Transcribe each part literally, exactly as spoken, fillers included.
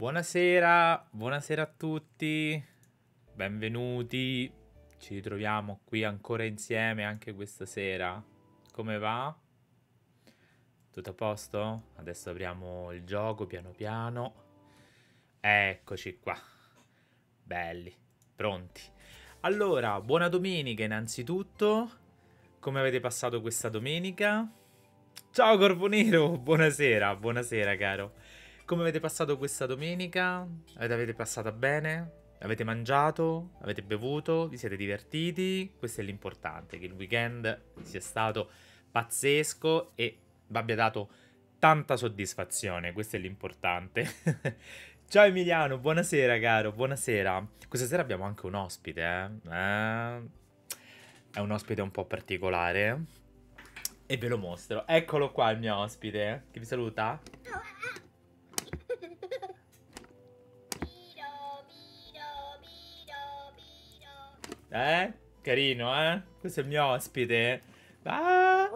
Buonasera, buonasera a tutti, benvenuti, ci ritroviamo qui ancora insieme anche questa sera. Come va? Tutto a posto? Adesso apriamo il gioco piano piano. Eccoci qua, belli, pronti. Allora, buona domenica innanzitutto, come avete passato questa domenica? Ciao Corvo Nero, buonasera, buonasera caro. Come avete passato questa domenica? Avete, avete passata bene? Avete mangiato? Avete bevuto? Vi siete divertiti? Questo è l'importante, che il weekend sia stato pazzesco e vi abbia dato tanta soddisfazione, questo è l'importante. Ciao Emiliano, buonasera caro, buonasera. Questa sera abbiamo anche un ospite, eh? eh? È un ospite un po' particolare e ve lo mostro. Eccolo qua il mio ospite, che vi saluta. Eh? Carino, eh? Questo è il mio ospite. Ah!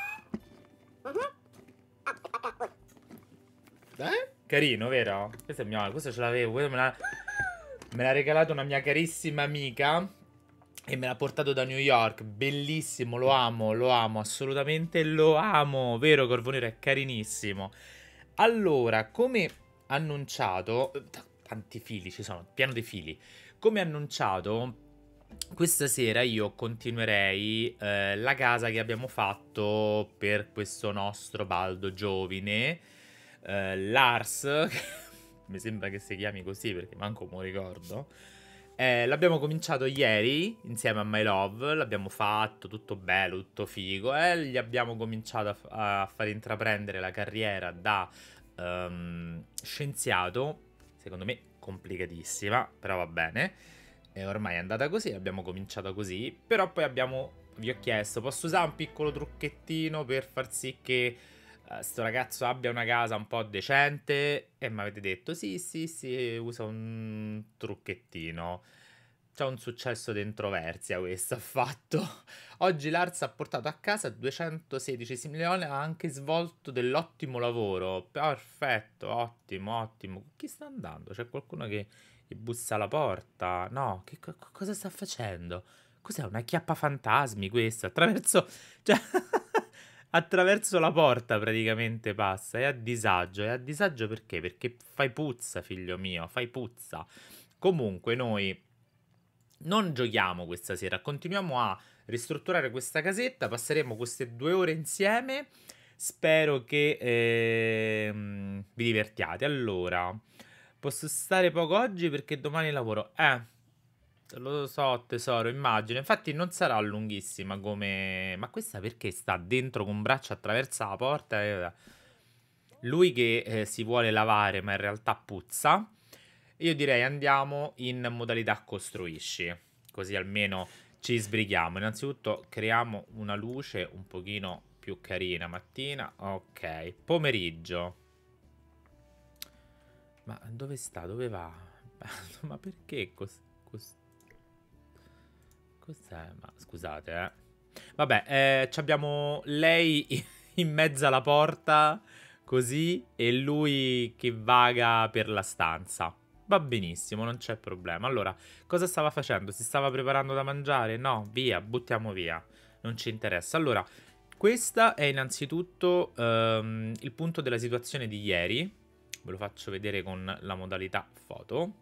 Eh? Carino, vero? Questo è il mio, questo ce l'avevo. Questo me l'ha me l'ha regalato una mia carissima amica e me l'ha portato da New York. Bellissimo, lo amo, lo amo, assolutamente lo amo. Vero, Corvonero, è carinissimo. Allora, come annunciato, t- tanti fili ci sono, pieno di fili. Come annunciato, questa sera io continuerei eh, la casa che abbiamo fatto per questo nostro Baldo Giovine, eh, Lars, che mi sembra che si chiami così perché manco me lo ricordo. Eh, l'abbiamo cominciato ieri insieme a My Love, l'abbiamo fatto, tutto bello, tutto figo, e gli abbiamo cominciato a, f- a far intraprendere la carriera da ehm, scienziato, secondo me complicatissima, però va bene. E ormai è andata così, abbiamo cominciato così, però poi abbiamo, vi ho chiesto, posso usare un piccolo trucchettino per far sì che eh, sto ragazzo abbia una casa un po' decente? E mi avete detto sì, sì, sì, usa un trucchettino. C'è un successo dentro Versia questo ha fatto. Oggi Lars ha portato a casa duecentosedici milioni, ha anche svolto dell'ottimo lavoro. Perfetto, ottimo, ottimo. Chi sta andando? C'è qualcuno che gli bussa alla porta? No, che co- cosa sta facendo? Cos'è, una chiappa fantasmi questa? Attraverso... Cioè... Attraverso la porta praticamente passa. È a disagio. È a disagio perché? Perché fai puzza, figlio mio. Fai puzza. Comunque noi non giochiamo questa sera. Continuiamo a ristrutturare questa casetta. Passeremo queste due ore insieme. Spero che ehm, vi divertiate. Allora, posso stare poco oggi perché domani lavoro. Eh, lo so, tesoro, immagino. Infatti non sarà lunghissima come... Ma questa perché sta dentro con un braccio attraversa la porta? E... Lui che eh, si vuole lavare ma in realtà puzza. Io direi andiamo in modalità costruisci. Così almeno ci sbrighiamo. Innanzitutto creiamo una luce un pochino più carina. Mattina, ok. Pomeriggio. Ma dove sta? Dove va? Ma perché cos... cos- Cos'è? Ma scusate, eh. Vabbè, eh, ci abbiamo lei in mezzo alla porta, così, e lui che vaga per la stanza. Va benissimo, non c'è problema. Allora, cosa stava facendo? Si stava preparando da mangiare? No, via, buttiamo via. Non ci interessa. Allora, questa è innanzitutto ehm, il punto della situazione di ieri. Ve lo faccio vedere con la modalità foto.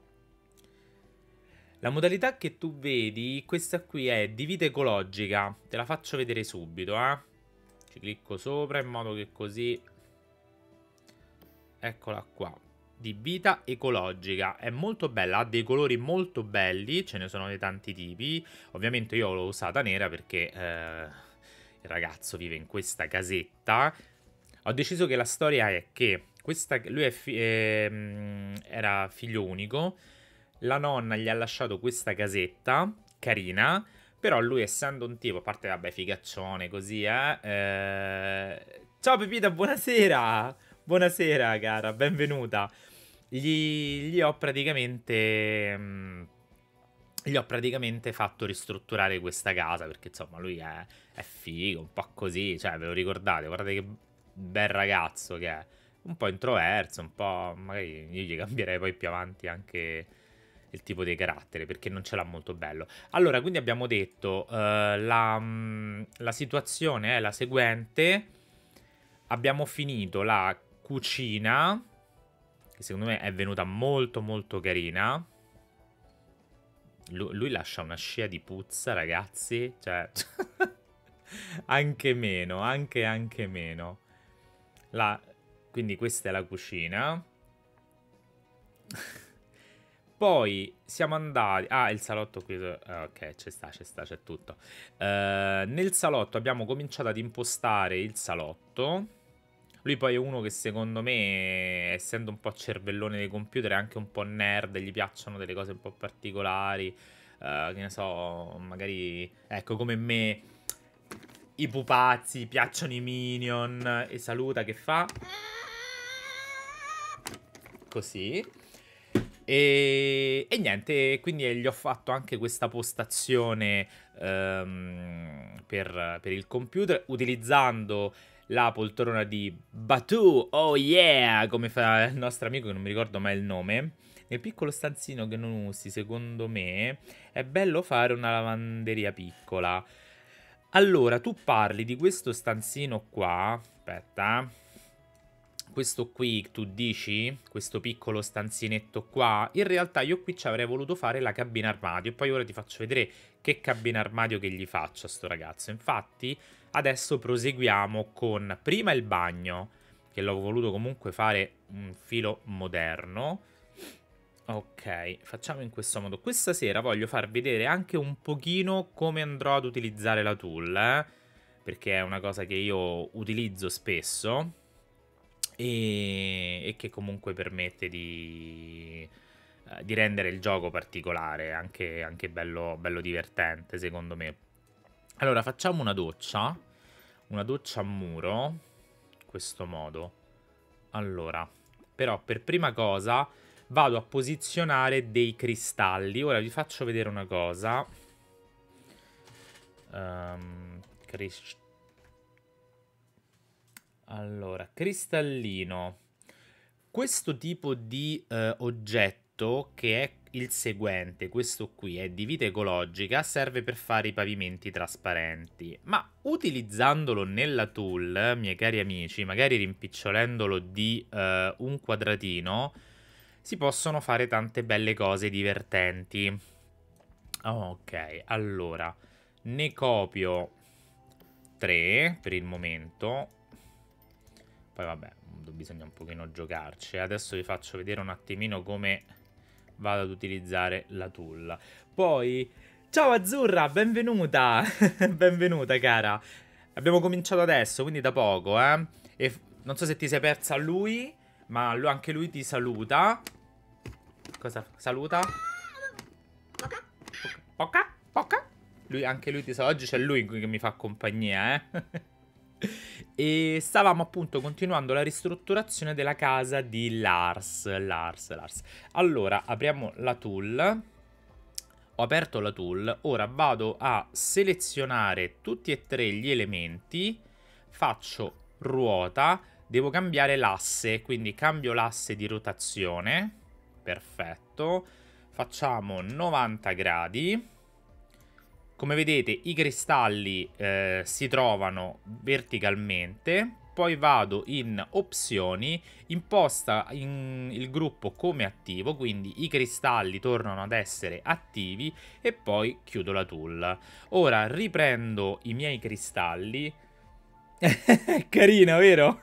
La modalità che tu vedi, questa qui è di vita ecologica. Te la faccio vedere subito, eh. Ci clicco sopra in modo che così... Eccola qua. Di vita ecologica. È molto bella, ha dei colori molto belli, ce ne sono di tanti tipi. Ovviamente io l'ho usata nera perché eh, il ragazzo vive in questa casetta. Ho deciso che la storia è che questa, lui è fi- ehm, era figlio unico. La nonna gli ha lasciato questa casetta, carina, però lui essendo un tipo, a parte vabbè figaccione così, eh, eh... Ciao Pepita, buonasera! Buonasera cara, benvenuta. Gli, gli ho praticamente... mm, gli ho praticamente fatto ristrutturare questa casa, perché insomma lui è, è figo, un po' così, cioè ve lo ricordate, guardate che bel ragazzo che è. un po' introverso, un po'... magari io gli cambierei poi più avanti anche il tipo di carattere, perché non ce l'ha molto bello. Allora, quindi abbiamo detto, uh, la, mh, la situazione è la seguente. Abbiamo finito la cucina, che secondo me è venuta molto molto carina. Lui, lui lascia una scia di puzza, ragazzi, cioè... anche meno, anche anche meno. La... Quindi questa è la cucina. Poi siamo andati... Ah, il salotto qui... ah, ok, c'è sta, c'è sta, c'è tutto. Uh, nel salotto abbiamo cominciato ad impostare il salotto. Lui poi è uno che secondo me, essendo un po' cervellone dei computer, è anche un po' nerd, gli piacciono delle cose un po' particolari. Uh, che ne so, magari... Ecco, come me, i pupazzi, piacciono i Minion. E saluta, che fa? Così. E, e niente, quindi gli ho fatto anche questa postazione um, per, per il computer, utilizzando la poltrona di Batu, oh yeah, come fa il nostro amico che non mi ricordo mai il nome. Nel piccolo stanzino che non usi, secondo me, è bello fare una lavanderia piccola. Allora, tu parli di questo stanzino qua, aspetta, questo qui tu dici, questo piccolo stanzinetto qua, in realtà io qui ci avrei voluto fare la cabina armadio, e poi ora ti faccio vedere che cabina armadio che gli faccio a sto ragazzo. Infatti adesso proseguiamo con prima il bagno, che l'ho voluto comunque fare un filo moderno. Ok, facciamo in questo modo. Questa sera voglio far vedere anche un pochino come andrò ad utilizzare la tool, eh? Perché è una cosa che io utilizzo spesso e, e che comunque permette di, eh, di rendere il gioco particolare, anche, anche bello, bello divertente secondo me. Allora facciamo una doccia, una doccia a muro, in questo modo. Allora, però per prima cosa vado a posizionare dei cristalli. Ora vi faccio vedere una cosa. Um, cris allora, cristallino. Questo tipo di uh, oggetto, che è il seguente, questo qui è di vita ecologica, serve per fare i pavimenti trasparenti. Ma utilizzandolo nella tool, miei cari amici, magari rimpicciolendolo di uh, un quadratino, si possono fare tante belle cose divertenti. Ok, allora ne copio tre per il momento. Poi vabbè, bisogna un pochino giocarci. Adesso vi faccio vedere un attimino come vado ad utilizzare la tool. Poi, ciao Azzurra, benvenuta. Benvenuta cara. Abbiamo cominciato adesso, quindi da poco, eh. E non so se ti sei persa lui, ma anche lui ti saluta. Cosa saluta? Poca? Poca? Lui, anche lui ti saluta. Oggi c'è lui che mi fa compagnia, eh. E stavamo appunto continuando la ristrutturazione della casa di Lars. Lars, Lars. Allora, apriamo la tool. Ho aperto la tool. Ora vado a selezionare tutti e tre gli elementi. Faccio ruota. Devo cambiare l'asse, quindi cambio l'asse di rotazione. Perfetto. Facciamo novanta gradi. Come vedete i cristalli eh, si trovano verticalmente. Poi vado in opzioni, imposta in il gruppo come attivo, quindi i cristalli tornano ad essere attivi e poi chiudo la tool. Ora riprendo i miei cristalli. Carino, vero?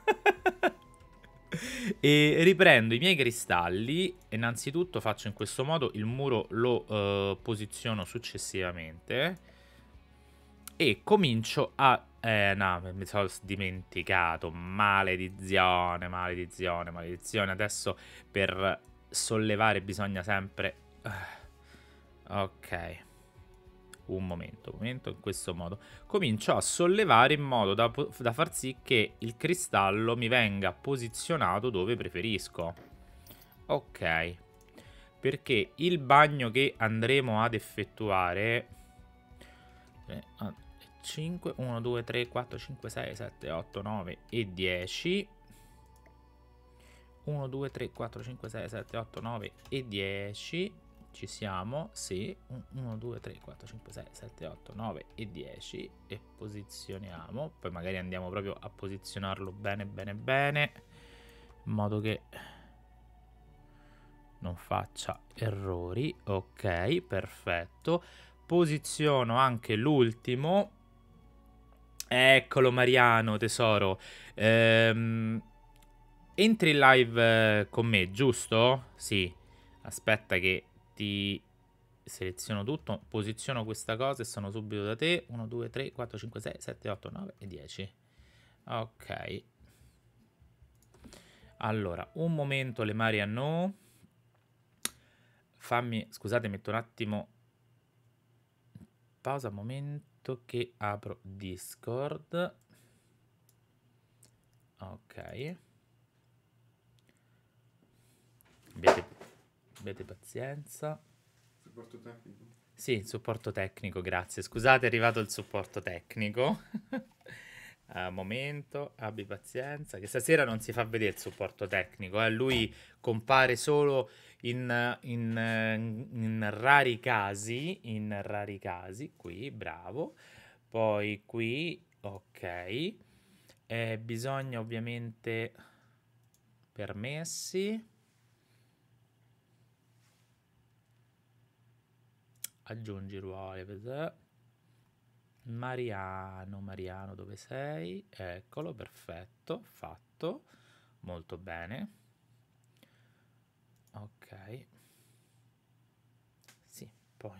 E riprendo i miei cristalli. Innanzitutto faccio in questo modo, il muro lo uh, posiziono successivamente e comincio a... Eh no, mi sono dimenticato. Maledizione, maledizione, maledizione. Adesso per sollevare bisogna sempre... Uh, ok. Un momento, un momento, in questo modo. Comincio a sollevare in modo da, da far sì che il cristallo mi venga posizionato dove preferisco. Ok. Perché il bagno che andremo ad effettuare... cinque, uno, due, tre, quattro, cinque, sei, sette, otto, nove e dieci. uno, due, tre, quattro, cinque, sei, sette, otto, nove e dieci. Ci siamo, sì. uno, due, tre, quattro, cinque, sei, sette, otto, nove e dieci. E posizioniamo. Poi magari andiamo proprio a posizionarlo bene, bene, bene. In modo che non faccia errori. Ok, perfetto. Posiziono anche l'ultimo. Eccolo Mariano, tesoro. Ehm, entri in live eh, con me, giusto? Sì. Aspetta che ti seleziono tutto, posiziono questa cosa e sono subito da te. uno, due, tre, quattro, cinque, sei, sette, otto, nove e dieci. Ok. Allora, un momento le Mariano. Fammi, scusate, metto un attimo pausa, momento che apro Discord. Ok. Abbiate, abbiate pazienza. Supporto tecnico? Sì, supporto tecnico, grazie. Scusate, è arrivato il supporto tecnico. Uh, momento, abbi pazienza, che stasera non si fa vedere il supporto tecnico, eh. Lui compare solo in, in, in rari casi, in rari casi, qui, bravo. Poi qui, ok. Eh, bisogna ovviamente permessi. Aggiungi ruoli. Mariano, Mariano, dove sei? Eccolo, perfetto, fatto. Molto bene. Ok. Sì, poi.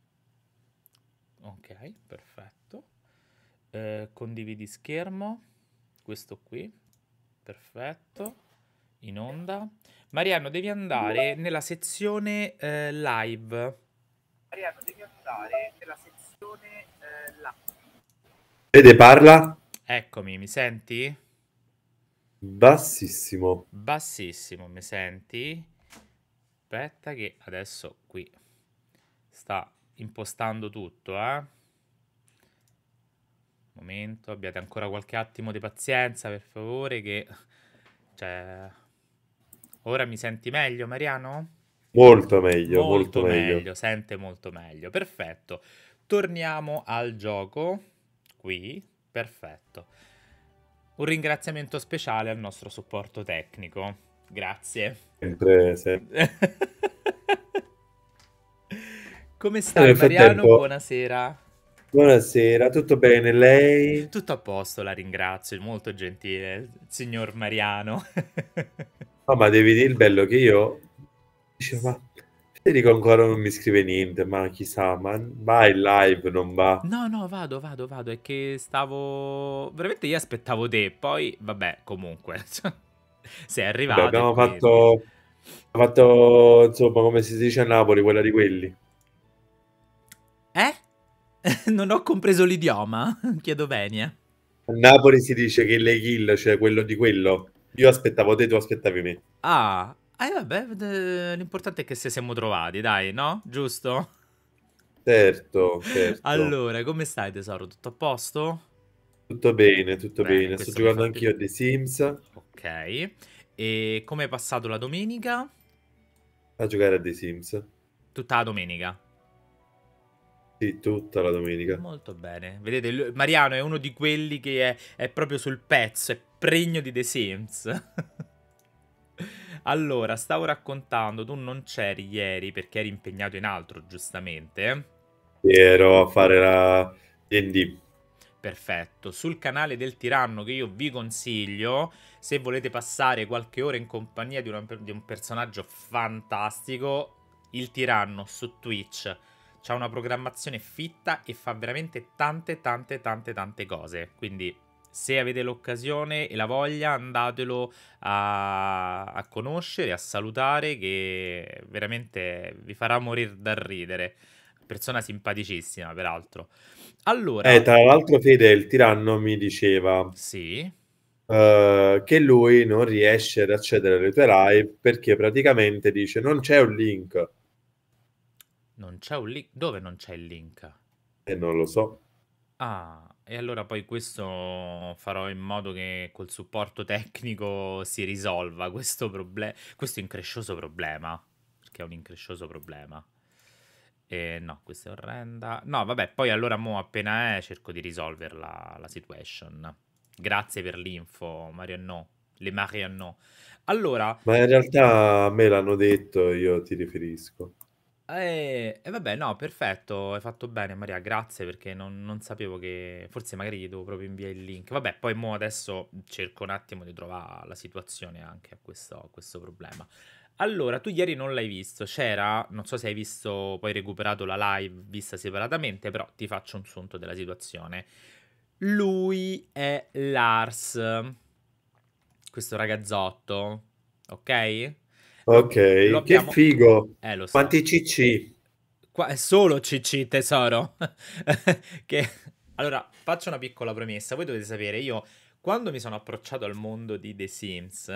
Ok, perfetto. Eh, condividi schermo. Questo qui. Perfetto. In onda. Mariano, devi andare nella sezione eh, live. Mariano, devi andare nella sezione eh, live. Vede, parla? Eccomi, mi senti? Bassissimo. Bassissimo, mi senti? Aspetta che adesso qui sta impostando tutto, eh. Momento, abbiate ancora qualche attimo di pazienza, per favore, che... Cioè... Ora mi senti meglio, Mariano? Molto meglio, molto Molto meglio. meglio, sente molto meglio. Perfetto. Torniamo al gioco. Qui, perfetto. Un ringraziamento speciale al nostro supporto tecnico. Grazie. Sempre, sempre. Come E stai, nel Mariano? frattempo, Buonasera. buonasera, tutto bene? Lei? Tutto a posto, la ringrazio, molto gentile, il signor Mariano. Oh, ma devi dire il bello che io... Dice, ma Federico ancora non mi scrive niente, ma chissà, ma va in live, non va? No, no, vado, vado, vado, è che stavo... Veramente io aspettavo te, poi, vabbè, comunque, sei Vabbè, arrivato e abbiamo quindi... fatto, abbiamo fatto, insomma, come si dice a Napoli, quella di quelli. Eh? Non ho compreso l'idioma, chiedo venia. A Napoli si dice che le kill, cioè quello di quello. Io aspettavo te, tu aspettavi me. Ah, eh, vabbè, eh, l'importante è che se siamo trovati, dai, no? Giusto? Certo, certo. Allora, come stai tesoro? Tutto a posto? Tutto bene, tutto Bene, bene. Sto questo mi fa giocando piacere. anch'io a The Sims. Ok. E come hai passato la domenica? A giocare a The Sims. Tutta la domenica. Sì, tutta la domenica. Molto bene. Vedete, lui- Mariano è uno di quelli che è, è proprio sul pezzo, è pregno di The Sims. Allora, stavo raccontando, tu non c'eri ieri perché eri impegnato in altro, giustamente. Ero a fare la D and D. Perfetto. Sul canale del Tiranno che io vi consiglio, se volete passare qualche ora in compagnia di, una- di un personaggio fantastico, il Tiranno su Twitch c'ha una programmazione fitta e fa veramente tante tante tante tante cose. Quindi se avete l'occasione e la voglia andatelo a, a conoscere, a salutare, che veramente vi farà morire da ridere. Persona simpaticissima, peraltro. Eh, Allora, tra l'altro Fede, il tiranno mi diceva sì, eh, che lui non riesce ad accedere alle tue live perché praticamente dice non c'è un link. non c'è un link. Dove non c'è il link? E non lo so. Ah, e allora poi questo farò in modo che col supporto tecnico si risolva questo problema, questo increscioso problema, perché è un increscioso problema. E no, questa è orrenda. No, vabbè, poi allora mo appena è cerco di risolverla la situation. Grazie per l'info, Mariano. Le Mariano. Allora, Ma in realtà a me l'hanno detto, io ti riferisco. E, e vabbè, no, perfetto, hai fatto bene Maria, grazie perché non, non sapevo che... Forse magari gli devo proprio inviare il link. Vabbè, poi mo adesso cerco un attimo di trovare la situazione anche a questo, a questo problema. Allora, tu ieri non l'hai visto, c'era, non so se hai visto, poi recuperato la live vista separatamente, però ti faccio un sunto della situazione. Lui è Lars, questo ragazzotto, ok? Lo, lo Ok, che abbiamo... figo. Eh, lo so. Quanti C C? Qua è solo C C, tesoro. Che... Allora, faccio una piccola premessa. Voi dovete sapere, io quando mi sono approcciato al mondo di The Sims,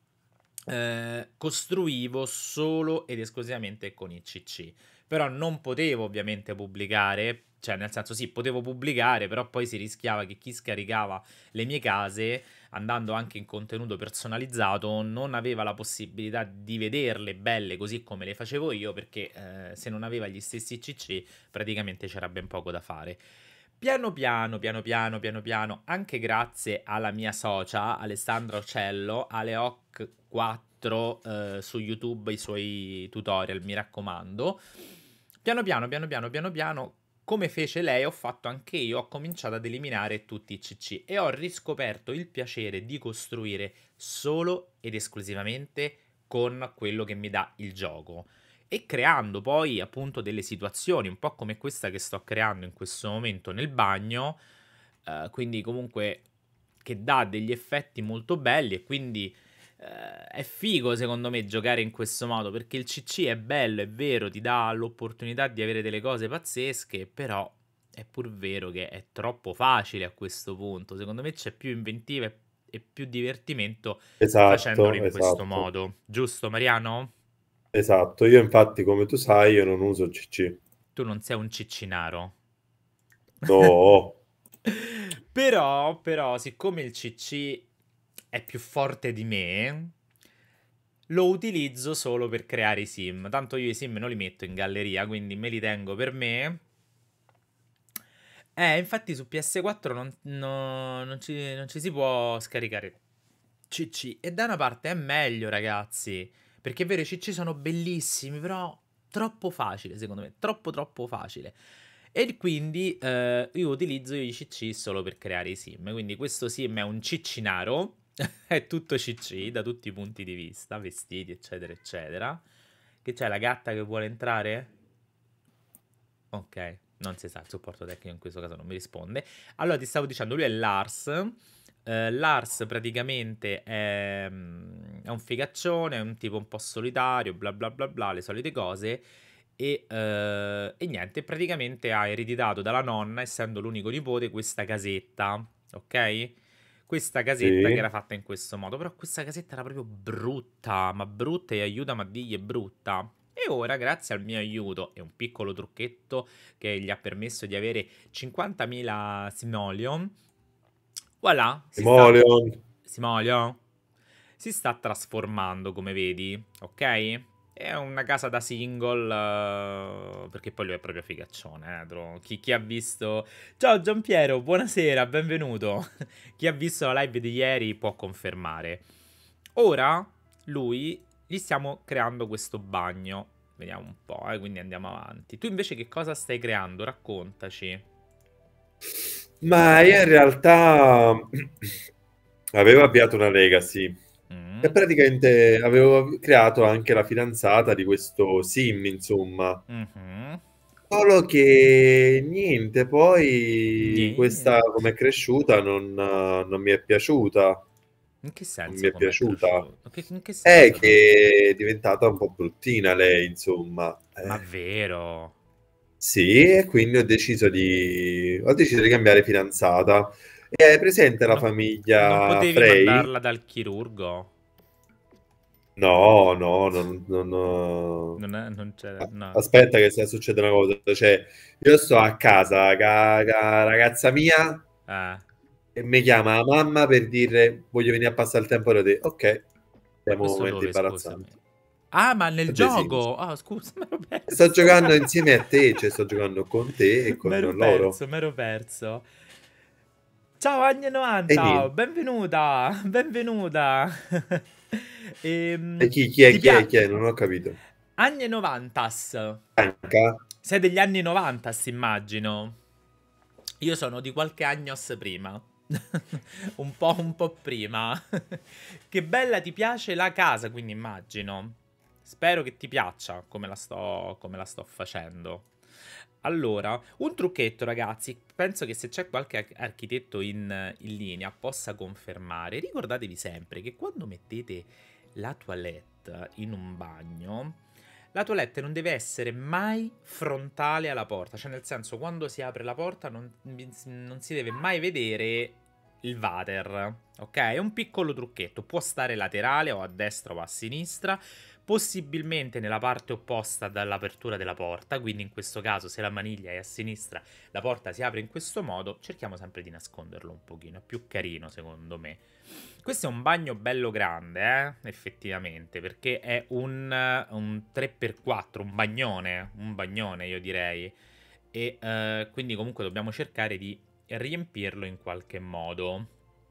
eh, costruivo solo ed esclusivamente con i C C. Però non potevo ovviamente pubblicare, cioè nel senso sì, potevo pubblicare, però poi si rischiava che chi scaricava le mie case, andando anche in contenuto personalizzato, non aveva la possibilità di vederle belle così come le facevo io, perché eh, se non aveva gli stessi C C praticamente c'era ben poco da fare. Piano piano, piano piano, piano piano, anche grazie alla mia socia Alessandra Ocello, Aleoc quattro eh, su YouTube, i suoi tutorial, mi raccomando. Piano piano, piano piano, piano piano, come fece lei, ho fatto anche io, ho cominciato ad eliminare tutti i C C e ho riscoperto il piacere di costruire solo ed esclusivamente con quello che mi dà il gioco e creando poi appunto delle situazioni un po' come questa che sto creando in questo momento nel bagno, eh, quindi comunque che dà degli effetti molto belli e quindi eh, è figo secondo me giocare in questo modo perché il C C è bello, è vero, ti dà l'opportunità di avere delle cose pazzesche, però è pur vero che è troppo facile a questo punto, secondo me c'è più inventiva e e più divertimento facendolo Esatto, in questo esatto, modo, giusto Mariano? esatto. Io infatti, come tu sai, io non uso C C. Tu non sei un ciccinaro. No, Però, però, siccome il C C è più forte di me, lo utilizzo solo per creare i sim. Tanto io i sim non li metto in galleria, quindi me li tengo per me. Eh, infatti su P S quattro non, no- non ci, non ci si può scaricare C C. E da una parte è meglio, ragazzi. Perché è vero, i C C sono bellissimi, però troppo facile, secondo me. Troppo, troppo facile. E quindi eh, io utilizzo i C C solo per creare i sim. Quindi questo sim è un ciccinaro. È tutto C C da tutti i punti di vista, vestiti, eccetera, eccetera. Che c'è la gatta che vuole entrare? Ok, non si sa, il supporto tecnico in questo caso non mi risponde. Allora ti stavo dicendo, lui è Lars. Eh, Lars praticamente è, mm, è un figaccione, è un tipo un po' solitario, bla bla bla bla, le solite cose. E, eh, e niente, praticamente ha ereditato dalla nonna, essendo l'unico nipote, questa casetta, ok? Questa casetta che era sì. fatta in questo modo, però questa casetta era proprio brutta, ma brutta e aiutami a dirgli è brutta. E ora, grazie al mio aiuto e un piccolo trucchetto che gli ha permesso di avere cinquantamila simoleon, voilà, si sta... Simoleon. Simoleon? Si sta trasformando, come vedi, ok? È una casa da single, eh, perché poi lui è proprio figaccione, eh, tro- chi, chi ha visto... Ciao Giampiero, buonasera, benvenuto. Chi ha visto la live di ieri può confermare. Ora, lui, gli stiamo creando questo bagno. Vediamo un po', eh, quindi andiamo avanti. Tu invece che cosa stai creando? Raccontaci. Ma io in realtà avevo avviato una legacy e Mm, praticamente avevo creato anche la fidanzata di questo sim, insomma. mhm. Solo che niente, poi questa Niente. come è cresciuta non, non mi è piaciuta. In che Non mi senso è com'è piaciuta. cresciuto? Che- in che È senso? Non- che è diventata un po' bruttina lei, insomma. Ma Eh, vero? sì, e quindi ho deciso di, ho deciso di cambiare fidanzata. E hai presente la Non, non famiglia potevi Frey? mandarla dal chirurgo? No, no, non, non, no. Non, è- non c'è, no. Aspetta che sta succedendo una cosa. Cioè, io sto a casa, ca, ca- ragazza mia, Ah, e mi chiama la mamma per dire voglio venire a passare il tempo da te. Ok, ma siamo un questo momento dove, scusami? imbarazzante. Ah, ma nel The Sims. gioco! Ah, scusa, mi ero Sto perso. giocando insieme a te, cioè sto giocando con te e Mi con ero loro. perso, mi ero perso. Ciao Agne E novanta, niente. benvenuta, benvenuta. E Ehm, chi, chi è, ti chi è, piace? chi è? Non ho capito. Agne novantas. Bianca? Sei degli anni novanta, immagino. Io sono di qualche agnos prima. un po', un po' prima. Che bella, ti piace la casa, quindi immagino. Spero che ti piaccia come la sto, come la sto facendo. Allora, un trucchetto, ragazzi. Penso che se c'è qualche arch- architetto in, in linea possa confermare. Ricordatevi sempre che quando mettete la toilette in un bagno, la toilette non deve essere mai frontale alla porta, cioè nel senso quando si apre la porta non, non si deve mai vedere il water, ok? È un piccolo trucchetto, può stare laterale o a destra o a sinistra, possibilmente nella parte opposta dall'apertura della porta, quindi in questo caso se la maniglia è a sinistra la porta si apre in questo modo, cerchiamo sempre di nasconderlo un pochino, è più carino secondo me. Questo è un bagno bello grande, eh, effettivamente, perché è un, un tre per quattro, un bagnone, un bagnone io direi, e eh, quindi comunque dobbiamo cercare di riempirlo in qualche modo.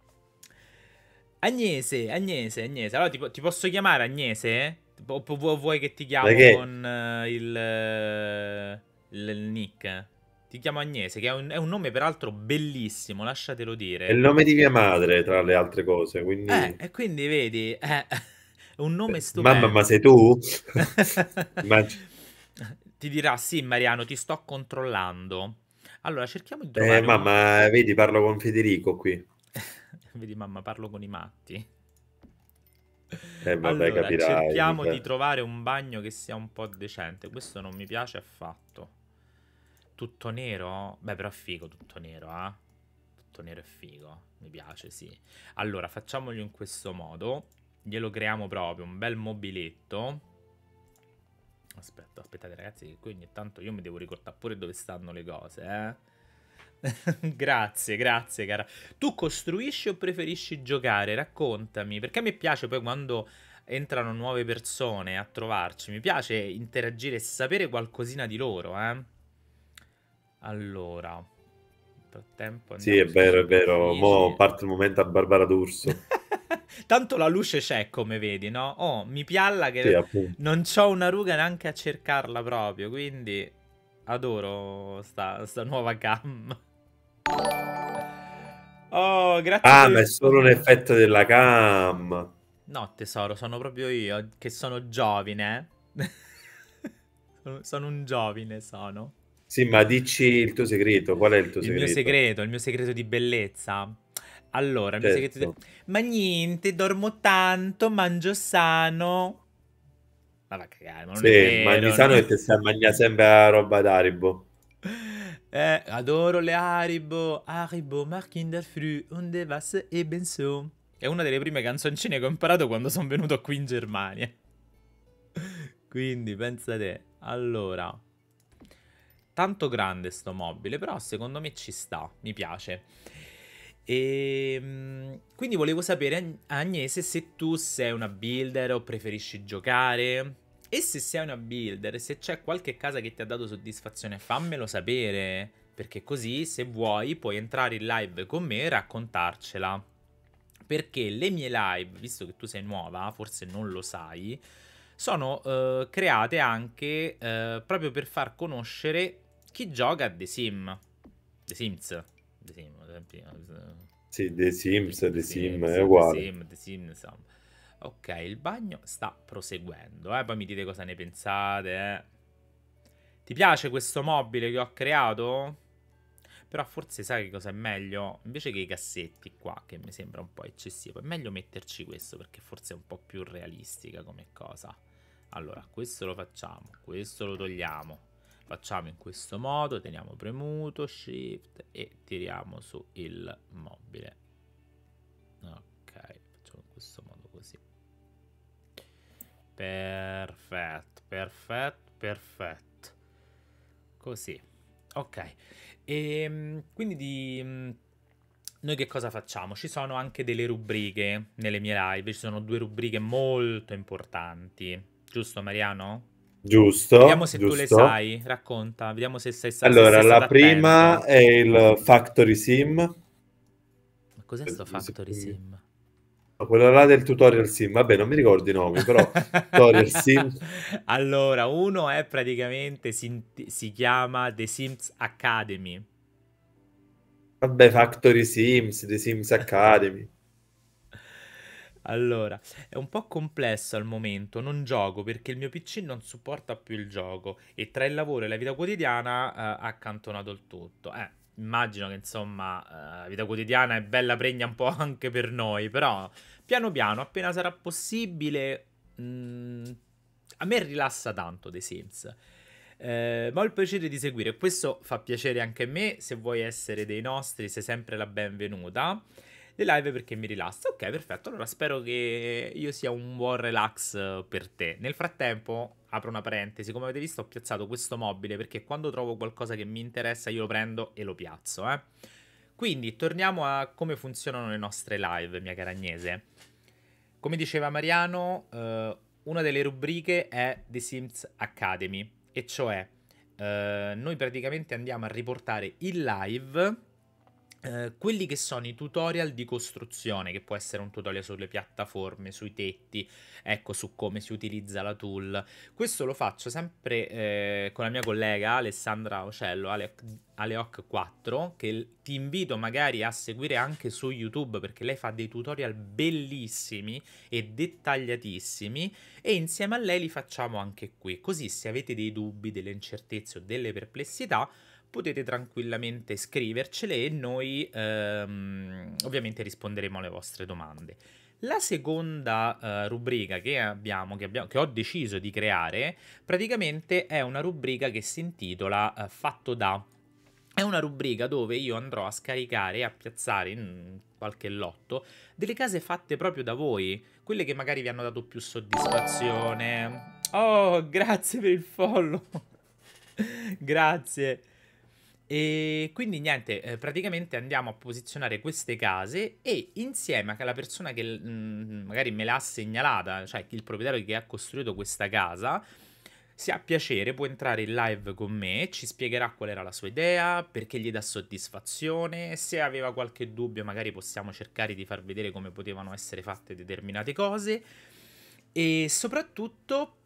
Agnese, Agnese, Agnese, allora ti, po- ti posso chiamare Agnese? O pu- vu- vuoi che ti Ma chiamo che? con eh, il, eh, il, il nick? Ti chiamo Agnese, che è un, è un nome peraltro bellissimo, lasciatelo È il dire. nome di mia madre, tra le altre cose, Eh, quindi... e quindi vedi, eh, è un nome Mamma, ma sei stupendo. tu? Immagino. Ti dirà, sì, Mariano, ti sto controllando. Allora, cerchiamo di Eh, trovare un... mamma, vedi, parlo con Federico qui. Vedi, mamma, parlo con i matti. Eh, vabbè, Allora, capirai. cerchiamo di Mica... trovare un bagno che sia un po' decente. Questo non mi piace affatto. Tutto nero? Beh, però è figo tutto nero, eh? Tutto nero è figo. Mi piace, sì. Allora, facciamolo in questo modo. Glielo creiamo proprio, un bel mobiletto. Aspetta, aspettate ragazzi, che qui ogni tanto io mi devo ricordare pure dove stanno le cose, eh? Grazie, grazie, cara. Tu costruisci o preferisci giocare? Raccontami, perché a me piace poi quando entrano nuove persone a trovarci, mi piace interagire e sapere qualcosina di loro, eh? Allora, nel frattempo Sì, andiamo è sui vero, è vero. Mo superfici. parte il momento a Barbara D'Urso. Tanto la luce c'è, come vedi, no? Oh, mi pialla Sì, che appunto. non c'ho una ruga neanche a cercarla proprio, quindi adoro sta, sta nuova cam. Oh, grazie Ah, per ma il... è solo un effetto della cam. No, tesoro, sono proprio io che sono giovine. Sono sono un giovine, sono. Sì, ma dici il tuo segreto. Qual è il tuo Il mio segreto? segreto, il mio segreto di bellezza. Allora, il mio segreto di... Certo. Ma niente, dormo tanto, mangio sano. Ma va a cagare, ma non è Sì, mangi vero. sano e te stai a mangiare sempre la roba d'Aribo. Eh, adoro le Haribo. Haribo, Markin der Früh, und was eben so. È una delle prime canzoncine che ho imparato quando sono venuto qui in Germania. Quindi, pensa te. Allora, tanto grande sto mobile, però secondo me ci sta, mi piace. E quindi volevo sapere, Ag- Agnese, se tu sei una builder o preferisci giocare. E se sei una builder, se c'è qualche casa che ti ha dato soddisfazione, fammelo sapere. Perché così, se vuoi, puoi entrare in live con me e raccontarcela. Perché le mie live, visto che tu sei nuova, forse non lo sai, sono eh, create anche eh, proprio per far conoscere chi gioca a The Sim. The Sims. The Sim, ad esempio. Sì, The The, Sims, The The Sim, Sims, è The uguale. Sim, The Sim, insomma. Ok, il bagno sta proseguendo, eh? Poi mi dite cosa ne pensate, eh? Ti piace questo mobile che ho creato? Però forse sai che cosa è meglio? Invece che i cassetti qua, che mi sembra un po' eccessivo, è meglio metterci questo perché forse è un po' più realistica come cosa. Allora, questo lo facciamo, questo lo togliamo. Facciamo in questo modo, teniamo premuto, shift e tiriamo su il mobile. Ok, facciamo in questo modo così. Perfetto, perfetto, perfetto. Così. Ok. E quindi di, mh, noi che cosa facciamo? Ci sono anche delle rubriche nelle mie live, ci sono due rubriche molto importanti, giusto Mariano? Vediamo Giusto, se tu le giusto. sai, racconta, vediamo se sei, sta- se Allora, sei stato la prima attento. è il Factory Sim. Ma cos'è sto Factory Sim? No, quello là del tutorial sim, vabbè, non mi ricordo i nomi, però tutorial sim, Allora, uno è praticamente, si, si chiama The Sims Academy. vabbè, Factory Sims, The Sims Academy. Allora, è un po' complesso al momento, non gioco perché il mio P C non supporta più il gioco e tra il lavoro e la vita quotidiana eh, ha accantonato il tutto. Eh, immagino che insomma eh, la vita quotidiana è bella pregna un po' anche per noi, però piano piano, appena sarà possibile, mm, a me rilassa tanto The Sims. Eh, ma ho il piacere di seguire, questo fa piacere anche a me, se vuoi essere dei nostri sei sempre la benvenuta le live perché mi rilassa. Ok, perfetto. Allora spero che io sia un buon relax eh, per te. Nel frattempo, apro una parentesi, come avete visto ho piazzato questo mobile perché quando trovo qualcosa che mi interessa io lo prendo e lo piazzo, eh. Quindi torniamo a come funzionano le nostre live, mia cara Agnese. Come diceva Mariano, eh, una delle rubriche è The Sims Academy, e cioè eh, noi praticamente andiamo a riportare in live eh, quelli che sono i tutorial di costruzione, che può essere un tutorial sulle piattaforme, sui tetti, ecco, su come si utilizza la tool. Questo lo faccio sempre eh, con la mia collega Alessandra Ocello, Ale- Aleoc quattro, che l- ti invito magari a seguire anche su YouTube perché lei fa dei tutorial bellissimi e dettagliatissimi e insieme a lei li facciamo anche qui. Così se avete dei dubbi, delle incertezze o delle perplessità potete tranquillamente scrivercele e noi ehm, ovviamente risponderemo alle vostre domande. La seconda eh, rubrica che abbiamo, che abbiamo, che ho deciso di creare, praticamente è una rubrica che si intitola eh, Fatto da. È una rubrica dove io andrò a scaricare e a piazzare in qualche lotto delle case fatte proprio da voi, quelle che magari vi hanno dato più soddisfazione. Oh, grazie per il follow. Grazie. E quindi niente, eh, praticamente andiamo a posizionare queste case e insieme alla persona che mm, magari me l'ha segnalata, cioè il proprietario che ha costruito questa casa, se ha piacere può entrare in live con me, ci spiegherà qual era la sua idea, perché gli dà soddisfazione, se aveva qualche dubbio magari possiamo cercare di far vedere come potevano essere fatte determinate cose e soprattutto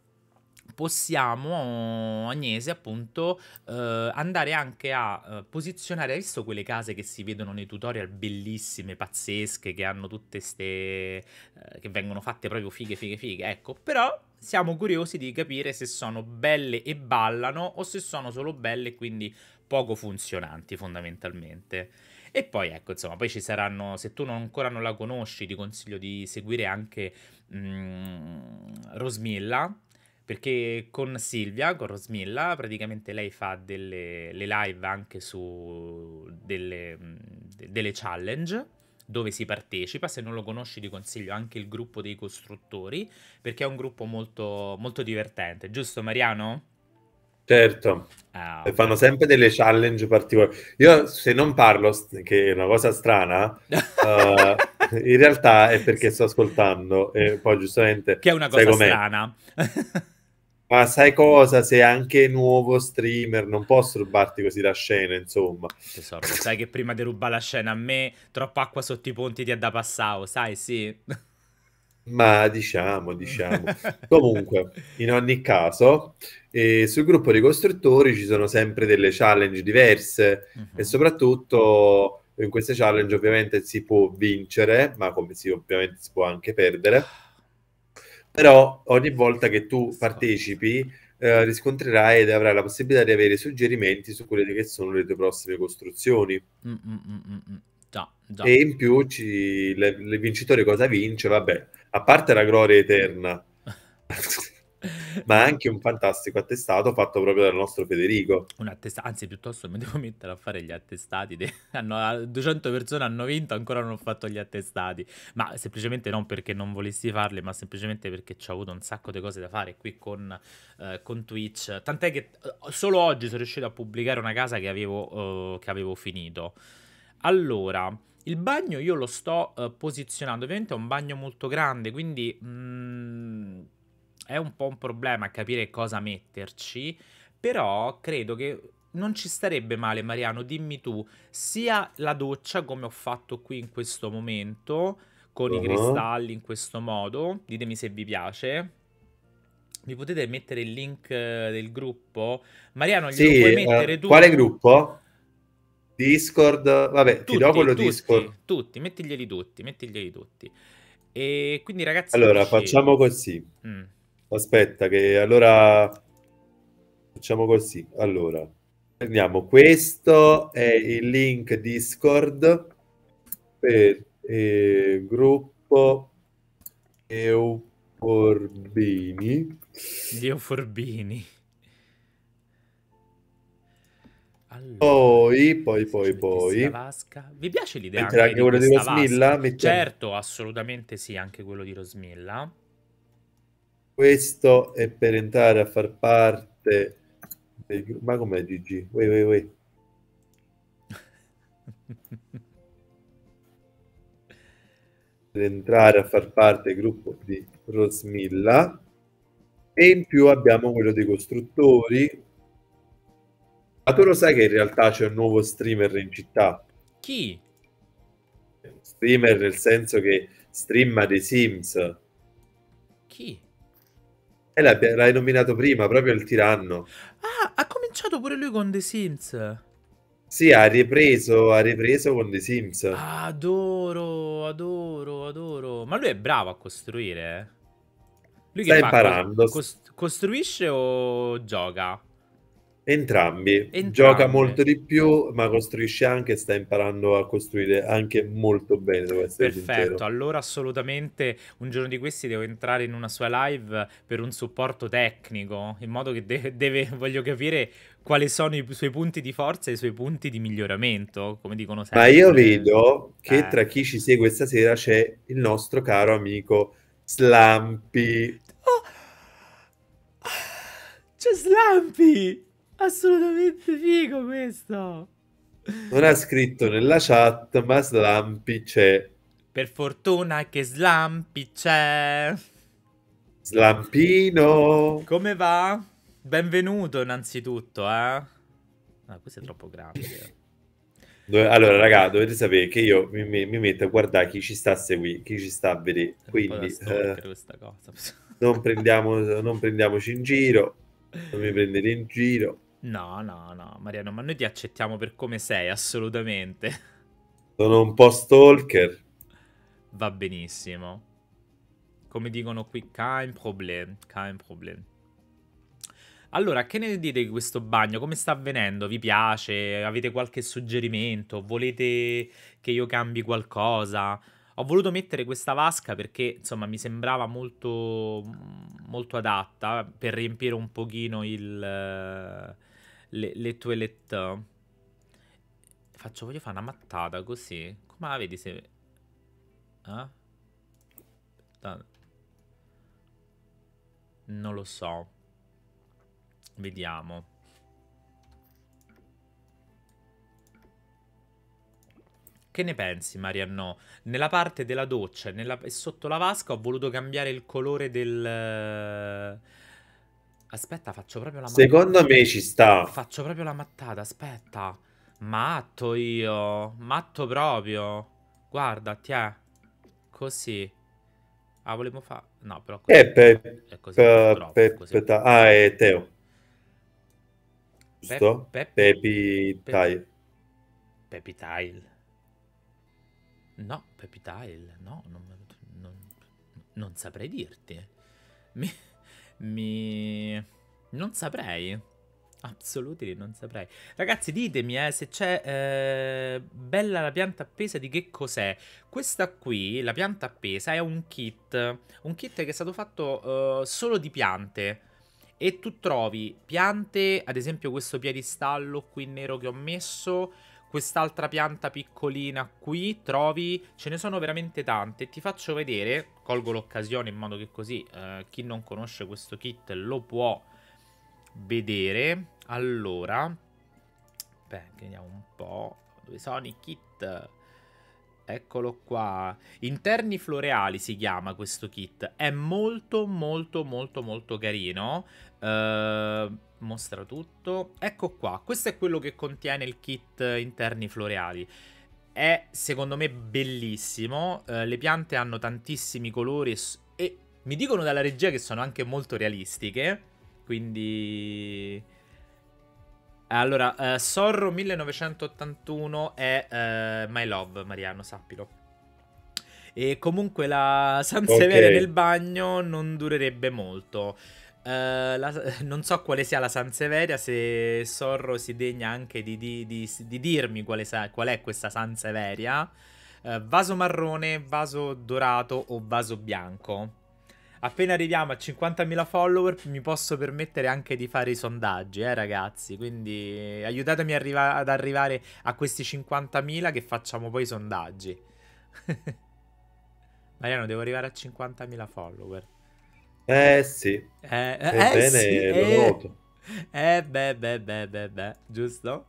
possiamo, Agnese, appunto, eh, andare anche a eh, posizionare, hai visto quelle case che si vedono nei tutorial bellissime, pazzesche, che hanno tutte ste, eh, che vengono fatte proprio fighe, fighe, fighe, ecco, però siamo curiosi di capire se sono belle e ballano o se sono solo belle e quindi poco funzionanti fondamentalmente. E poi ecco, insomma, poi ci saranno, se tu non, ancora non la conosci, ti consiglio di seguire anche mm, Rosmilla, perché con Silvia, con Rosmilla, praticamente lei fa delle le live anche su delle, mm, de- delle challenge dove si partecipa. Se non lo conosci, ti consiglio anche il gruppo dei costruttori, perché è un gruppo molto, molto divertente, giusto Mariano? Certo. Ah, E fanno perfetto. sempre delle challenge particolari. Io se non parlo, st- che è una cosa strana, eh, in realtà è perché sto ascoltando e poi giustamente Che è una sai cosa com'è. strana. Ma sai cosa? Sei anche nuovo streamer, non posso rubarti così la scena, insomma. Tesoro, lo sai che prima di rubare la scena a me, troppa acqua sotto i ponti ti ha da passare, sai, sì. Ma diciamo, diciamo. Comunque, in ogni caso, eh, sul gruppo dei costruttori ci sono sempre delle challenge diverse e Mhm. soprattutto in queste challenge ovviamente si può vincere, ma come si ovviamente si può anche perdere. Però ogni volta che tu Scorza. partecipi, eh, riscontrerai ed avrai la possibilità di avere suggerimenti su quelle che sono le tue prossime costruzioni. Mm, mm, mm, mm, mm. Già, già. E in più ci, le, le vincitori cosa vince? Vabbè, a parte la gloria eterna, ma anche un fantastico attestato fatto proprio dal nostro Federico. Un attestato, anzi, piuttosto mi devo mettere a fare gli attestati. de- hanno- duecento persone hanno vinto, ancora non ho fatto gli attestati. Ma semplicemente non perché non volessi farli, ma semplicemente perché ci ho avuto un sacco di cose da fare qui con, eh, con Twitch. Tant'è che eh, solo oggi sono riuscito a pubblicare una casa che avevo, eh, che avevo finito. Allora, il bagno io lo sto eh, posizionando. Ovviamente è un bagno molto grande, quindi mm, è un po' un problema capire cosa metterci. Però credo che non ci starebbe male, Mariano, dimmi tu, sia la doccia come ho fatto qui in questo momento, con i Uh-huh. cristalli in questo modo, ditemi se vi piace. Mi potete mettere il link eh, del gruppo? Mariano, glielo Sì, puoi eh, mettere quale tu? gruppo? Discord? Vabbè, ti do Tutti, quello Discord. tutti, tutti, mettiglieli tutti, mettiglieli tutti. E quindi ragazzi Allora, dicevo... facciamo così. Mm. Aspetta, che allora facciamo così. Allora, prendiamo questo è il link Discord per il gruppo Euforbini. Dio Forbini. Allora, Poi, poi, se ci poi, mettessi la poi, vasca... Vi piace l'idea mettere anche anche di quello di questa vasca? Rosmilla. Mettiamo Certo, assolutamente sì, anche quello di Rosmilla. questo è per entrare a far parte del gruppo. Ma com'è Gigi? Wait, wait, wait. Per entrare a far parte del gruppo di Rosmilla. E in più abbiamo quello dei costruttori. Ma tu lo sai che in realtà c'è un nuovo streamer in città? Chi? Streamer nel senso che streama dei Sims. Chi? E l'abbia- l'hai nominato prima, proprio il tiranno. Ah, ha cominciato pure lui con The Sims. Sì, ha ripreso, ha ripreso con dei Sims. Ah, adoro, adoro, adoro. Ma lui è bravo a costruire, eh? Lui che Sta fa? Cos- imparando. cos- costruisce o gioca? Entrambi. Gioca Entrambe. molto di più, ma costruisce anche, sta imparando a costruire anche molto bene, devo essere Perfetto, sincero. allora assolutamente un giorno di questi devo entrare in una sua live per un supporto tecnico, in modo che de- deve, voglio capire quali sono i suoi punti di forza e i suoi punti di miglioramento, come dicono Ma io sempre. vedo che Eh. tra chi ci segue stasera c'è il nostro caro amico Slampy. Oh! C'è Slampy! Assolutamente figo questo! Non ha scritto nella chat, ma Slampy c'è. Per fortuna che Slampy c'è! Slampino! Come va? Benvenuto innanzitutto, eh? Ah, questo è troppo grande. Dove- Allora, raga, dovete sapere che io mi, mi- mi metto a guardare chi ci sta a seguire, chi ci sta a vedere. È un po' da Quindi stalker eh, questa cosa. non prendiamo, non prendiamoci in giro, non mi prendete in giro. No, no, no, Mariano, ma noi ti accettiamo per come sei, assolutamente. Sono un po' stalker. Va benissimo. Come dicono qui, kein Problem, kein Problem. Allora, che ne dite di questo bagno? Come sta avvenendo? Vi piace? Avete qualche suggerimento? Volete che io cambi qualcosa? Ho voluto mettere questa vasca perché, insomma, mi sembrava molto, molto adatta per riempire un pochino il, eh, le, le toilette. Faccio, voglio fare una mattata così. Come la vedi se... Eh? Aspetta. Non lo so. Vediamo. Che ne pensi, Marianno? Nella parte della doccia e, nella- e sotto la vasca ho voluto cambiare il colore del... eh, Aspetta, faccio proprio la mattata. Secondo me ci sta. Faccio proprio la mattata, aspetta. Matto io. Matto proprio. Guarda, ti è. Così. Ah, volevo fare... No, però così... E pe, È così un po' pe, troppo. pe- Così un pe- po' ta- ah, troppo. è Teo, Pep... giusto? Pepi... Pepi Pep... Tai. Pepi Tile. No, Pepi Tile. No, non, non, non saprei dirti. Mi... mi... Non saprei. Absolutely, non saprei. Ragazzi, ditemi eh, se c'è eh, bella la pianta appesa di che cos'è. Questa qui, la pianta appesa, è un kit. Un kit che è stato fatto eh, solo di piante. E tu trovi piante, ad esempio questo piedistallo qui nero che ho messo, quest'altra pianta piccolina qui, trovi, ce ne sono veramente tante. Ti faccio vedere, colgo l'occasione in modo che così eh, chi non conosce questo kit lo può vedere. Allora, beh, vediamo un po'. Dove sono i kit? Eccolo qua. Interni floreali si chiama questo kit. È molto molto molto molto carino. Uh, mostra tutto. Ecco qua. Questo è quello che contiene il kit interni floreali. È secondo me bellissimo. Uh, le piante hanno tantissimi colori e, e mi dicono dalla regia che sono anche molto realistiche. Quindi... Allora, uh, Sorro millenovecentottantuno è uh, My Love, Mariano, sappilo. E comunque la Sanseveria Ok. nel bagno non durerebbe molto. Uh, la, non so quale sia la Sanseveria, se Sorro si degna anche di, di, di, di dirmi quale, sa, qual è questa Sanseveria. Uh, vaso marrone, vaso dorato o vaso bianco. Appena arriviamo a cinquantamila follower mi posso permettere anche di fare i sondaggi, eh ragazzi. Quindi aiutatemi arriva ad arrivare a questi cinquantamila che facciamo poi i sondaggi. Mariano, devo arrivare a cinquantamila follower. Eh sì, Eh, eh, eh ebbene sì, lo eh. noto. Eh beh, beh, beh, beh, beh, giusto?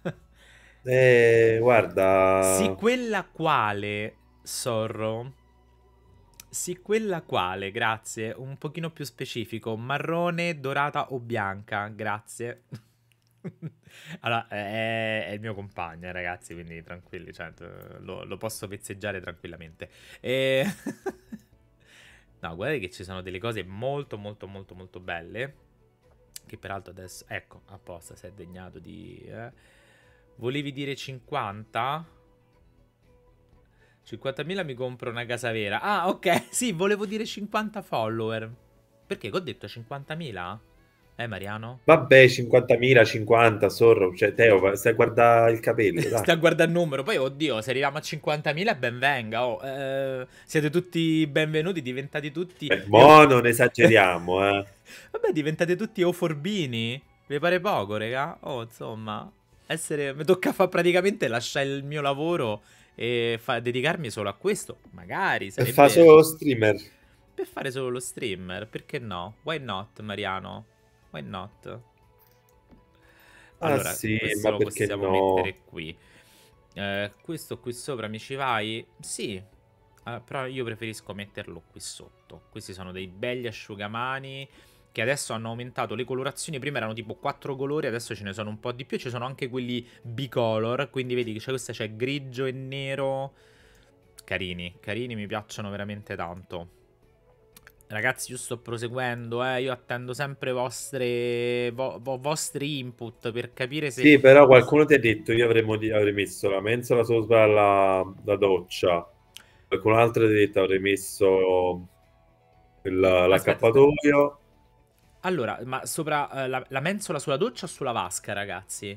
Eh, Sì, guarda, quella quale, Sorro? Sì, quella quale, grazie. Un pochino più specifico. Marrone, dorata o bianca, grazie. Allora, è, è il mio compagno, eh, ragazzi, quindi tranquilli, cioè, lo, lo posso vezzeggiare tranquillamente. E... No, guardate che ci sono delle cose molto, molto, molto, molto belle. Che peraltro adesso... Ecco, apposta, si è degnato di... Eh. Volevi dire cinquanta? cinquantamila mi compro una casa vera. Ah, ok, sì, volevo dire cinquanta follower. Perché? Che ho detto cinquantamila? Eh, Mariano? vabbè, cinquantamila, cinquanta, Sorro, cioè Teo, stai a guardare il capello, dai. Sta a guardare il numero. Poi, oddio, se arriviamo a cinquantamila ben venga. Oh, eh, siete tutti benvenuti, diventati tutti... Eh, Eu- mo non esageriamo, eh. Vabbè, diventate tutti euforbini. Vi pare poco, raga? Oh, insomma, essere... Mi tocca fare praticamente lasciare il mio lavoro e fa- dedicarmi solo a questo. Magari, E fa sarebbe... solo streamer. Per fare solo lo streamer, perché no? Why not, Mariano? Why not? Ah Allora, sì, questo ma lo perché possiamo no? mettere qui. Eh, questo qui sopra mi ci vai? Sì, eh, però io preferisco metterlo qui sotto. Questi sono dei belli asciugamani che adesso hanno aumentato le colorazioni. Prima erano tipo quattro colori, adesso ce ne sono un po' di più. Ci sono anche quelli bicolor, quindi vedi che c'è questa c'è grigio e nero. Carini, carini, mi piacciono veramente tanto. Ragazzi, io sto proseguendo, eh. Io attendo sempre vostre, vo- vo- vostri input per capire se... Sì, però qualcuno ti ha detto io avrei, modi- avrei messo la mensola sopra la, la doccia. Qualcun altro ti ha detto avrei messo il- Aspetta, aspetta. l'accappatoio. Allora, ma sopra eh, la, la mensola sulla doccia o sulla vasca, ragazzi?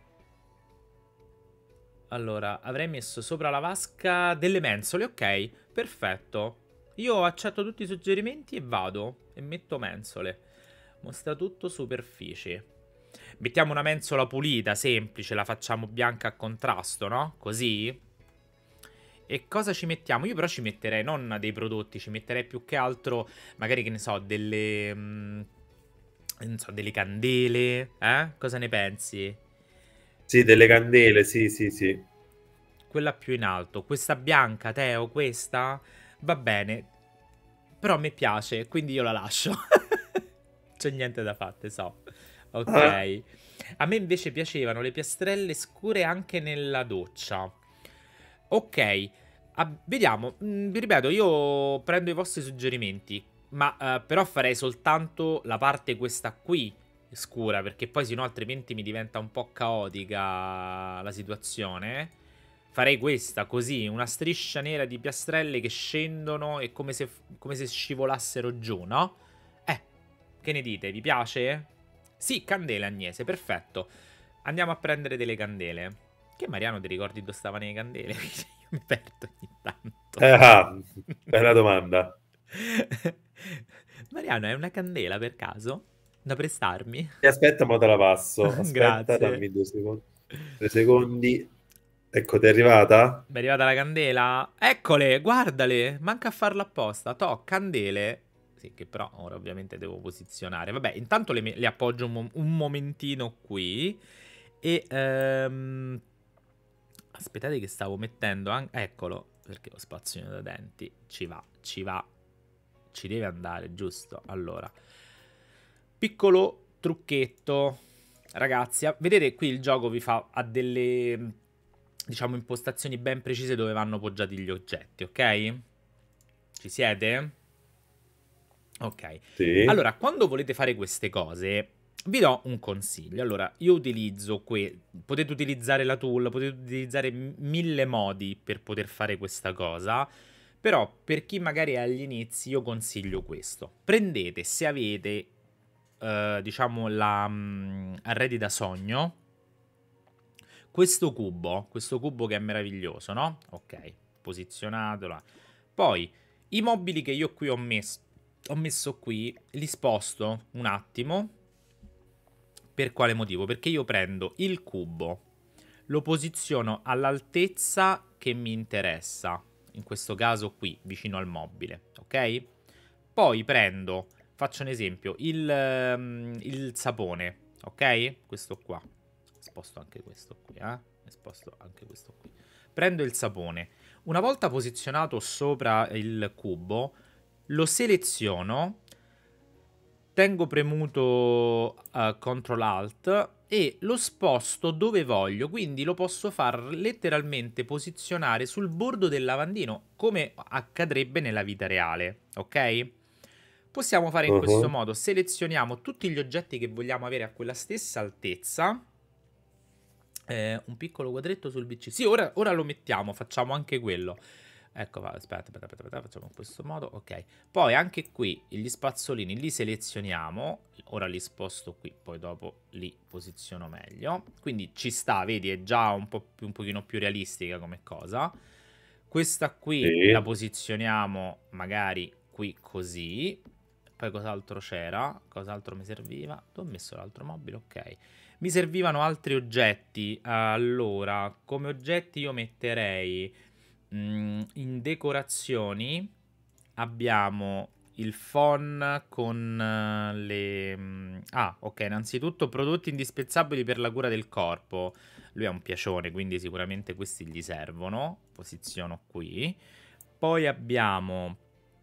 Allora, avrei messo sopra la vasca delle mensole, ok. Perfetto. Io accetto tutti i suggerimenti e vado. E metto mensole. Mostra tutto superfici. Mettiamo una mensola pulita, semplice, la facciamo bianca a contrasto, no? Così. E cosa ci mettiamo? Io però ci metterei non dei prodotti, ci metterei più che altro, magari che ne so, delle... mm, non so, delle candele, eh? Cosa ne pensi? Sì, delle candele, sì, sì, sì. Quella più in alto. Questa bianca, Teo, questa? Va bene. Però a me piace, quindi io la lascio. C'è niente da fare, so. Ah, Ok. A me invece piacevano le piastrelle scure anche nella doccia. Ok. Ah, vediamo. Mm, vi ripeto, io prendo i vostri suggerimenti. Ma eh, però farei soltanto la parte questa qui scura, perché poi sennò altrimenti mi diventa un po' caotica la situazione. Farei questa così, una striscia nera di piastrelle che scendono e come se, come se scivolassero giù, no? Eh, che ne dite? Vi piace? Sì, candele Agnese, perfetto. Andiamo a prendere delle candele. Che Mariano ti ricordi dove stavano le candele? Io mi perdo ogni tanto. Eh, ah, bella domanda. Mariano, hai una candela per caso? Da prestarmi? E aspetta, mo te la passo. Aspetta, Grazie. dammi due secondi. Tre secondi. Ecco, ti è arrivata? Mi è arrivata la candela. Eccole, guardale. Manca a farla apposta. Toh, candele. Sì, che però ora ovviamente devo posizionare. Vabbè, intanto le, me- le appoggio un, mo- un momentino qui. E... ehm, aspettate che stavo mettendo anche... Eccolo, perché lo spazzino da denti. Ci va, ci va. Ci deve andare, giusto? Allora. Piccolo trucchetto. Ragazzi, a- vedete qui il gioco vi fa a delle, diciamo, impostazioni ben precise dove vanno poggiati gli oggetti, ok? Ci siete? Ok. Sì. Allora, quando volete fare queste cose, vi do un consiglio. Allora, io utilizzo que... potete utilizzare la tool, potete utilizzare m- mille modi per poter fare questa cosa. Però, per chi magari è agli inizi, io consiglio questo. Prendete, se avete, eh, diciamo, la mm, arredi da sogno, questo cubo, questo cubo che è meraviglioso, no? Ok, posizionatelo. Poi, i mobili che io qui ho messo, ho messo qui, li sposto un attimo. Per quale motivo? Perché io prendo il cubo, lo posiziono all'altezza che mi interessa, in questo caso qui, vicino al mobile, ok? Poi prendo, faccio un esempio, il, ehm, il sapone, ok? Questo qua. Sposto anche questo qui, eh? E sposto anche questo qui. Prendo il sapone. Una volta posizionato sopra il cubo, lo seleziono, tengo premuto uh, control alt e lo sposto dove voglio, quindi lo posso far letteralmente posizionare sul bordo del lavandino, come accadrebbe nella vita reale, ok? Possiamo fare in questo Uh-huh. modo: selezioniamo tutti gli oggetti che vogliamo avere a quella stessa altezza. Eh, un piccolo quadretto sul B C. Sì, ora, ora lo mettiamo, facciamo anche quello. Ecco, va, aspetta, aspetta, aspetta, aspetta, facciamo in questo modo, ok. Poi anche qui gli spazzolini li selezioniamo, ora li sposto qui, poi dopo li posiziono meglio. Quindi ci sta, vedi, è già un po' più, un pochino più realistica come cosa. Questa qui la Sì. posizioniamo magari qui così. Poi cos'altro c'era? Cos'altro mi serviva? Dove ho messo l'altro mobile? Ok. Mi servivano altri oggetti. Allora, come oggetti io metterei mm, in decorazioni abbiamo il phon con eh, le... mm, ah, ok, innanzitutto prodotti indispensabili per la cura del corpo. Lui è un piacione, quindi sicuramente questi gli servono. Posiziono qui. Poi abbiamo...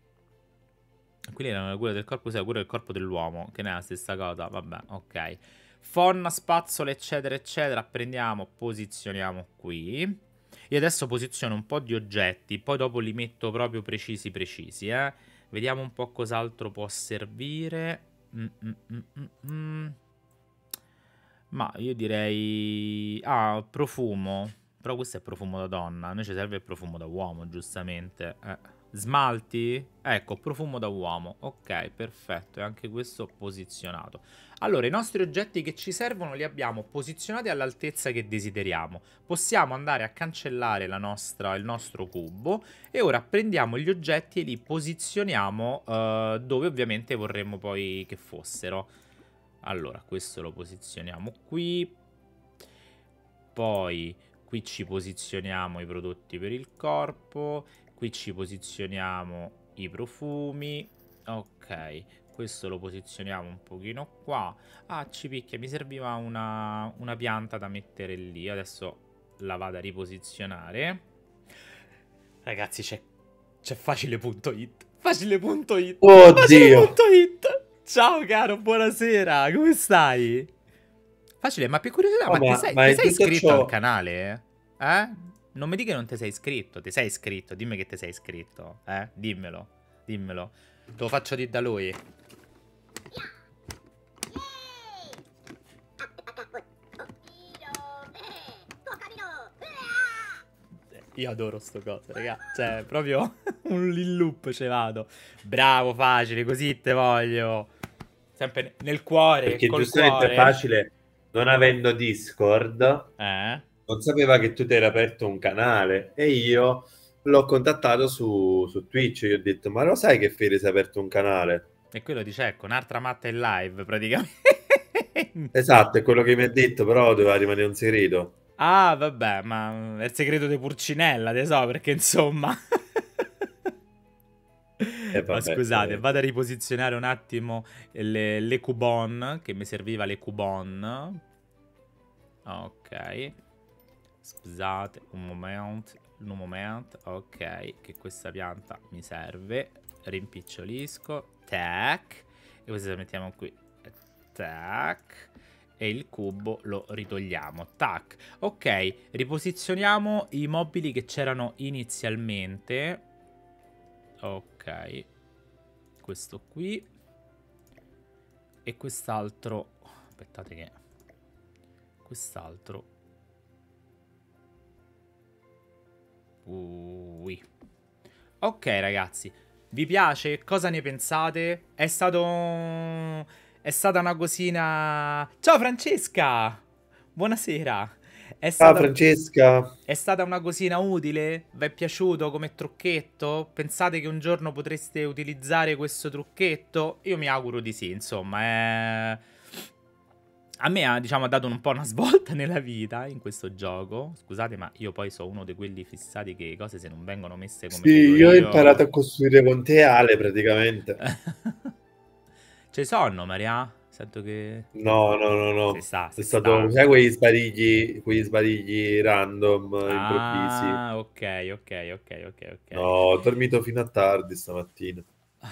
Quelli erano la cura del corpo, cos'è la cura del corpo dell'uomo? Che non è la stessa cosa, vabbè, ok. Fonna, spazzole, eccetera, eccetera. Prendiamo, posizioniamo qui. Io adesso posiziono un po' di oggetti, poi dopo li metto proprio precisi, precisi, eh. Vediamo un po' cos'altro può servire. Mm, mm, mm, mm, mm. Ma io direi... Ah, profumo. Però questo è profumo da donna. A noi ci serve il profumo da uomo, giustamente. Eh. Smalti? Ecco, profumo da uomo. Ok, perfetto. E anche questo posizionato. Allora, i nostri oggetti che ci servono li abbiamo posizionati all'altezza che desideriamo. Possiamo andare a cancellare la nostra, il nostro cubo. E ora prendiamo gli oggetti e li posizioniamo uh, dove ovviamente vorremmo poi che fossero. Allora, questo lo posizioniamo qui. Poi qui ci posizioniamo i prodotti per il corpo. Qui ci posizioniamo i profumi. Ok, questo lo posizioniamo un pochino qua. Ah, ci picchia, mi serviva una, una pianta da mettere lì. Adesso la vado a riposizionare. Ragazzi, c'è c'è facile punto it. Facile punto it. Facile Oddio. punto it. Ciao caro, buonasera, come stai? Facile, ma per curiosità, Oh, ma ti ma, sei, ma ti in sei tutto iscritto al ciò... canale? Eh? Non mi dica che non ti sei iscritto, ti sei iscritto, dimmi che ti sei iscritto, eh? Dimmelo, dimmelo. Te lo faccio dire da lui. Io adoro sto coso, raga. Cioè, proprio un in loop ce vado. Bravo, facile, così te voglio. sempre nel cuore, Perché col giustamente è cuore. facile, non avendo Discord, Eh? non sapeva che tu ti eri aperto un canale e io l'ho contattato su, su Twitch. Gli ho detto: ma lo sai che Fede si è aperto un canale? E quello dice, ecco, un'altra matta in live, praticamente. Esatto, è quello che mi ha detto, però doveva rimanere un segreto. Ah, vabbè, ma è il segreto di Purcinella, te so, perché insomma... E Ma vabbè, scusate, eh, vado a riposizionare un attimo le, le coupon, che mi serviva le coupon. Ok. Scusate, un momento, un momento. Ok, che questa pianta mi serve. Rimpicciolisco. Tac. E questo lo mettiamo qui. Tac. E il cubo lo ritogliamo. Tac. Ok, riposizioniamo i mobili che c'erano inizialmente. Ok. Questo qui. E quest'altro. Aspettate che... Quest'altro. Ui. Ok, ragazzi. Vi piace? Cosa ne pensate? È stato... È stata una cosina... Ciao Francesca! Buonasera. È ciao stata... Francesca. È stata una cosina utile? Vi è piaciuto come trucchetto? Pensate che un giorno potreste utilizzare questo trucchetto? Io mi auguro di sì, insomma, è... A me ha, diciamo, ha dato un po' una svolta nella vita in questo gioco. Scusate, ma io poi sono uno di quelli fissati che le cose se non vengono messe come Sì, dico io ho imparato io... a costruire con te Ale praticamente. C'è sonno, Maria? Sento che... No, no, no, Si no. sta, È si stato, sta. sai, quegli sbarigli, quegli sbarigli random, improvvisi. Ah, ok, ok, ok, ok, No, ok. ho dormito fino a tardi stamattina.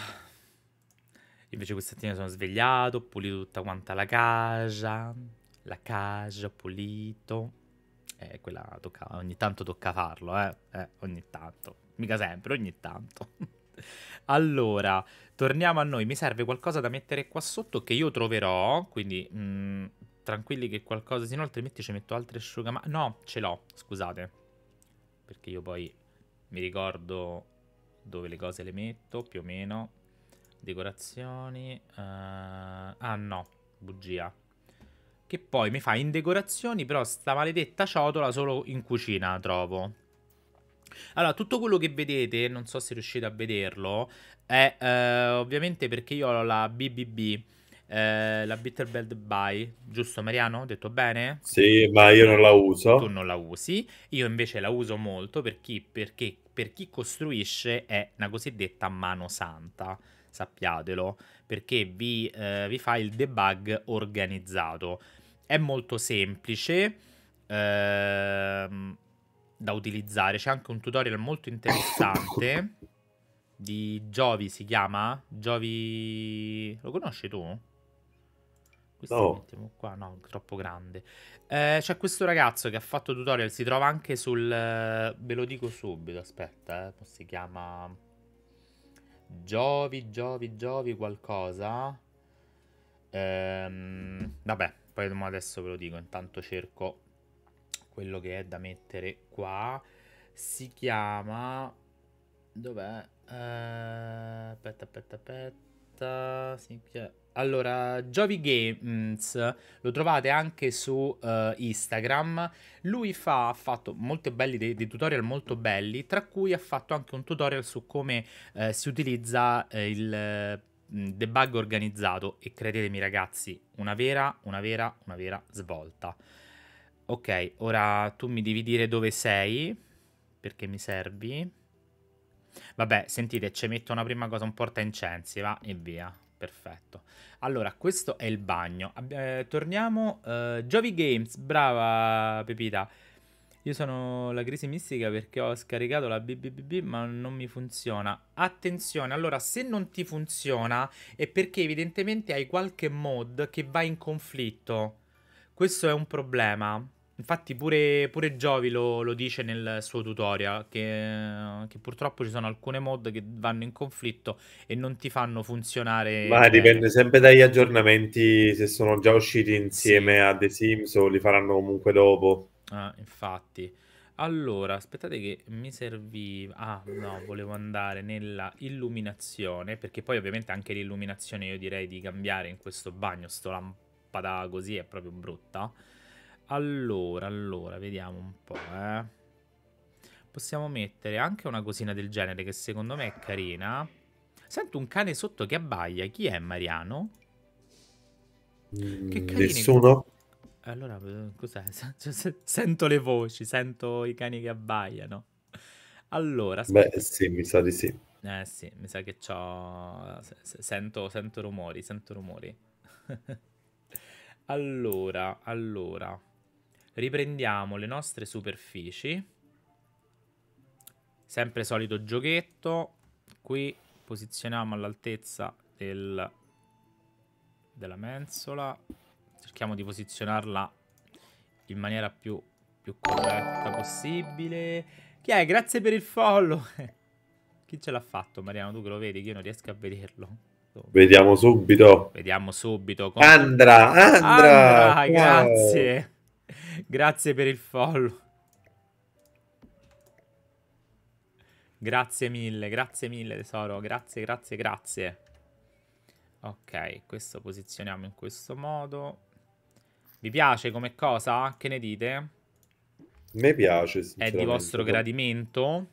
Invece questa mattina sono svegliato, ho pulito tutta quanta la casa. La casa, ho pulito. Eh, quella tocca, ogni tanto tocca farlo, eh. Eh, ogni tanto. Mica sempre, ogni tanto. Allora, torniamo a noi. Mi serve qualcosa da mettere qua sotto che io troverò. Quindi, mh, tranquilli che qualcosa... Se no, altrimenti ci metto altri asciugamani. No, ce l'ho, scusate. Perché io poi mi ricordo dove le cose le metto, più o meno. Decorazioni. eh, Ah, no, bugia. Che poi mi fa in decorazioni, però sta maledetta ciotola solo in cucina, trovo. Allora, tutto quello che vedete, non so se riuscite a vederlo, è eh, ovviamente perché io ho la B B B, eh, la Bitterbeld Buy, giusto Mariano? Ho detto bene? Sì, ma io non la Tu uso. non la usi, io invece la uso molto per chi, perché per chi costruisce è una cosiddetta mano santa, sappiatelo, perché vi, eh, vi fa il debug organizzato. È molto semplice ehm, da utilizzare, c'è anche un tutorial molto interessante di Giovi, si chiama? Giovi... Lo conosci tu? Questo lo No. mettiamo qua, no, troppo grande. Eh, c'è questo ragazzo che ha fatto tutorial, si trova anche sul... eh, ve lo dico subito, aspetta, eh, si chiama... Giovi, Giovi, Giovi qualcosa. Ehm, vabbè, poi adesso ve lo dico, intanto cerco quello che è da mettere qua. Si chiama... Dov'è? Eh, aspetta, aspetta, aspetta. Si chia- Allora, Jovi Games lo trovate anche su eh, Instagram. Lui fa, ha fatto molto belli, dei, dei tutorial molto belli, tra cui ha fatto anche un tutorial su come eh, si utilizza eh, il eh, debug organizzato. E credetemi, ragazzi, una vera, una vera, una vera svolta. Ok, ora tu mi devi dire dove sei, perché mi servi. Vabbè, sentite, ci metto una prima cosa, un portaincensi, va, e via. Perfetto. Allora, questo è il bagno. Abbi- eh, torniamo. eh, Jovi Games, brava Pepita. Io sono la crisi mistica perché ho scaricato la B B B B, ma non mi funziona. Attenzione, allora, se non ti funziona è perché evidentemente hai qualche mod che va in conflitto. Questo è un problema. Infatti pure, pure Giovi lo, lo dice nel suo tutorial, che, che purtroppo ci sono alcune mod che vanno in conflitto e non ti fanno funzionare Ma bene. dipende sempre dagli aggiornamenti, se sono già usciti Sì, insieme a The Sims o li faranno comunque dopo. ah, infatti. Allora, aspettate che mi serviva... Ah, no, volevo andare nella illuminazione, perché poi ovviamente anche l'illuminazione io direi di cambiare in questo bagno, sto lampada così è proprio brutta. Allora, allora, vediamo un po', eh. Possiamo mettere anche una cosina del genere che secondo me è carina. Sento un cane sotto che abbaia, chi è Mariano? Che Mm, carini... nessuno? Allora, eh, cos'è? Cioè, se- Sento le voci, sento i cani che abbaiano. Allora, Beh, aspetta. sì, mi sa di sì. Eh sì, mi sa che c'ho... se- se- Sento, sento rumori, sento rumori. Allora, allora. Riprendiamo le nostre superfici. Sempre solito giochetto. Qui posizioniamo all'altezza del, della mensola. Cerchiamo di posizionarla in maniera più, più corretta possibile. Chi è? Grazie per il follow. Chi ce l'ha fatto, Mariano? Tu che lo vedi, che io non riesco a vederlo. Vediamo subito. Vediamo subito. Con... Andra, Andra, Andra, ciao. grazie. Grazie per il follow. Grazie mille, grazie mille tesoro. Grazie, grazie, grazie. Ok, questo posizioniamo in questo modo. Vi piace come cosa? Che ne dite? A me piace, È di sinceramente. vostro No? gradimento?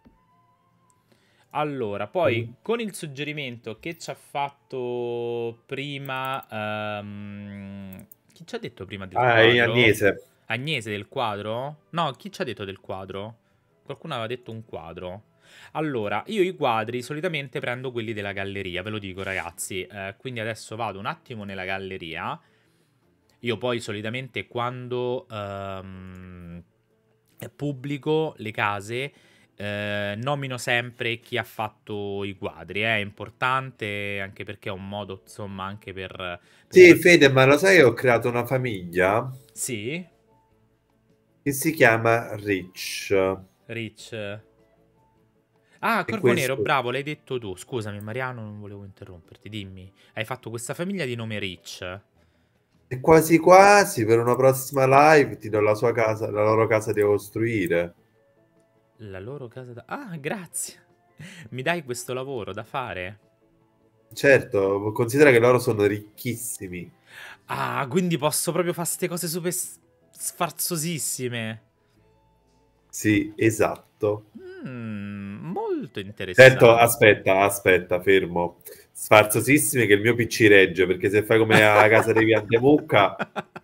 Allora, poi con il suggerimento che ci ha fatto prima... ehm, chi ci ha detto prima del Ah, è quadro? Agnese. Agnese del quadro? No, chi ci ha detto del quadro? Qualcuno aveva detto un quadro. Allora, io i quadri solitamente prendo quelli della galleria, ve lo dico ragazzi. Eh, quindi adesso vado un attimo nella galleria. Io poi solitamente quando ehm, pubblico le case eh, nomino sempre chi ha fatto i quadri. eh, È importante anche perché è un modo, insomma, anche per... per Sì, far- Fede, ma lo sai che ho creato una famiglia Sì, che si chiama Rich. Rich. Ah, E Corvo Nero, questo bravo, l'hai detto tu. Scusami, Mariano, non volevo interromperti. Dimmi, hai fatto questa famiglia di nome Rich. è quasi quasi per una prossima live ti do la sua casa, la loro casa da costruire. La loro casa da... Ah, grazie. Mi dai questo lavoro da fare? Certo, considera che loro sono ricchissimi. Ah, quindi posso proprio fare queste cose super s- sfarzosissime. Sì, esatto. Mm, molto Certo, interessante. aspetta, aspetta, fermo. Sfarzosissimi che il mio P C regge, perché se fai come a casa di Via Mucca,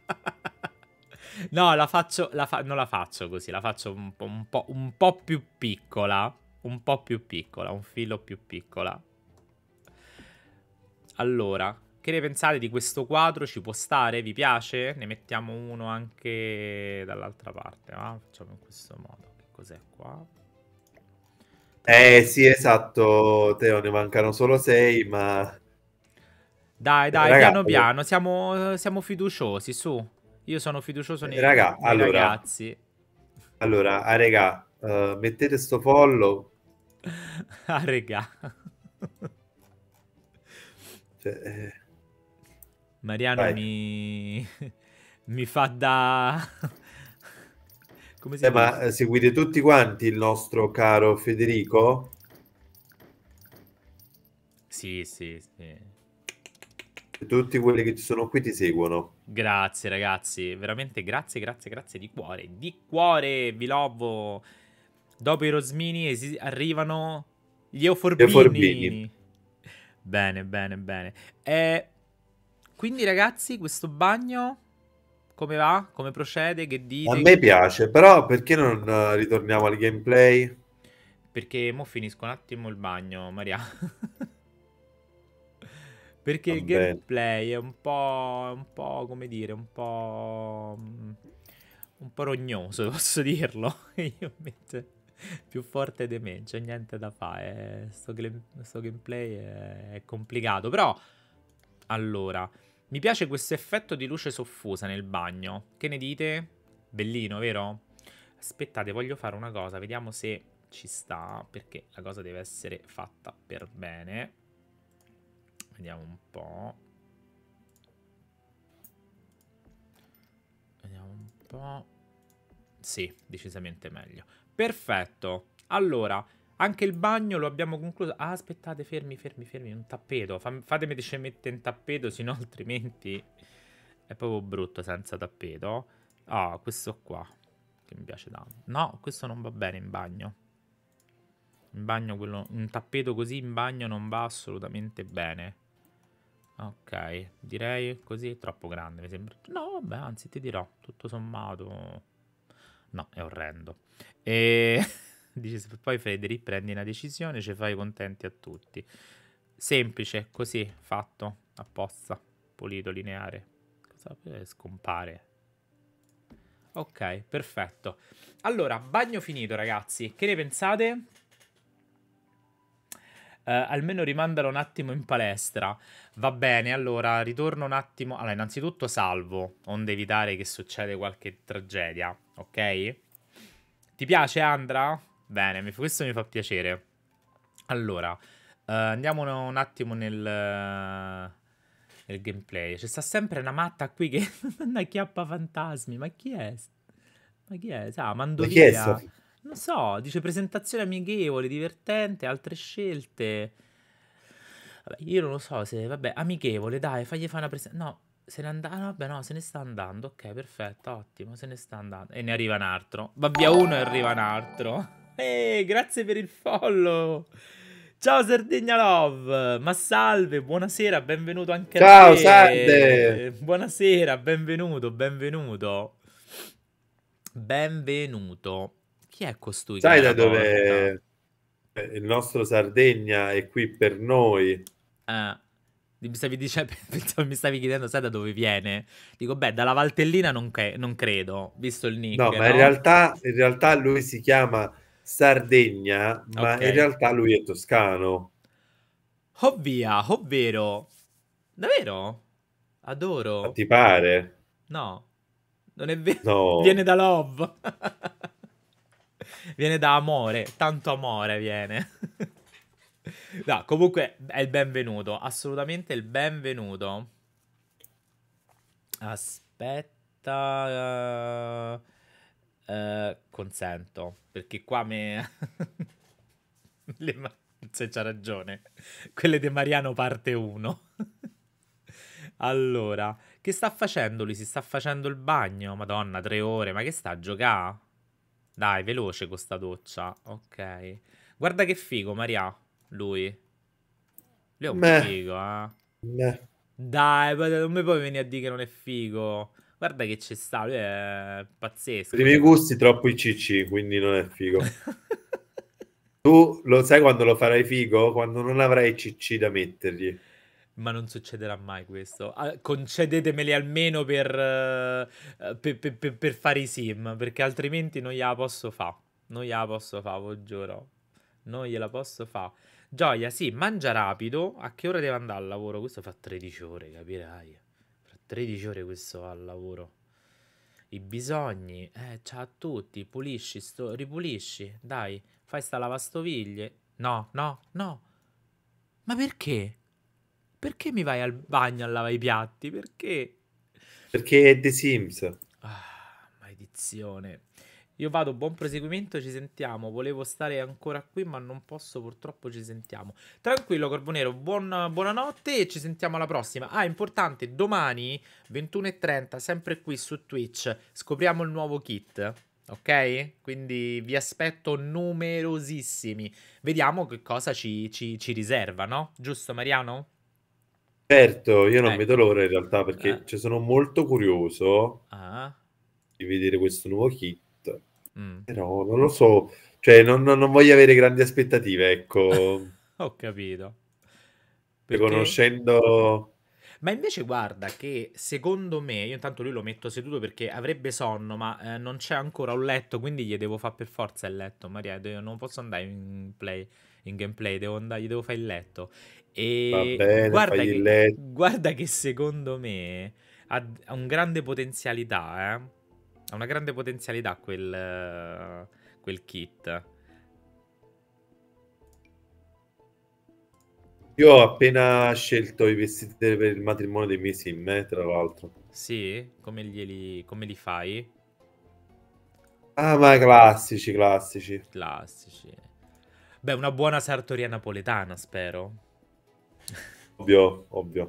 No, la faccio, la fa- non la faccio così, la faccio un po', un po', un po' più piccola. Un po' più piccola, un filo più piccola. Allora, che ne pensate di questo quadro? Ci può stare? Vi piace? Ne mettiamo uno anche dall'altra parte, va? Facciamo in questo modo. Che cos'è qua? eh sì, esatto, Teo, ne mancano solo sei, ma Dai, eh, dai, raga, piano allora, piano, siamo, siamo fiduciosi, su. Io sono fiducioso eh, nei, raga, nei allora, ragazzi. allora, ah, raga, eh, mettete sto follow, Ah, regà. cioè, eh, Mariano vai. mi... mi fa da... Come si Eh, ma dice? eh, seguite tutti quanti il nostro caro Federico? Sì, sì, sì. Tutti quelli che ci sono qui ti seguono. Grazie ragazzi, veramente grazie, grazie, grazie di cuore. Di cuore, vi lovo. Dopo i rosmini esi- arrivano gli E Forbini. euforbini. Bene, bene, bene. E quindi ragazzi, questo bagno come va? Come procede? Che A dite? me piace, però perché non eh, ritorniamo al gameplay? Perché mo finisco un attimo il bagno, Maria. Perché Va il bene. gameplay è un po', un po', come dire, un po', mm, un po' rognoso, posso dirlo. Io invece più forte di me, c'è niente da fare. eh, Sto, gle- sto gameplay è, è complicato, però, allora, mi piace questo effetto di luce soffusa nel bagno. Che ne dite? Bellino, vero? Aspettate, voglio fare una cosa, vediamo se ci sta, perché la cosa deve essere fatta per bene. Vediamo un po'. Vediamo un po'. Sì, decisamente meglio. Perfetto. Allora, anche il bagno lo abbiamo concluso. Ah, aspettate, fermi, fermi, fermi. Un tappeto. Fam- fatemi ci mette in tappeto, sennò altrimenti è proprio brutto senza tappeto. Ah, questo qua, che mi piace tanto. No, questo non va bene in bagno. In bagno quello, un tappeto così in bagno non va assolutamente bene. Ok, direi così è troppo grande, mi sembra. No, vabbè, anzi ti dirò, tutto sommato. No, è orrendo. E dici, se poi Federic prendi una decisione, ci fai contenti a tutti. Semplice, così, fatto, apposta, pulito, lineare. Cosa eh, scompare? Ok, perfetto. Allora, bagno finito, ragazzi. Che ne pensate? Eh, almeno rimandalo un attimo in palestra. Va bene, allora ritorno un attimo. Allora, innanzitutto salvo, onde evitare che succeda qualche tragedia, ok? Ti piace, Andra? Bene, mi- questo mi fa piacere. Allora, eh, andiamo un attimo nel, nel gameplay. C'è sta sempre una matta qui che non acchiappa fantasmi. Ma chi è? Ma chi è? Sa, Ma mando chi è sta? via. Non so, dice presentazione amichevole, divertente, altre scelte. Vabbè, io non lo so se, vabbè, amichevole, dai, fagli fare una presentazione. No, se ne anda... ah, vabbè, no, se ne sta andando. Ok, perfetto, ottimo, se ne sta andando. E ne arriva un altro. Va via uno e arriva un altro. Ehi, grazie per il follow. Ciao Sardegna Love, ma salve, buonasera, benvenuto anche a Ciao, Sarde! te. Buonasera, benvenuto, benvenuto. Benvenuto. Chi è costui che è Sai alla da porta? dove eh, il nostro Sardegna è qui per noi? Eh, mi stavi dicendo, pensavo mi stavi chiedendo, sai da dove viene? Dico, beh, dalla Valtellina non, che- non credo, visto il nick, No, ma in no? realtà, in realtà lui si chiama Sardegna, ma in Ok. realtà lui è toscano. Oh via, ovvero. Davvero? Ma Adoro. ti pare? No, non è vero. Viene No. da love. Viene da amore, tanto amore viene. No, comunque è il benvenuto, assolutamente il benvenuto. Aspetta, eh, eh, consento, perché qua me... Le ma- se c'ha ragione. Quelle di Mariano parte uno. Allora, che sta facendo lui? Si sta facendo il bagno? Madonna, tre ore, ma che sta a giocare? Dai, veloce con sta doccia. Ok. Guarda che figo, Maria. Lui. Lui è un Meh, figo, eh. meh. Dai, poi- non mi puoi venire a dire che non è figo. Guarda che c'è sta, lui è Per i pazzesco. miei Cioè... gusti troppo i cicci, quindi non è figo. Tu lo sai quando lo farai figo? Quando non avrai i cicci da mettergli. Ma non succederà mai questo. Ah, concedetemeli almeno per, eh, per, per- per- per fare i sim, perché altrimenti non gliela posso fa. Non gliela posso fa, vi giuro. Non gliela posso fa. Gioia, sì, mangia rapido. A che ora deve andare al lavoro? Questo fa tredici ore, capirai. Fra tredici ore questo va al lavoro. I bisogni, eh, c'ha tutti. Pulisci, sto, ripulisci. Dai, fai sta lavastoviglie. No, no, no. Ma perché? Perché mi vai al bagno a lavare i piatti? Perché? Perché è The Sims. Ah, maledizione. Io vado, buon proseguimento, ci sentiamo. Volevo stare ancora qui, ma non posso, purtroppo ci sentiamo. Tranquillo, Corbonero, buon- buonanotte e ci sentiamo alla prossima. Ah, importante, domani ventuno e trenta, sempre qui su Twitch, scopriamo il nuovo kit. Ok? Quindi vi aspetto numerosissimi. Vediamo che cosa ci, ci, ci riserva, no? Giusto, Mariano? Certo, io non vedo Ecco. l'ora in realtà Eh, perché ci sono molto curioso ah, di vedere questo nuovo kit, mm. però non lo so, cioè non, non- non voglio avere grandi aspettative, ecco, Ho capito. Perché? conoscendo... Ma invece guarda che secondo me, io intanto lui lo metto seduto perché avrebbe sonno, ma eh, non c'è ancora un letto, quindi gli devo fare per forza il letto. Maria, io non posso andare in play, in gameplay, devo andare, gli devo fare il letto. Va E bene, guarda fagli il che, letto. guarda che secondo me ha, ha un grande potenzialità, eh. Ha una grande potenzialità quel, eh, quel kit. Io ho appena scelto i vestiti per il matrimonio dei miei sim, eh, tra l'altro. Sì? Come glieli, come li fai? Ah, ma classici, classici. Classici. Beh, una buona sartoria napoletana, spero. Ovvio, ovvio.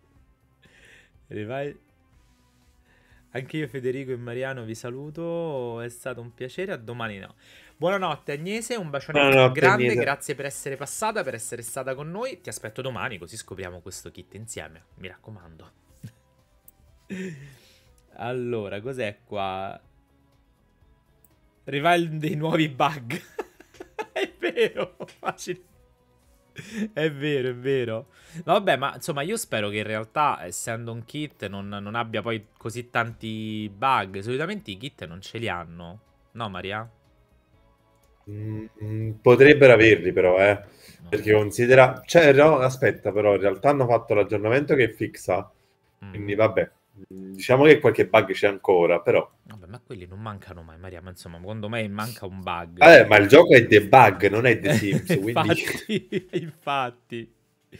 Vai. Anche io, Federico e Mariano, vi saluto. È stato un piacere. A domani no. Buonanotte, Agnese. Un bacione Buonanotte, grande. Agnese. Grazie per essere passata, per essere stata con noi. Ti aspetto domani, così scopriamo questo kit insieme. Mi raccomando. Allora, cos'è qua? Revival dei nuovi bug. È vero. Facile. È vero, è vero. No, vabbè, ma insomma, io spero che in realtà, essendo un kit, non, non abbia poi così tanti bug. Solitamente i kit non ce li hanno. No, Maria? Mm, mm, potrebbero averli però, eh. No. Perché considera... Cioè, no, aspetta, però in realtà hanno fatto l'aggiornamento che fixa. Quindi Mm. vabbè, mm, diciamo che qualche bug c'è ancora, però... Vabbè, ma quelli non mancano mai, Maria. Ma insomma, secondo me manca un bug. Eh, ma il gioco è The Bug, non è The Sims, quindi... Infatti, infatti.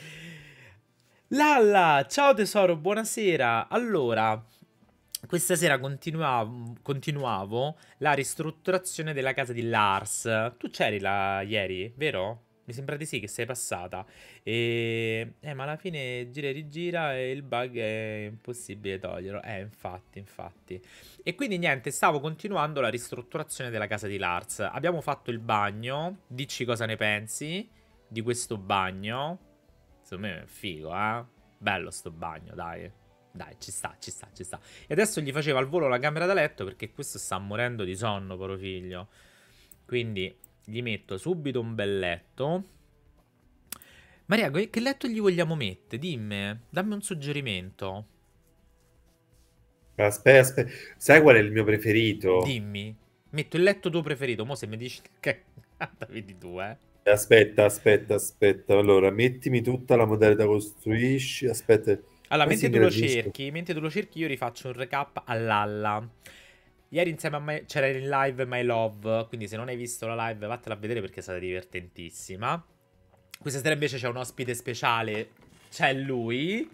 Lalla, ciao tesoro, buonasera. Allora, questa sera continuavo, continuavo la ristrutturazione della casa di Lars. Tu c'eri là ieri, vero? Mi sembra di sì che sei passata. E... Eh, ma alla fine gira e rigira e il bug è impossibile toglierlo. Eh, infatti, infatti. E quindi niente, stavo continuando la ristrutturazione della casa di Lars. Abbiamo fatto il bagno. Dici cosa ne pensi di questo bagno. Secondo me è figo, eh? Bello sto bagno, dai. Dai, ci sta, ci sta, ci sta. E adesso gli faceva al volo la camera da letto perché questo sta morendo di sonno, povero figlio. Quindi gli metto subito un bel letto. Maria, che letto gli vogliamo mettere? Dimmi, dammi un suggerimento. Aspetta, aspetta. Sai qual è il mio preferito? Dimmi. Metto il letto tuo preferito. Mo' se mi dici che vedi tu, eh. Aspetta, aspetta, aspetta. Allora, mettimi tutta la modalità costruisci. Aspetta, Allora, come si mentre tu lo interagisce? cerchi, mentre tu lo cerchi, io rifaccio un recap all'alla. Ieri insieme a me c'era in live My Love, quindi se non hai visto la live vattela a vedere perché è stata divertentissima. Questa sera invece c'è un ospite speciale, c'è lui.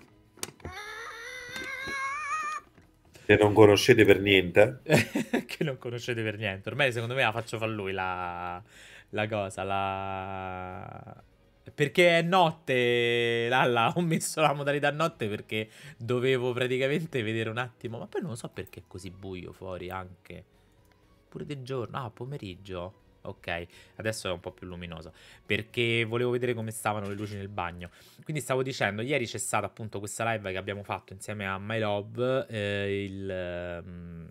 Che non conoscete per niente. Che non conoscete per niente. Ormai secondo me la faccio fare lui la, la cosa, la... Perché è notte, Lalla, ho messo la modalità notte perché dovevo praticamente vedere un attimo. Ma poi non so perché è così buio fuori anche. Pure di giorno, ah, pomeriggio. Ok, adesso è un po' più luminoso. Perché volevo vedere come stavano le luci nel bagno. Quindi stavo dicendo, ieri c'è stata appunto questa live che abbiamo fatto insieme a My Love. Eh, il, ehm,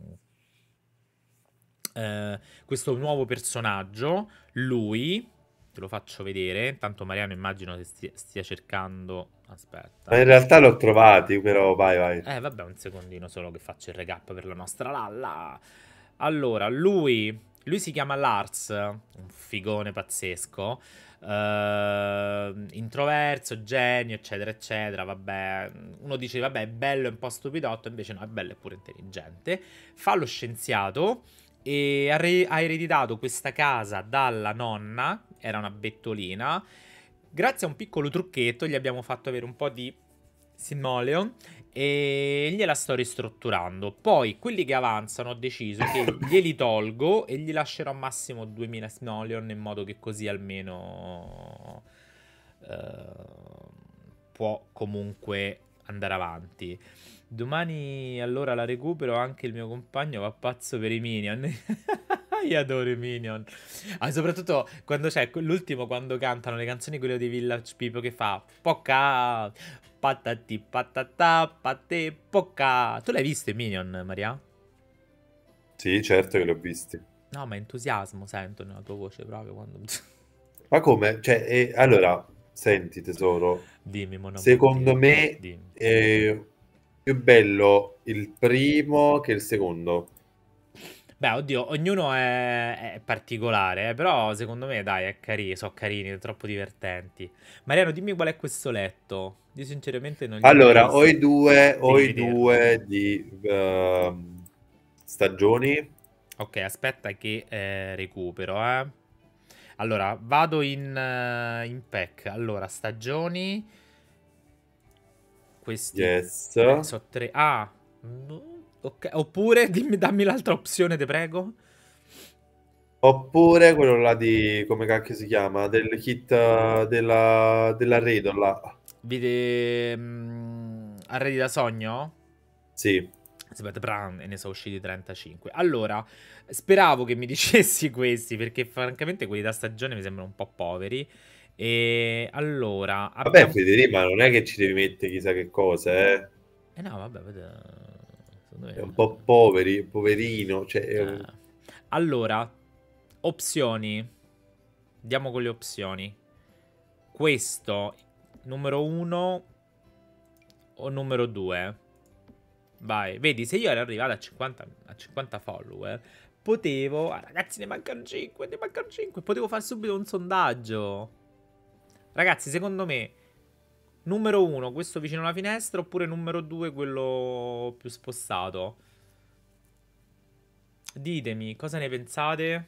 eh, questo nuovo personaggio, lui, te lo faccio vedere. Intanto Mariano immagino che stia, stia cercando. Ma Aspetta. in realtà l'ho trovati, però vai, vai. Eh, vabbè, un secondino solo che faccio il recap per la nostra Lalla. Allora, lui, lui si chiama Lars, un figone pazzesco. eh, introverso, genio, eccetera, eccetera. Vabbè, uno dice, vabbè, è bello e un po' stupidotto, invece no, è bello e pure intelligente. Fa lo scienziato e ha, re- ha ereditato questa casa dalla nonna, era una bettolina. Grazie a un piccolo trucchetto gli abbiamo fatto avere un po' di simoleon e gliela sto ristrutturando. Poi quelli che avanzano ho deciso che glieli tolgo e gli lascerò massimo duemila simoleon in modo che così almeno eh, può comunque andare avanti. Domani allora la recupero, anche il mio compagno va pazzo per i minion. Io adoro i minion. Ah, soprattutto quando c'è l'ultimo, quando cantano le canzoni quelle dei Village People che fa Poca, patati patata, pate, poca. Tu l'hai visto i minion, Maria? Sì, certo che l'ho visti. No, ma entusiasmo sento nella tua voce proprio quando... Ma come? Cioè, eh, allora, senti tesoro, Dimmi, Monna secondo Buttia. me Dimmi. è più bello il primo che il secondo. Beh, oddio, ognuno è, è particolare, eh, però secondo me, dai, è carino, sono carini, troppo divertenti. Mariano, dimmi qual è questo letto. Io sinceramente non li ho mai Allora, ho visti. i due, ho Devi i vederli. due di ehm, stagioni. Ok, aspetta che eh, recupero, eh. Allora, vado in, eh, in pack. Allora, stagioni. Questi Yes. eh, so tre. Ah, mm, ok. Oppure dimmi, dammi l'altra opzione, te prego. Oppure quello là di, come cacchio si chiama? Del kit eh, della, dell'arredo là. Vede... mm, Arredi da sogno? Sì. Aspetta, Brown, e ne sono usciti trentacinque. Allora, speravo che mi dicessi questi, perché francamente quelli da stagione mi sembrano un po' poveri. E allora, Vabbè, abbiamo... Federico, ma non è che ci devi mettere chissà che cosa, eh. Eh no, vabbè, vede... Secondo È un me... po' poveri, poverino. Cioè, è un- eh. Allora, opzioni. Andiamo con le opzioni. Questo, numero uno o numero due? Vai, vedi, se io ero arrivato a cinquanta, a cinquanta follower, potevo... Ah, ragazzi, ne mancano cinque, ne mancano cinque. Potevo fare subito un sondaggio. Ragazzi, secondo me, numero uno, questo vicino alla finestra, oppure numero due, quello più spostato. Ditemi, cosa ne pensate?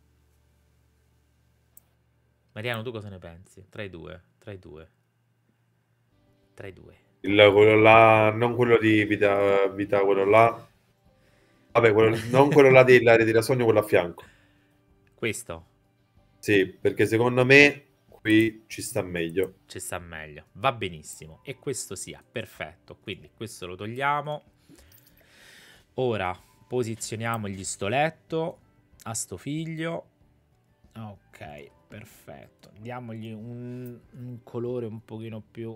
Mariano, tu cosa ne pensi? Tra i due, tra i due, tra i due. il- quello là, non quello di vita, vita, quello là. Vabbè, quello- non quello là dell'area di sogno, quello a fianco. Questo Sì, perché secondo me qui ci sta meglio. ci sta meglio. Va benissimo. E questo sia, perfetto. Quindi questo lo togliamo. Ora posizioniamo gli stoletto a sto figlio. Ok, perfetto. Diamogli un, un colore un pochino più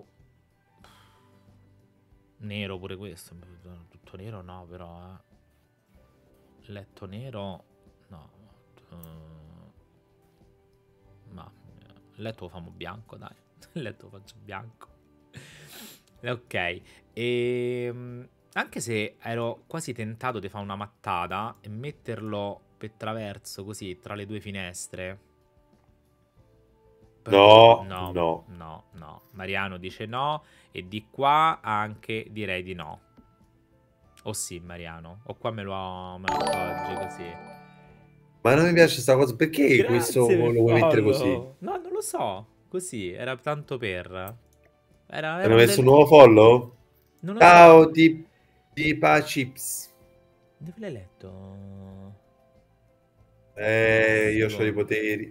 nero pure questo. Tutto nero no, però eh. Letto nero no. Uh, ma letto lo famo bianco, dai. Letto lo faccio bianco. Ok. E anche se ero quasi tentato di fare una mattata e metterlo per traverso così tra le due finestre. Però dice No, no, no. no, no. Mariano dice no e di qua anche direi di no. O sì, Mariano. O qua me lo, me lo appoggi così. Ma non mi piace questa cosa. Perché questo Grazie per lo vuoi mettere così? follow. No, non lo so. Così, era tanto per. Era, Hanno era un messo del... un nuovo follow? Non lo so. Ciao di, di Pa Chips. Dove l'hai letto? Eh, io ho i Secondo. poteri.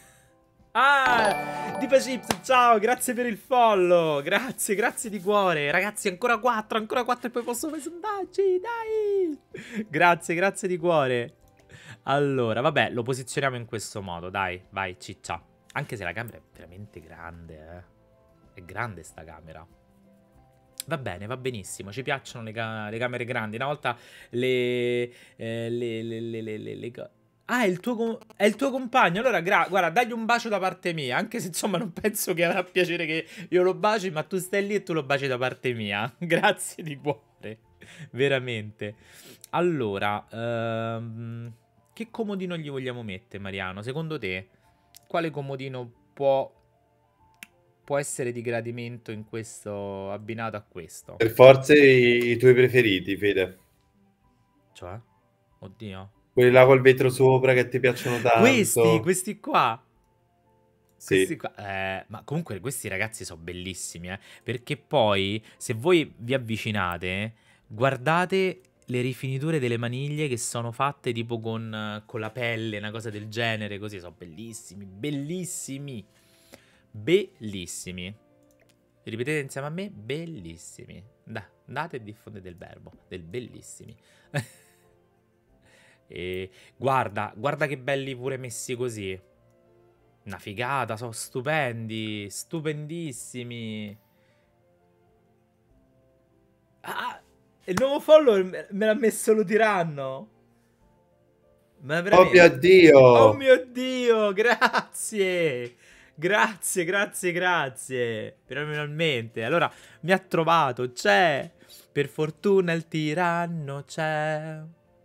Ah, Dipa Chips, ciao, grazie per il follow. Grazie, grazie di cuore. Ragazzi, ancora quattro, ancora quattro e poi posso fare i sondaggi, dai. Grazie, grazie di cuore. Allora, vabbè, lo posizioniamo in questo modo, dai, vai, ciccia. Anche se la camera è veramente grande, eh. È grande sta camera. Va bene, va benissimo, ci piacciono le, ca- le camere grandi. Una volta le... eh, le, le, le, le, le- le ca- Ah, è il tuo, com- è il tuo compagno. Allora, gra- guarda, dagli un bacio da parte mia. Anche se, insomma, non penso che avrà piacere che io lo baci, ma tu stai lì e tu lo baci da parte mia. Grazie di cuore. Veramente. Allora, ehm, che comodino gli vogliamo mettere, Mariano? Secondo te, quale comodino può, può essere di gradimento in questo, abbinato a questo? Per forza i, i tuoi preferiti, Fede. Cioè? Oddio. Quelli là col vetro sopra che ti piacciono Questi, tanto. questi qua. Questi Sì. qua, eh, ma comunque questi ragazzi sono bellissimi, eh, perché poi se voi vi avvicinate, guardate le rifiniture delle maniglie che sono fatte tipo con, eh, con la pelle, una cosa del genere, così sono bellissimi, bellissimi, bellissimi. Ripetete insieme a me, bellissimi. Da, andate e diffondete il verbo, del bellissimi. E guarda, guarda che belli pure messi così. Una figata, sono stupendi, stupendissimi. Ah, il nuovo follower me me l'ha messo lo tiranno. Ma Oh mio veramente. Oh Dio! mio Dio, grazie. Grazie, grazie, grazie. Finalmente. Allora, mi ha trovato, c'è. Per fortuna il tiranno c'è.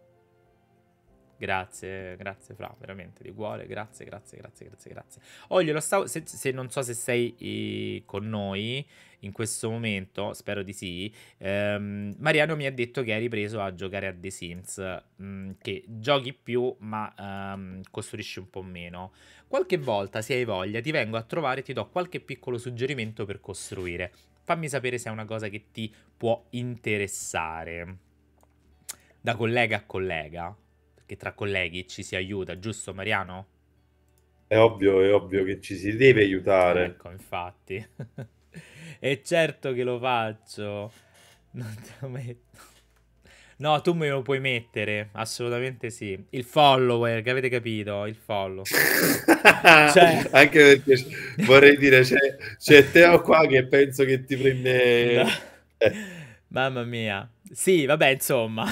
Grazie, grazie Fra, veramente di cuore, grazie, grazie, grazie, grazie, grazie. Oh, glielo stavo, se, se non so se sei eh, con noi in questo momento, spero di sì, ehm, Mariano mi ha detto che hai ripreso a giocare a The Sims, mh, che giochi più ma ehm, costruisci un po' meno. Qualche volta, se hai voglia, ti vengo a trovare e ti do qualche piccolo suggerimento per costruire. Fammi sapere se è una cosa che ti può interessare. Da collega a collega. Perché che tra colleghi ci si aiuta, giusto Mariano? È ovvio, è ovvio che ci si deve aiutare. Ecco, infatti. E certo che lo faccio. Non te lo metto. No, tu me lo puoi mettere, assolutamente sì. Il follower, che avete capito? Il follow. Cioè... Anche perché vorrei dire, c'è, c'è Teo qua che penso che ti No. prende... Eh. Mamma mia. Sì, vabbè, insomma.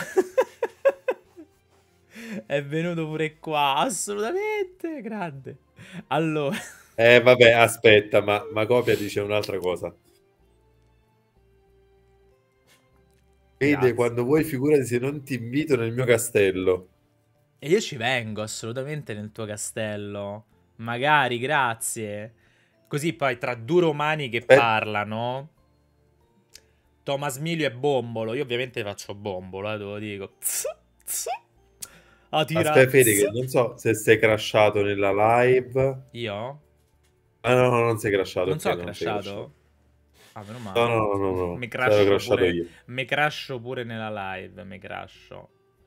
È venuto pure qua, assolutamente, grande. Allora... Eh, vabbè, aspetta, ma, ma Copia dice un'altra cosa. Vede, Grazie. quando vuoi, figurati se non ti invito nel mio castello. E io ci vengo assolutamente nel tuo castello. Magari, grazie. Così poi tra due romani che Aspetta, parlano, Thomas Milio e Bombolo. Io ovviamente faccio Bombolo, eh, te lo dico. Tz, tz. A aspetta, Fede, tirazzo. che non so se sei crashato nella live. Io? Ah, no, no, non sei crashato, Non ok, so non sei crashato. crashato? Ah, meno No, male. no, no, no, no, Mi sarò crasho crashato pure. io. Mi crasho pure nella live. Mi crasho.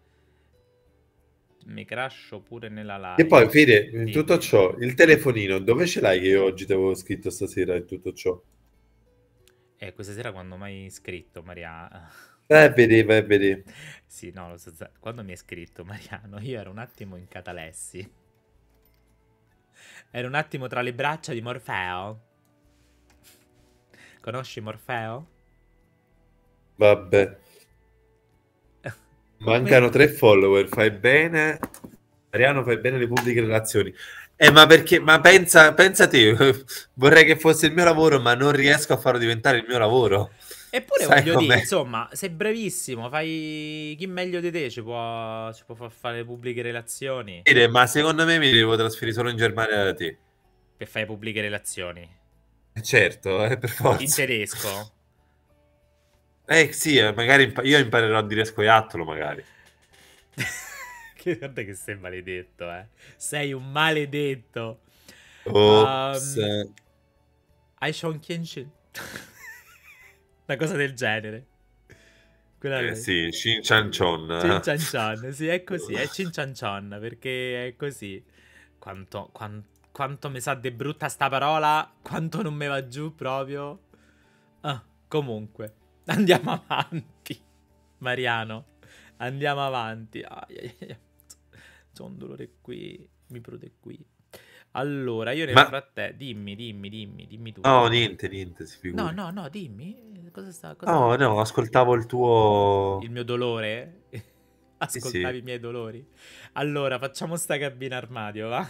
Mi crasho pure nella E live. poi, Fede, in tutto Dimmi. ciò, il telefonino, dove ce l'hai che io oggi ti avevo scritto stasera in tutto ciò? Eh, questa sera quando mi hai scritto, Maria... Eh, vedeva, eh, vedi. Sì, no, lo so, sa- quando mi hai scritto, Mariano, io ero un attimo in catalessi. Ero un attimo tra le braccia di Morfeo. Conosci Morfeo? Vabbè. Mancano tre follower, fai bene. Mariano, fai bene le pubbliche relazioni. Eh, ma perché? Ma pensa, pensa te, vorrei che fosse il mio lavoro, ma non riesco a farlo diventare il mio lavoro. Eppure Sai voglio dire, com'è? insomma, sei bravissimo, fai... Chi meglio di te ci può, ci può far fare le pubbliche relazioni? Dire, ma secondo me mi devo trasferire solo in Germania da te. Per fare pubbliche relazioni. Eh, certo, eh, per In forza. tedesco? Eh sì, eh, magari impa- io imparerò a dire scoiattolo, magari. Che guarda che sei maledetto, eh. Sei un maledetto. Ops. Um, Aishon Kenshin. Una cosa del genere. Quella Eh lì. sì, Shin Chan Chin Chon. Chan Chan, sì, è così, è Chin Chan Chan, perché è così. Quanto, quan- quanto mi sa de brutta sta parola, quanto non mi va giù proprio. Ah, comunque, andiamo avanti, Mariano, andiamo avanti. Ai, ai, ai. C'ho un dolore qui, mi prode qui. Allora, io nel Ma frattempo, dimmi, dimmi, dimmi, dimmi no, tutto. niente, niente, si No, figuri. no, no, dimmi, cosa sta, cosa... No, no, ascoltavo il Il tuo... mio dolore? Sì, Ascoltavi sì. i miei dolori? Allora, facciamo sta cabina armadio, va?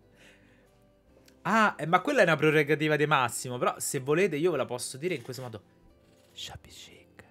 Ah, eh, ma quella è una prerogativa di Massimo, però se volete io ve la posso dire in questo modo. Shabby chic.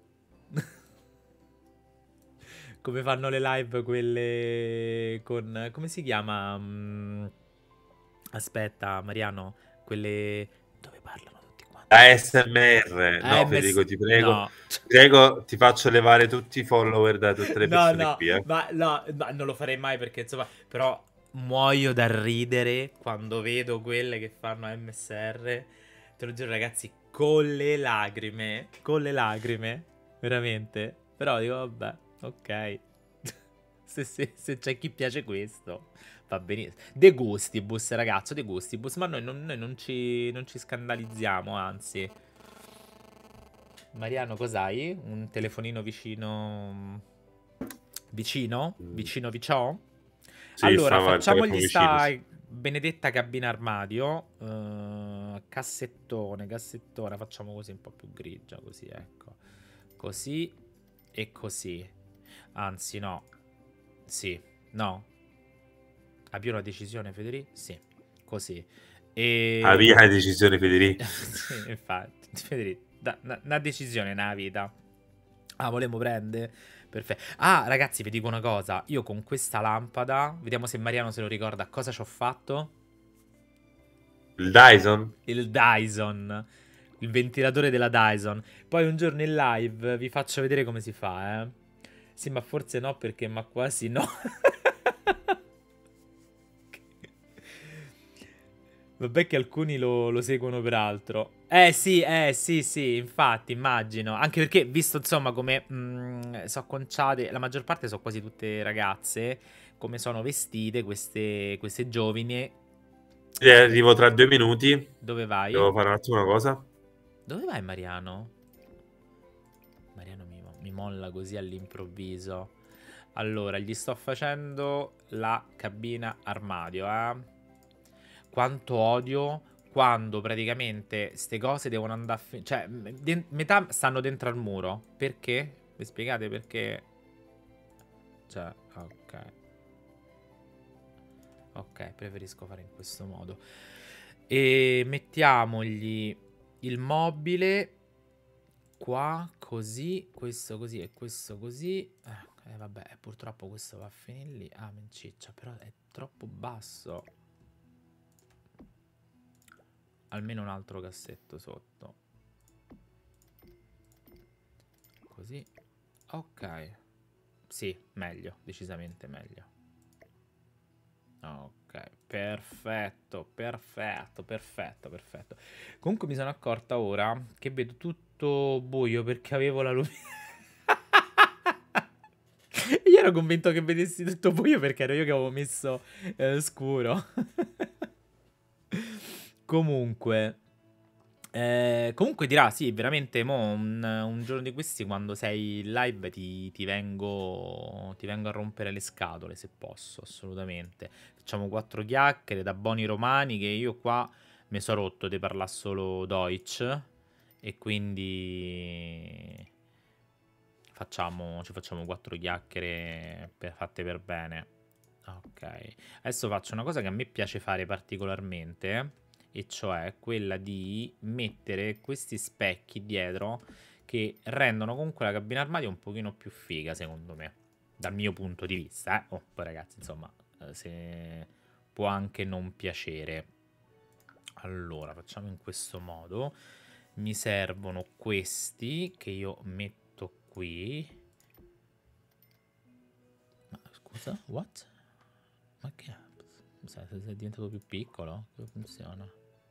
Come fanno le live quelle con... Come si chiama? Mm, aspetta, Mariano, quelle dove parlano tutti quanti. A S M R. A No, M S... Federico, ti prego. No. Prego, ti faccio levare tutti i follower da tutte le No, persone no, qui, eh. ma no, ma non lo farei mai perché insomma, però muoio da ridere quando vedo quelle che fanno A M S R. Te lo giuro, ragazzi, con le lacrime, con le lacrime, veramente. Però dico, vabbè, ok. Se, se- se c'è chi piace questo, va benissimo. De gustibus, ragazzo, de gustibus, ma noi non, noi non ci, non ci scandalizziamo, anzi. Mariano, cos'hai? Un telefonino vicino... Vicino? Mm. Vicino vicino? Sì, Allora, stava il telefono facciamogli vicino, sta sì. benedetta cabina armadio. eh, cassettone, cassettone. Facciamo così un po' più grigia, così, ecco. Così e così. Anzi, no. Sì, no. Abbi una decisione, Federico? Sì, così. E... Avvia la decisione, Federico. Sì, infatti, Federico, da- na- una decisione nella vita. Ah, volevo prendere? Perfetto. Ah, ragazzi, vi dico una cosa. Io con questa lampada, vediamo se Mariano se lo ricorda, cosa ci ho fatto? Il Dyson? Il Dyson. Il ventilatore della Dyson. Poi un giorno in live vi faccio vedere come si fa, eh. Sì, ma forse no, perché ma quasi no. Vabbè che alcuni lo, lo seguono per altro. Eh sì, eh sì, sì, infatti, immagino. Anche perché, visto insomma come mh, sono conciate, la maggior parte sono quasi tutte ragazze, come sono vestite queste, queste giovani. Eh, arrivo tra due minuti. Dove vai? Devo fare un attimo una cosa. Dove vai, Mariano? Mariano mi, mi molla così all'improvviso. Allora, gli sto facendo la cabina armadio, eh. Quanto odio quando praticamente ste cose devono andare a finire. Cioè, de- metà stanno dentro al muro. Perché? Mi spiegate perché? Cioè, ok. Ok, preferisco fare in questo modo. E mettiamogli il mobile qua, così, questo così e questo così. Eh, vabbè, purtroppo questo va a finire lì. Ah, menciccia, però è troppo basso. Almeno un altro cassetto sotto. Così. Ok. Sì, meglio, decisamente meglio. Ok, perfetto, perfetto, perfetto, perfetto. Comunque mi sono accorta ora che vedo tutto buio perché avevo la luce. Io ero convinto che vedessi tutto buio perché ero io che avevo messo eh, scuro. Comunque, eh, comunque dirà, sì, veramente, mo un, un giorno di questi quando sei in live ti, ti vengo, ti vengo a rompere le scatole se posso, assolutamente. Facciamo quattro chiacchiere da buoni romani che io qua mi sono rotto di parlare solo Deutsch e quindi facciamo, ci facciamo quattro chiacchiere per, fatte per bene. Ok, adesso faccio una cosa che a me piace fare particolarmente, e cioè quella di mettere questi specchi dietro che rendono comunque la cabina armadio un pochino più figa, secondo me, dal mio punto di vista, eh. Oh, poi ragazzi, insomma, eh, se può anche non piacere. Allora, facciamo in questo modo. Mi servono questi che io metto qui. Ma scusa, what? Ma che è? Sei diventato più piccolo? Come funziona?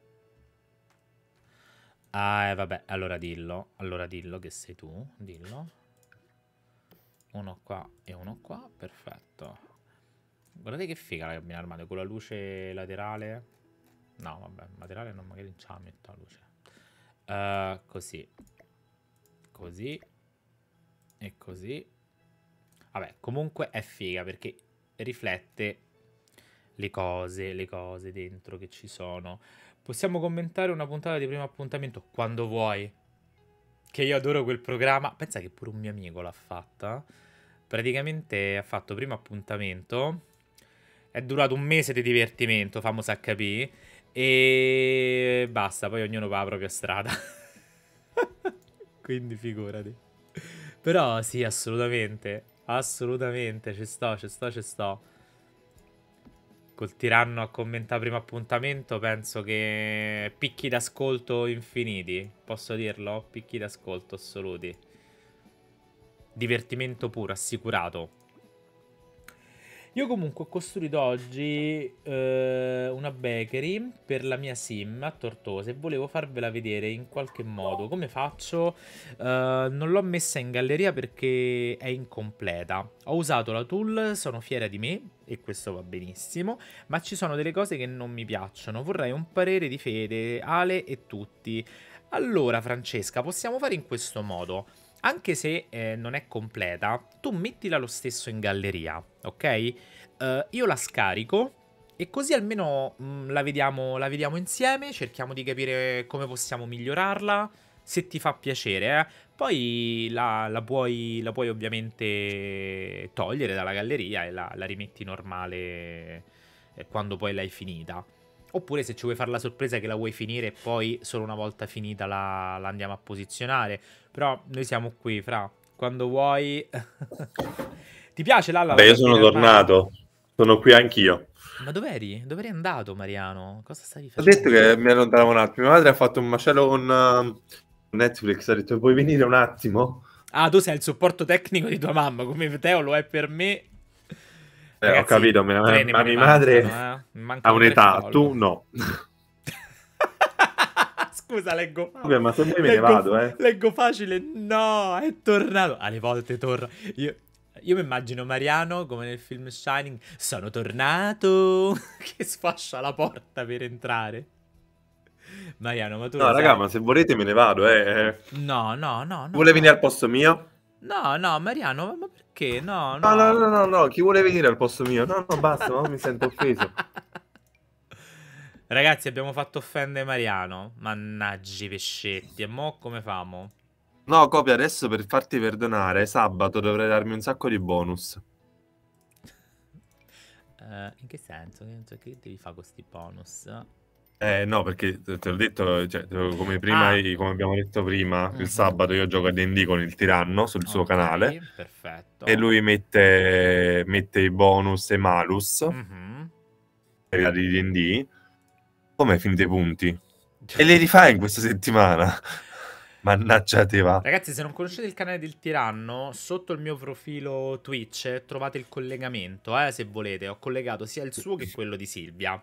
Ah, eh, vabbè, allora dillo. Allora dillo che sei tu. Dillo. Uno qua e uno qua. Perfetto. Guardate che figa la cabina armadio con la luce laterale. No, vabbè, laterale non, magari non ce la metto la luce. Uh, così. Così. E così. Vabbè, comunque è figa perché riflette le cose, le cose dentro che ci sono. Possiamo commentare una puntata di Primo Appuntamento quando vuoi. Che io adoro quel programma. Pensa che pure un mio amico l'ha fatta. Praticamente ha fatto Primo Appuntamento. È durato un mese di divertimento, famoso acca pi. E basta, poi ognuno va la propria strada. Quindi figurati. Però sì, assolutamente. Assolutamente, ci sto, ci sto, ci sto. Col tiranno a commentare Primo Appuntamento penso che picchi d'ascolto infiniti. Posso dirlo? Picchi d'ascolto assoluti. Divertimento puro, assicurato. Io comunque ho costruito oggi eh, una bakery per la mia sim a Tortosa e volevo farvela vedere in qualche modo. Come faccio? Uh, non l'ho messa in galleria perché è incompleta. Ho usato la tool, sono fiera di me e questo va benissimo, ma ci sono delle cose che non mi piacciono. Vorrei un parere di Fede, Ale e tutti. Allora, Francesca, possiamo fare in questo modo. Anche se eh, non è completa, tu mettila lo stesso in galleria, ok? Uh, io la scarico e così almeno mh, la, vediamo, la vediamo insieme, cerchiamo di capire come possiamo migliorarla, se ti fa piacere, eh. Poi la, la, puoi, la puoi ovviamente togliere dalla galleria e la, la rimetti normale eh, quando poi l'hai finita. Oppure se ci vuoi fare la sorpresa che la vuoi finire e poi solo una volta finita la, la andiamo a posizionare. Però noi siamo qui, Fra. Quando vuoi. Ti piace Lalla? Beh, io sono tornato. Sono qui anch'io. Ma dov'eri? Dov'eri andato, Mariano? Cosa stavi Ho facendo? detto che mi allontanavo un attimo. Mia madre ha fatto un macello con uh, Netflix. Ha detto, puoi venire un attimo? Ah, tu sei il supporto tecnico di tua mamma, come Teo lo è per me. Eh, Ragazzi, ho capito, ma treni ma me ne mia madre mancano, eh? Mi ha mancano tre un'età, follow. tu no. Scusa, leggo. Vabbè, ma se vuoi me ne leggo, vado, eh. leggo facile. No, è tornato. Alle volte torna. Io, io mi immagino Mariano come nel film Shining. Sono tornato. Che sfascia la porta per entrare. Mariano, ma tu No, lo raga, sai? ma se volete me ne vado, eh. No, no, no, no. Vuole no. venire al posto mio? No, no, Mariano, ma perché? No, No, no. no, no, no, no. Chi vuole venire al posto mio? No, no, basta, no, mi sento offeso. Ragazzi, abbiamo fatto offendere Mariano. Mannaggia i pescetti. E mo' come famo? No, Copia, adesso per farti perdonare, sabato dovrai darmi un sacco di bonus. Uh, in che senso? Che devi fare con questi bonus? Eh, no, perché te te l'ho detto, cioè, come prima, Ah. come abbiamo detto prima, Mhm. il sabato io gioco a D and D con il tiranno sul suo Ok, canale perfetto. e lui mette, mette i bonus e malus Mhm. per la di D and D. Come finite i punti? E li rifai in questa settimana? Mannaggia te va. Ragazzi, se non conoscete il canale del tiranno, sotto il mio profilo Twitch trovate il collegamento, eh, se volete. Ho collegato sia il suo che quello di Silvia.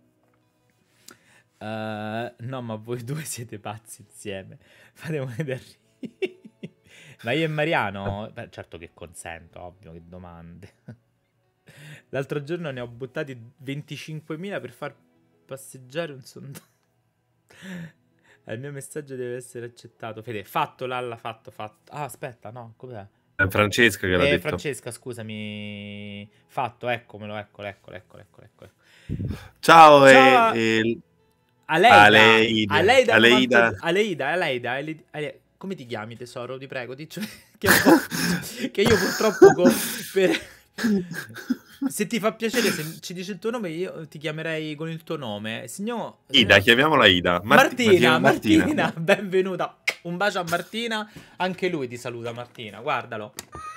Uh, no, ma voi due siete pazzi insieme. Fate vedere. Ma io e Mariano? Beh, certo che consento, ovvio, che domande. L'altro giorno ne ho buttati venticinquemila per far passeggiare un sondaggio. Il mio messaggio deve essere accettato. Fede, fatto, Lalla, fatto, fatto. Ah, aspetta, no, cos'è? È Francesca che l'ha Eh, detto. Francesca, scusami. Fatto, eccomelo, eccolo, eccolo, eccolo, eccolo, eccolo. Ciao, Ciao. e... e... Aleida, Aleida, Aleida, Aleida. novantadue Aleida, Aleida, Aleida, Aleida. Come ti chiami, tesoro? Ti prego, dici che, un po'... che io purtroppo co... per... se ti fa piacere, se ci dici il tuo nome, io ti chiamerei con il tuo nome. Signor... Ida, chiamiamola Ida. Marti- Martina, Martina, Martina, Martina. benvenuta. Un bacio a Martina, anche lui ti saluta, Martina, guardalo.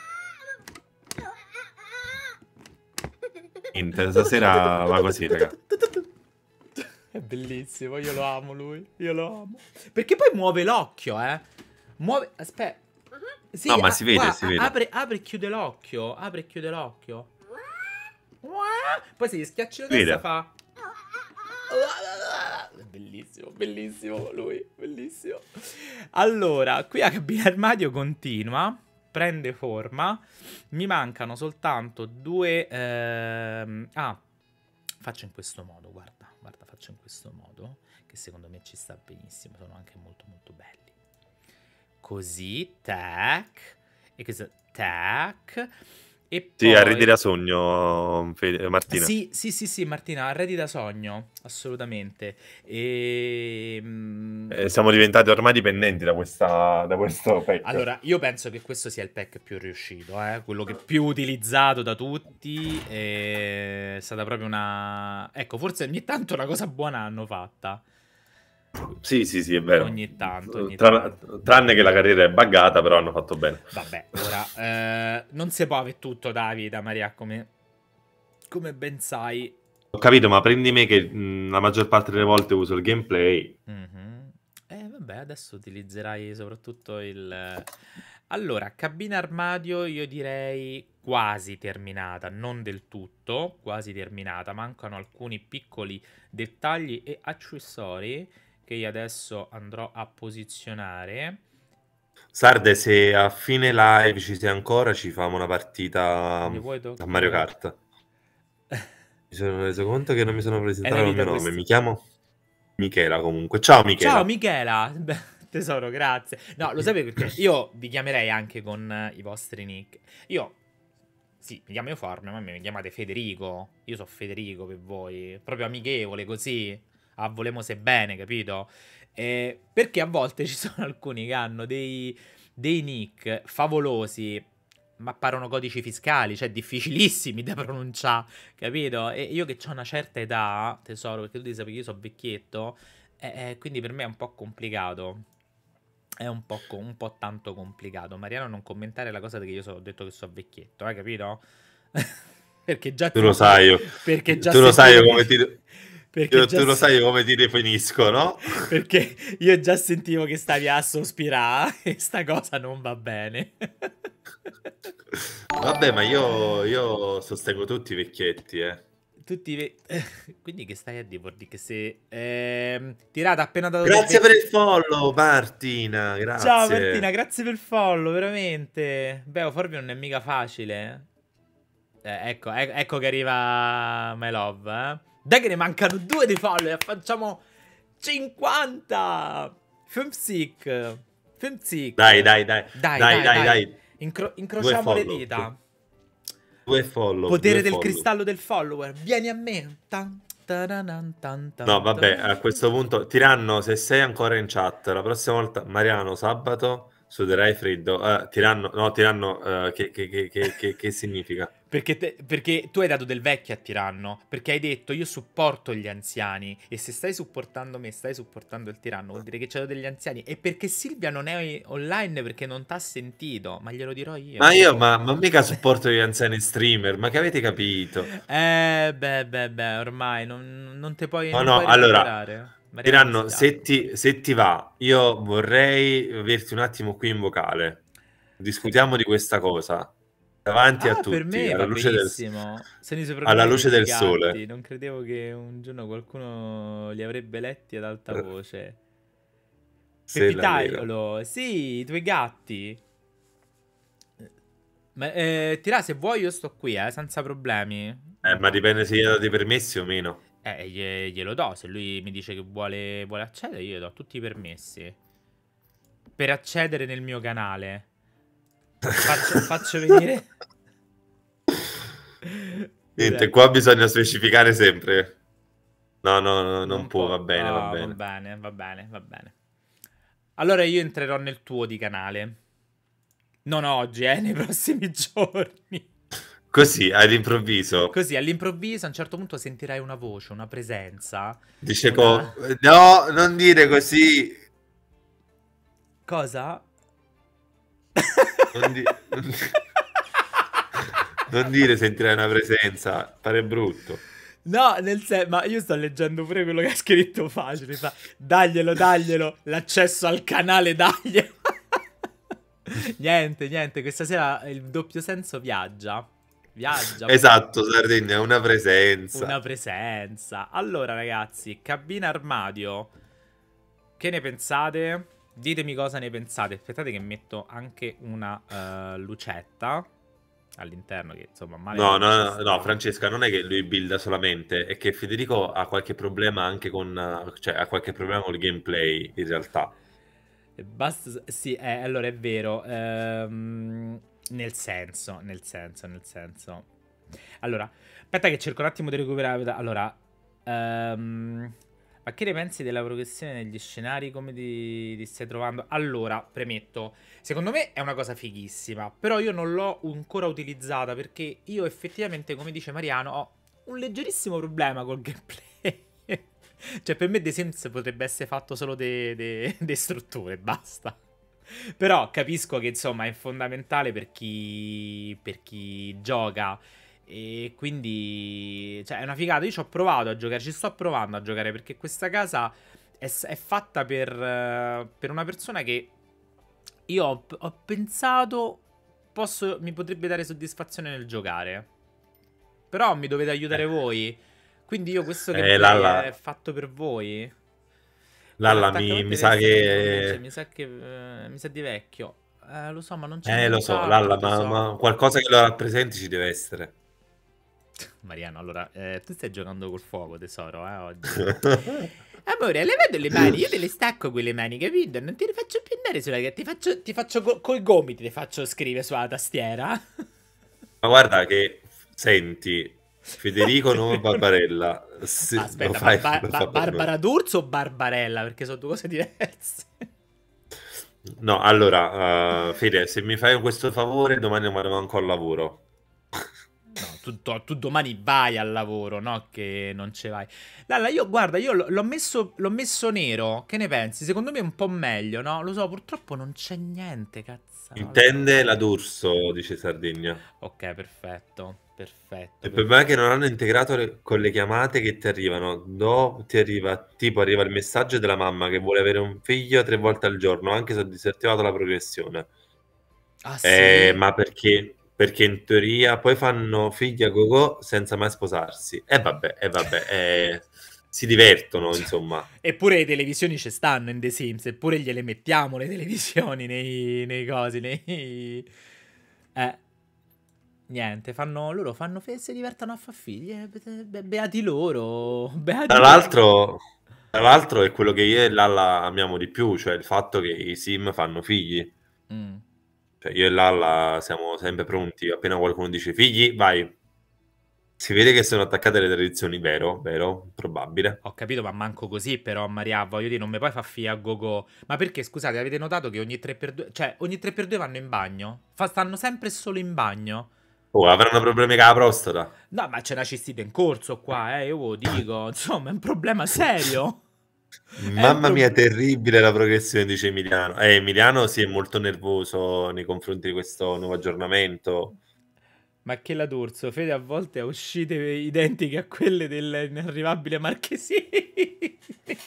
Niente, stasera va così, raga. È bellissimo, io lo amo lui, io lo amo. Perché poi muove l'occhio, eh. Muove, aspetta. Sì, No, ma a- si vede, guarda, si vede. Apre, apre e chiude l'occhio, apre e chiude l'occhio. Poi se gli schiacci la testa Vede. fa... Bellissimo, bellissimo lui, bellissimo. Allora, qui a cabina armadio continua, prende forma. Mi mancano soltanto due... Ehm... Ah, faccio in questo modo, guarda, guarda, faccio in questo modo, che secondo me ci sta benissimo, sono anche molto molto belli. Così, tac, e questo, tac, e poi... Sì, arredi da sogno, Fede- Martina. Sì, sì, sì, sì, Martina, arredi da sogno, assolutamente. E... mm, Eh, siamo diventati ormai dipendenti da, questa, da questo pack. Allora, io penso che questo sia il pack più riuscito, eh? Quello che più utilizzato da tutti. È stata proprio una... Ecco, forse ogni tanto una cosa buona hanno fatta. Sì, sì, sì, è vero. Ogni tanto, ogni Tra- tanto. Tranne che la carriera è buggata, però hanno fatto bene. Vabbè, ora, eh, non si può avere tutto da vita, Maria, come, come ben sai. Ho capito, ma prendi me che mh, la maggior parte delle volte uso il gameplay. Mhm. Eh, vabbè, adesso utilizzerai soprattutto il... Allora, cabina armadio io direi quasi terminata, non del tutto, quasi terminata. Mancano alcuni piccoli dettagli e accessori che io adesso andrò a posizionare. Sarde, se a fine live ci sei ancora, ci facciamo una partita Ne vuoi a toccare? Mario Kart. Mi sono reso conto che non mi sono presentato È una il mio vita nome. questa. Mi chiamo Michela comunque. Ciao Michela. Ciao Michela. Beh, tesoro, grazie. No, lo sapete perché io vi chiamerei anche con eh, i vostri nick. Io, sì, mi chiamo Euformio, ma mi chiamate Federico. Io sono Federico per voi. Proprio amichevole così. A volemose bene, capito? Eh, perché a volte ci sono alcuni che hanno dei, dei nick favolosi, ma apparono codici fiscali, cioè difficilissimi da pronunciare, capito? E io che ho una certa età, tesoro, perché tu devi sapere che io sono vecchietto, eh, eh, quindi per me è un po' complicato. È un po', co- un po' tanto complicato. Mariano, non commentare la cosa che io so- ho detto che sono vecchietto, hai capito? Perché già Tu lo sentivo- sai io. Perché già Tu lo sai io sentivo- come ti... Perché io- già tu lo se- sai io come ti definisco, no? Perché io già sentivo che stavi a sospirare e sta cosa non va bene. Vabbè, ma io, io sostengo tutti i vecchietti, eh. tutti ve- quindi che stai a dire? Vuol dire che se ehm, tirata appena dato del Grazie per vecchio. il follow, Martina. Ciao Martina, Grazie. grazie per il follow, veramente. Beh, Forbi non è mica facile. Eh, ecco, e- ecco che arriva My Love, eh. Dai che ne mancano due di follow e facciamo cinquanta. Filmsick. Filmsick. Dai, dai, dai. Dai, Dai, dai, dai, dai. dai. Incro- Due incrociamo le follow. dita. Due follow, Potere due del follow. cristallo del follower. Vieni a me. Tan, taranan, tan, tan, No, vabbè, tan. a questo punto, Tiranno, se sei ancora in chat, la prossima volta, Mariano, sabato, suderai freddo. Eh, tiranno, no, Tiranno, eh, che, che, che, che, che, che significa? Perché, te- perché tu hai dato del vecchio a tiranno. Perché hai detto io supporto gli anziani. E se stai supportando me, stai supportando il tiranno. Vuol dire che c'è degli anziani. E perché Silvia non è online perché non t'ha sentito. Ma glielo dirò io. Ma io, ma, ma mica supporto gli anziani streamer, ma che avete capito? Eh, beh, beh, beh, ormai non, non te puoi, No, non no, puoi allora, recuperare. Mariano, mi Tiranno, spiace. se ti, se ti va, io vorrei averti un attimo qui in vocale. Discutiamo di questa cosa davanti a Ah, per tutti, me alla va luce del, benissimo. Sono i alla soprannome dei luce miei del gatti. sole. Non credevo che un giorno qualcuno li avrebbe letti ad alta Eh, voce. Se la vero. Pepitaiolo, sì, i tuoi gatti. Ma, eh, Tira, se vuoi io sto qui, eh, senza problemi. Eh, ma dipende se gli date i permessi o meno. Eh, glie- glielo do. Se lui mi dice che vuole, vuole accedere, io gli do tutti i permessi. Per accedere nel mio canale. Faccio, faccio venire... Niente, Cos'è? qua bisogna specificare sempre. No, no, no, non Non può, va può... bene, va Ah, va bene. bene, va bene, va bene. Allora io entrerò nel tuo di canale. Non oggi, eh, nei prossimi giorni. Così, all'improvviso, Così all'improvviso a un certo punto sentirai una voce, una presenza, dice una... co... No, non dire così. Cosa? Non, di- non di- non dire sentirai una presenza, pare brutto. No, nel senso, ma io sto leggendo pure quello che ha scritto facile. Fa, daglielo, daglielo, l'accesso al canale, daglielo. Niente, niente, questa sera il doppio senso viaggia. Viaggia. Esatto, Sardegna, una Una presenza. presenza. Allora, ragazzi, cabina armadio. Che ne pensate? Ditemi cosa ne pensate. Aspettate che metto anche una uh, lucetta all'interno che insomma male No, non ci no, no, sta. Francesca, non è che lui builda solamente, è che Federico ha qualche problema anche con, eh, cioè ha qualche problema con il gameplay, in realtà. E basta, sì, eh, allora è vero. Ehm, nel senso, nel senso, nel senso. Allora, aspetta che cerco un attimo di recuperare. Allora, ehm, ma che ne pensi della progressione negli scenari? Come ti, ti stai trovando? Allora, premetto, secondo me è una cosa fighissima, però io non l'ho ancora utilizzata perché io effettivamente, come dice Mariano, ho un leggerissimo problema col gameplay. Cioè, per me The Sims potrebbe essere fatto solo di strutture, basta. Però capisco che, insomma, è fondamentale per chi, per chi gioca. E quindi, cioè, è una figata. Io ci ho provato a giocare, ci sto provando a giocare perché questa casa è, è fatta per, eh, per una persona che io ho, ho pensato posso, mi potrebbe dare soddisfazione nel giocare. Però mi dovete aiutare voi. Quindi io questo Eh, gameplay è Lalla, fatto per voi. Poi Lalla mi, l'attaccamento mi deve sa essere di cornice. che... Mi sa che eh, mi sa di vecchio. Eh, lo so, ma non c'è Eh, lo so, nient'altro, Lalla, ma, tesoro. ma qualcosa che lo rappresenti ci deve essere. Mariano, allora, eh, tu stai giocando col fuoco, tesoro, eh, oggi. Amore, le vedo le mani, io te le stacco quelle mani, capito? Non ti le faccio più andare sulla... Ti faccio, ti faccio co- coi gomiti, ti faccio scrivere sulla tastiera. Ma guarda che, senti, Federico Nome Barbarella, se lo Aspetta, ma fai, ba- lo ba- fa per me. Barbara D'Urso o Barbarella? Perché sono due cose diverse. No, allora, uh, Fede, se mi fai questo favore, domani vado manco al lavoro. No, tu, tu- tu domani vai al lavoro, no? Che non ce vai. Lalla, io guarda, io l- l'ho messo, l'ho messo nero. Che ne pensi? Secondo me è un po' meglio, no? Lo so, purtroppo non c'è niente, cazzarola. Intende la D'Urso, dice Sardegna. Ok, perfetto. Perfetto, Il problema è che non perfetto. hanno integrato le- con le chiamate che ti arrivano. Do, ti arriva, tipo, arriva il messaggio della mamma che vuole avere un figlio tre volte al giorno, anche se ho disattivato la progressione. Ah, Eh, sì? ma perché? perché in teoria poi fanno figli a gogo senza mai sposarsi. E vabbè, e vabbè, eh, si divertono, insomma. Eppure le televisioni ci stanno in The Sims, eppure gliele mettiamo le televisioni nei, nei cosi, nei... Eh, niente, fanno, loro fanno fe- si divertono a far figli, eh, be- be- beati loro, Tra beati loro. l'altro, tra l'altro è quello che io e Lalla amiamo di più, cioè il fatto che i sim fanno figli. Mm. Cioè io e Lalla siamo sempre pronti, appena qualcuno dice figli, vai. Si vede che sono attaccate alle tradizioni, vero? Vero? Probabile. Ho capito, ma manco così però, Maria, voglio dire, non mi puoi far figli a gogo. Ma perché, scusate, avete notato che ogni tre per due, cioè, ogni tre per due vanno in bagno? Fa- stanno sempre e solo in bagno? Oh, avranno problemi con la prostata. No, ma c'è una cistite in corso qua, eh, io ve lo dico, insomma, è un problema serio. È un Mamma pro- mia, terribile la progressione, dice Emiliano. Eh, Emiliano si è molto nervoso nei confronti di questo nuovo aggiornamento. Ma che la D'Urso, Fede a volte ha uscite identiche a quelle dell'inarrivabile Marchesini.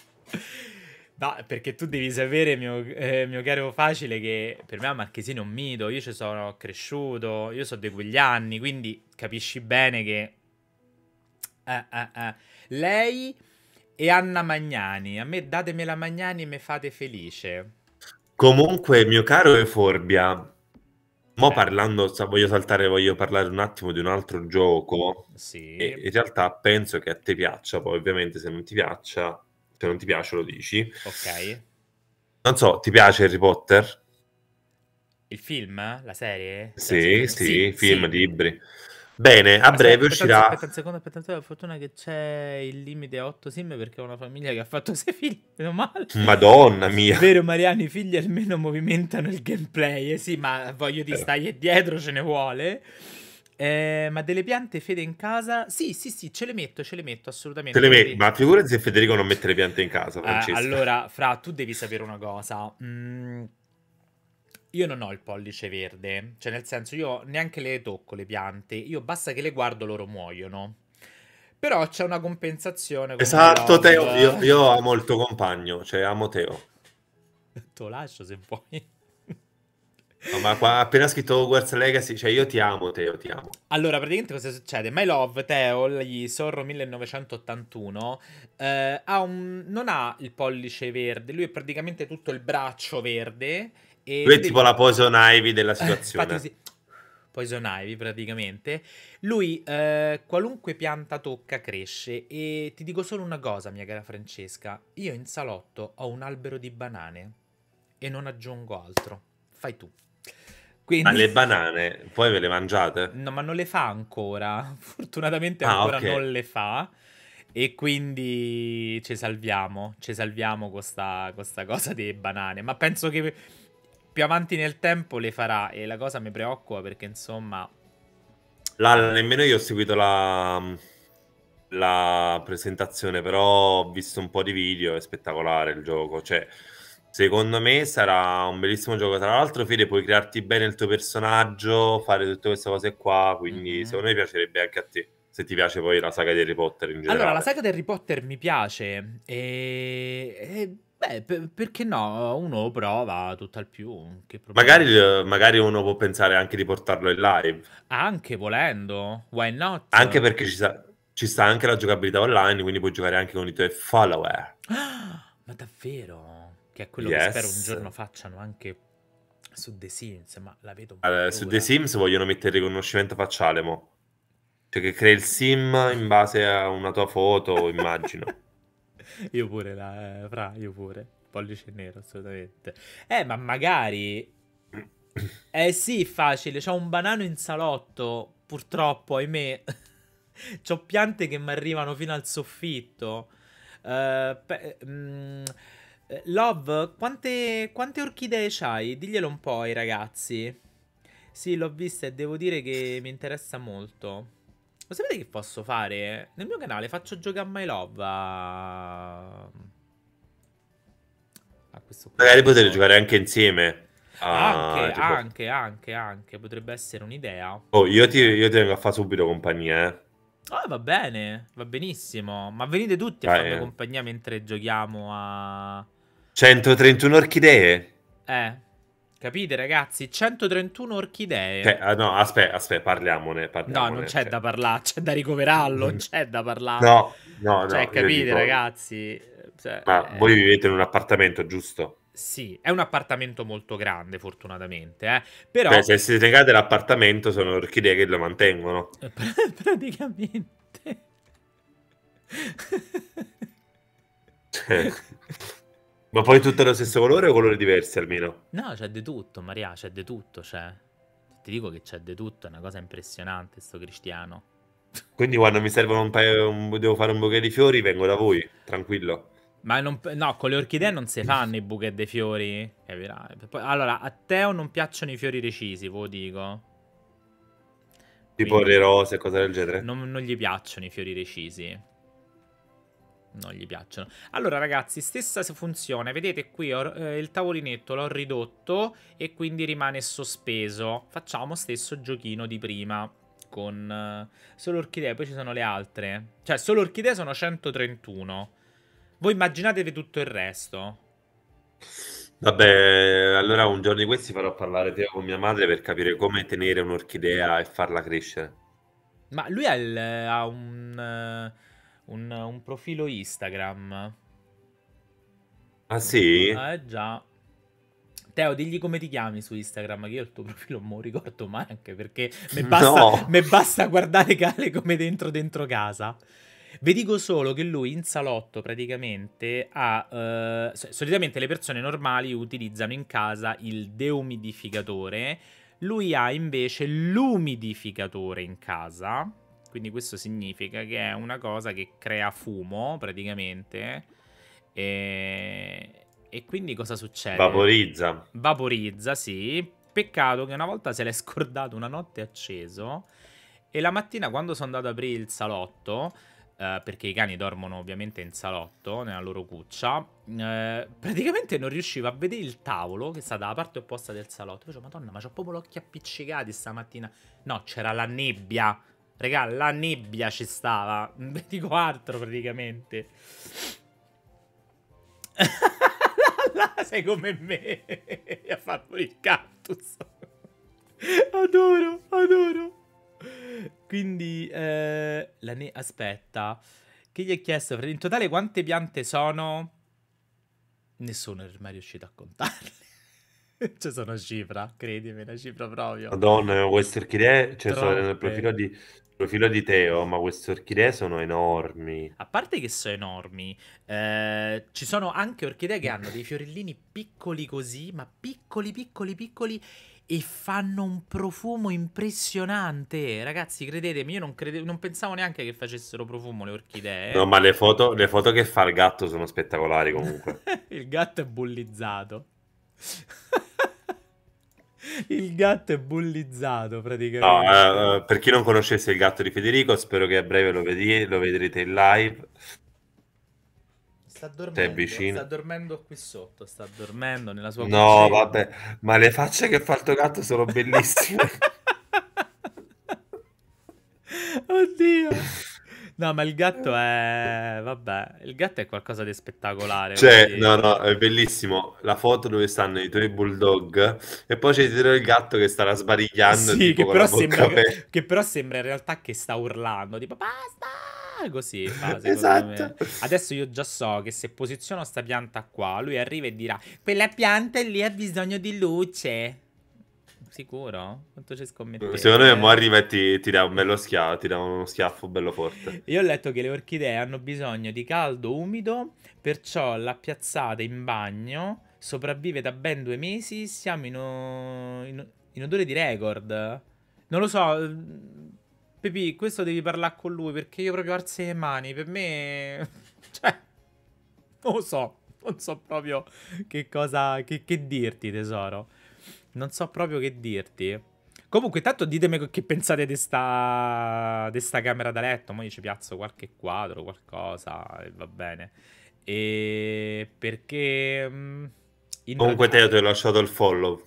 No, perché tu devi sapere, mio, eh, mio caro Facile, che per me Marchesini è un mito, io ci sono cresciuto, io sono di quegli anni, quindi capisci bene che... Eh, eh, eh. Lei e Anna Magnani, a me datemela Magnani e mi fate felice. Comunque, mio caro Eforbia, mo Eh, parlando, sa- voglio saltare, voglio parlare un attimo di un altro gioco. sì, E in realtà penso che a te piaccia, poi ovviamente se non ti piaccia, se non ti piace lo dici. ok. Non so, ti piace Harry Potter? Il film? La serie? La Sì, serie? Sì, sì, film, sì. libri. Bene, a Aspetta, breve aspetta, un se- uscirà. aspetta un secondo, aspetta un secondo. Fortuna che c'è il limite a otto sim perché ho una famiglia che ha fatto sei figli. Meno male. Madonna mia. Vero, Mariani, i figli almeno movimentano il gameplay. Eh sì, ma voglio di stai dietro, ce ne vuole. Eh, ma delle piante Fede in casa? Sì, sì, sì, ce le metto, ce le metto Te assolutamente. le metti, Fede. ma figurati se Federico non mette le piante in casa, Eh, Francesca. allora, Fra, tu devi sapere una cosa. Mm, io non ho il pollice verde, cioè nel senso io neanche le tocco le piante, io basta che le guardo loro muoiono. Però c'è una compensazione con My Esatto, Teo, io, Love. io amo il tuo compagno, cioè amo Teo. Te lo lascio se vuoi. No, ma qua ha appena scritto Hogwarts Legacy, cioè io ti amo, Teo, ti amo. Allora, praticamente cosa succede? My Love, Theo, gli Zorro millenovecentottantuno, eh, ha un... non ha il pollice verde, lui è praticamente tutto il braccio verde e Lui tu è tipo devi... la Poison Ivy della Eh, infatti situazione. così... Poison Ivy praticamente. Lui eh, qualunque pianta tocca cresce e ti dico solo una cosa, mia cara Francesca, io in salotto ho un albero di banane e non aggiungo altro. Fai tu. Ma Quindi... le banane, poi ve le mangiate? No, ma non le fa ancora. Fortunatamente Ah, ancora ok. non le fa. E quindi ci salviamo. Ci salviamo con sta, con sta cosa delle banane. Ma penso che più avanti nel tempo le farà. E la cosa mi preoccupa perché, insomma. La, nemmeno io ho seguito la, la presentazione, però ho visto un po' di video, è spettacolare il gioco. Cioè, secondo me sarà un bellissimo gioco. Tra l'altro, Fede, puoi crearti bene il tuo personaggio, fare tutte queste cose qua, quindi Mhm. secondo me piacerebbe anche a te, se ti piace poi la saga di Harry Potter in Allora, la generale. saga di Harry Potter mi piace. E. e beh, per- perché no? Uno lo prova, tutt'al più. Che problema Magari, c'è? eh, magari uno può pensare anche di portarlo in live, Anche volendo. Why anche not? perché ci sta, ci sta anche la giocabilità online, quindi puoi giocare anche con i tuoi follower. Ah, ma davvero? Che è quello che spero un Yes. giorno facciano anche su The Sims, ma la vedo un po' Eh, su The dura. Sims vogliono mettere il riconoscimento facciale, mo. Cioè che crei il sim in base a una tua foto, immagino. Io pure, la, eh, fra, io pure. Pollice nero, assolutamente. Eh, ma magari... Eh sì, facile, c'ho un banano in salotto, purtroppo, ahimè. C'ho piante che mi arrivano fino al soffitto. Eh, pe- mm, eh, Love, quante, quante orchidee c'hai? Diglielo un po' ai ragazzi. Sì, l'ho vista e devo dire che mi interessa molto. Lo sapete che posso fare? Nel mio canale faccio giocare a My Love a... a questo qui Magari come potete gioco. giocare anche insieme a Anche, Harry Potter. anche, anche, anche. Potrebbe essere un'idea. Oh, io ti, Eh. io ti vengo a fare subito compagnia, eh. Ah, va bene, va benissimo. Ma venite tutti a Dai, farmi eh. compagnia mentre giochiamo a... centotrentuno orchidee? Eh, Capite, ragazzi? centotrentuno orchidee. Cioè, ah, no, aspetta, aspetta, parliamone, No, non parliamone. c'è Cioè. da parlare, c'è da ricoverarlo, non c'è da parlare. No, no, Cioè, no, io capite, dico, ragazzi? Cioè, ma voi eh, vivete in un appartamento, giusto? sì, è un appartamento molto grande, fortunatamente, eh. Cioè, Però, se si negate l'appartamento, sono orchidee che lo mantengono. eh, pr- praticamente... Cioè, ma poi tutte lo stesso colore o colori diversi almeno? No, c'è di tutto, Maria, c'è di tutto, c'è. Ti dico che c'è di tutto, è una cosa impressionante, sto cristiano. Quindi quando mi servono un paio, un- devo fare un bouquet di fiori, vengo da voi, tranquillo. Ma non, no, con le orchidee non si fanno i bouquet dei fiori. Capirai? Poi- allora, a Teo non piacciono i fiori recisi, ve lo dico. Tipo le Quindi rose e cose del genere. non, non gli piacciono i fiori recisi. Non gli piacciono. Allora, ragazzi, stessa funzione. Vedete qui ho, eh, il tavolinetto l'ho ridotto e quindi rimane sospeso. Facciamo stesso giochino di prima con eh, solo orchidee. Poi ci sono le altre. Cioè, solo orchidee sono centotrentuno. Voi immaginatevi tutto il resto. Vabbè, allora un giorno di questi farò parlare te con mia madre per capire come tenere un'orchidea e farla crescere. Ma lui ha, il- ha un, eh, un, un profilo Instagram. Ah sì? Eh già. Teo, digli come ti chiami su Instagram, che io il tuo profilo non me lo ricordo mai, anche perché mi basta, No! me basta guardare Cale come dentro dentro casa. Vi dico solo che lui in salotto praticamente ha... eh, so- solitamente le persone normali utilizzano in casa il deumidificatore, lui ha invece l'umidificatore in casa, quindi questo significa che è una cosa che crea fumo praticamente. E, e quindi cosa succede? Vaporizza. Vaporizza, sì. Peccato che una volta se l'è scordato una notte acceso. E la mattina, quando sono andato ad aprire il salotto, eh, perché i cani dormono ovviamente in salotto, nella loro cuccia, eh, praticamente non riuscivo a vedere il tavolo che sta dalla parte opposta del salotto. Io dicevo, Madonna, ma c'ho proprio l'occhi appiccicati stamattina. No, c'era la nebbia. Regà, la nebbia ci stava. Non vi dico altro praticamente. Sei come me a far morire il cactus. Adoro, adoro. Quindi, eh, la ne- aspetta. Che gli hai chiesto? In totale quante piante sono? Nessuno è mai riuscito a contarle. Ci sono cifra, credimi, una cifra proprio. Madonna, queste orchidee, cioè sono nel Troppe. profilo di, profilo di Teo, ma queste orchidee sono enormi. A parte che sono enormi, eh, ci sono anche orchidee che hanno dei fiorellini piccoli così, ma piccoli, piccoli, piccoli, e fanno un profumo impressionante. Ragazzi, credetemi, io non, crede- non pensavo neanche che facessero profumo le No, orchidee. ma le foto, le foto che fa il gatto sono spettacolari comunque. Il gatto è bullizzato. Il gatto è bullizzato No, praticamente. eh, eh, per chi non conoscesse il gatto di Federico, spero che a breve lo, vedi- lo vedrete in live. Sta Se è dormendo, sta vicino. dormendo qui sotto, sta dormendo nella sua No, cuccetta. vabbè, ma le facce che fa il tuo gatto sono bellissime. Oddio. No, ma il gatto è... Vabbè, il gatto è qualcosa di spettacolare, ve lo Cioè, no, dico. no, è bellissimo la foto dove stanno i tuoi bulldog e poi c'è dietro il gatto che starà sbadigliando Sì, tipo che con la però bocca sembra, aperta. che però sembra in realtà che sta urlando, tipo basta! Così fa, secondo me. Esatto. Adesso io già so che se posiziono sta pianta qua, lui arriva e dirà, quella pianta lì ha bisogno di luce. Sicuro? Quanto ci Secondo me mo scommettete? arriva e ti, ti dà un bello schiaffo, ti dà uno schiaffo bello forte. Io ho letto che le orchidee hanno bisogno di caldo umido, perciò la piazzata in bagno sopravvive da ben due mesi. Siamo in, o- in- in odore di record. Non lo so, ehm, Pepi, questo devi parlare con lui perché io proprio alzo le mani. Per me, cioè, non lo so, non so proprio che cosa, che, che dirti, tesoro. Non so proprio che dirti. Comunque, intanto ditemi che pensate di sta, di sta camera da letto. Mo' io ci piazzo qualche quadro, qualcosa, e va bene. E perché... mm, in Comunque realtà... Teo ti ho lasciato il follow.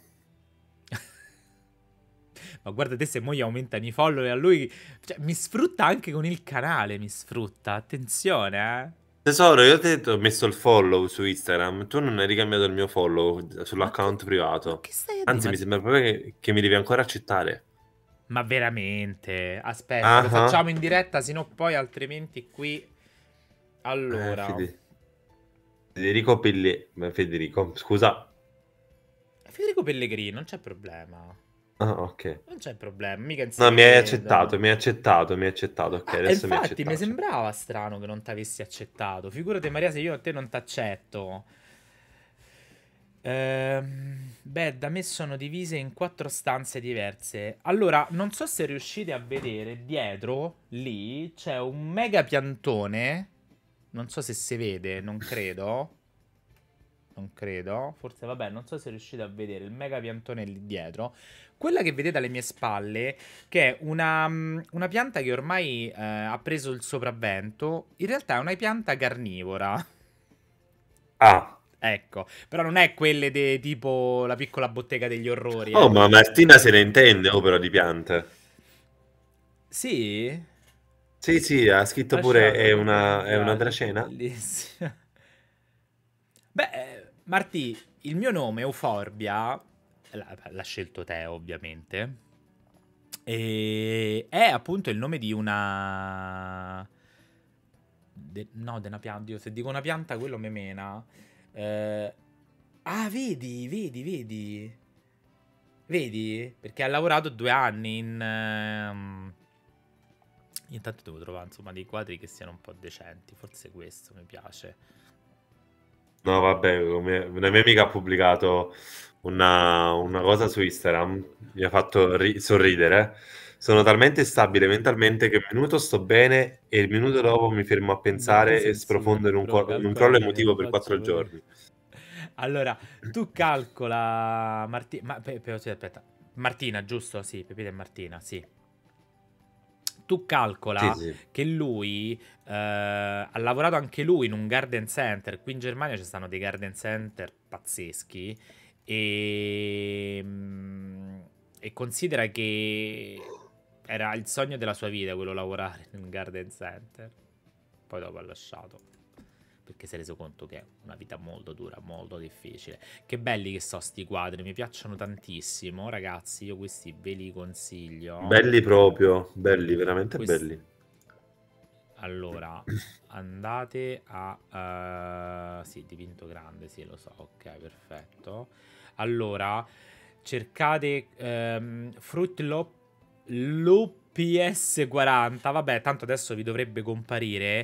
Ma guarda te se mo gli aumentano i follower a lui... Cioè, mi sfrutta anche con il canale, mi sfrutta. Attenzione, eh. Tesoro, io ti ho detto- ho messo il follow su Instagram, tu non hai ricambiato il mio follow Ma che, sull'account ma privato. che stai a dire? Anzi, mi Ma, sembra proprio che, che mi devi ancora accettare. ma veramente? Aspetta, lo Ah, ah. facciamo in diretta, sino poi altrimenti qui... Eh, Allora... Fede- Federico Pelli... ma Federico, scusa. Federico Pellegrini, non c'è problema. Ah, ok. Non c'è problema, mica non si No, mi hai vedono. accettato, mi hai accettato, mi hai accettato. Ok, Ah, e adesso mi hai infatti mi accettato. sembrava strano che non ti avessi accettato. Figurati Maria se io a te non ti accetto. Ehm, beh, da me sono divise in quattro stanze diverse. Allora, non so se riuscite a vedere dietro, lì, c'è un mega piantone. Non so se si vede, non credo. Non credo. Forse, vabbè, non so se riuscite a vedere il mega piantone lì dietro. Quella che vedete alle mie spalle, che è una, mm, una pianta che ormai eh, ha preso il sopravvento, in realtà è una pianta carnivora. Ah. Ecco, però non è quelle de, tipo la piccola bottega degli orrori, Oh, eh. ma Martina se ne intende, oh, però di piante. Sì? Sì, sì, ha scritto pure Lasciato, è guarda, mi una, è una piace, dracena. bellissima. Beh, eh, Martì, il mio nome, Euforbia, l'ha, l'ha scelto te ovviamente, e è appunto il nome di una... de- no, di una pianta, Dio, se dico una pianta quello me mena. Eh, Ah, vedi, vedi, vedi, vedi? Perché ha lavorato due anni in... ehm, Intanto devo trovare insomma dei quadri che siano un po' decenti, forse questo mi piace. No, vabbè, come- una mia amica ha pubblicato una, una cosa su Instagram, mi ha fatto ri- sorridere. Sono talmente stabile mentalmente che un minuto sto bene e il minuto dopo mi fermo a In che pensare e senso sprofondo in un, libro? co- in un crollo Calcola che te lo emotivo per faccio quattro vedere. giorni. Allora, tu calcola Martina, ma pe- pe- aspetta, Martina, giusto? Sì, Pepita e Martina, sì. Tu Sì, calcola sì. che lui eh, ha lavorato anche lui in un garden center. Qui in Germania ci stanno dei garden center pazzeschi. E, mm, e considera che era il sogno della sua vita quello lavorare in un garden center. Poi dopo ha lasciato. Perché si è reso conto che è una vita molto dura, molto difficile. Che belli che so sti quadri, mi piacciono tantissimo. Ragazzi, io questi ve li consiglio. Belli proprio, belli, veramente Questi... belli. Allora, andate a... eh, sì, dipinto grande, sì, lo so, ok, perfetto. Allora, cercate ehm, Fruit Loop, Loop P S quaranta, vabbè, tanto adesso vi dovrebbe comparire.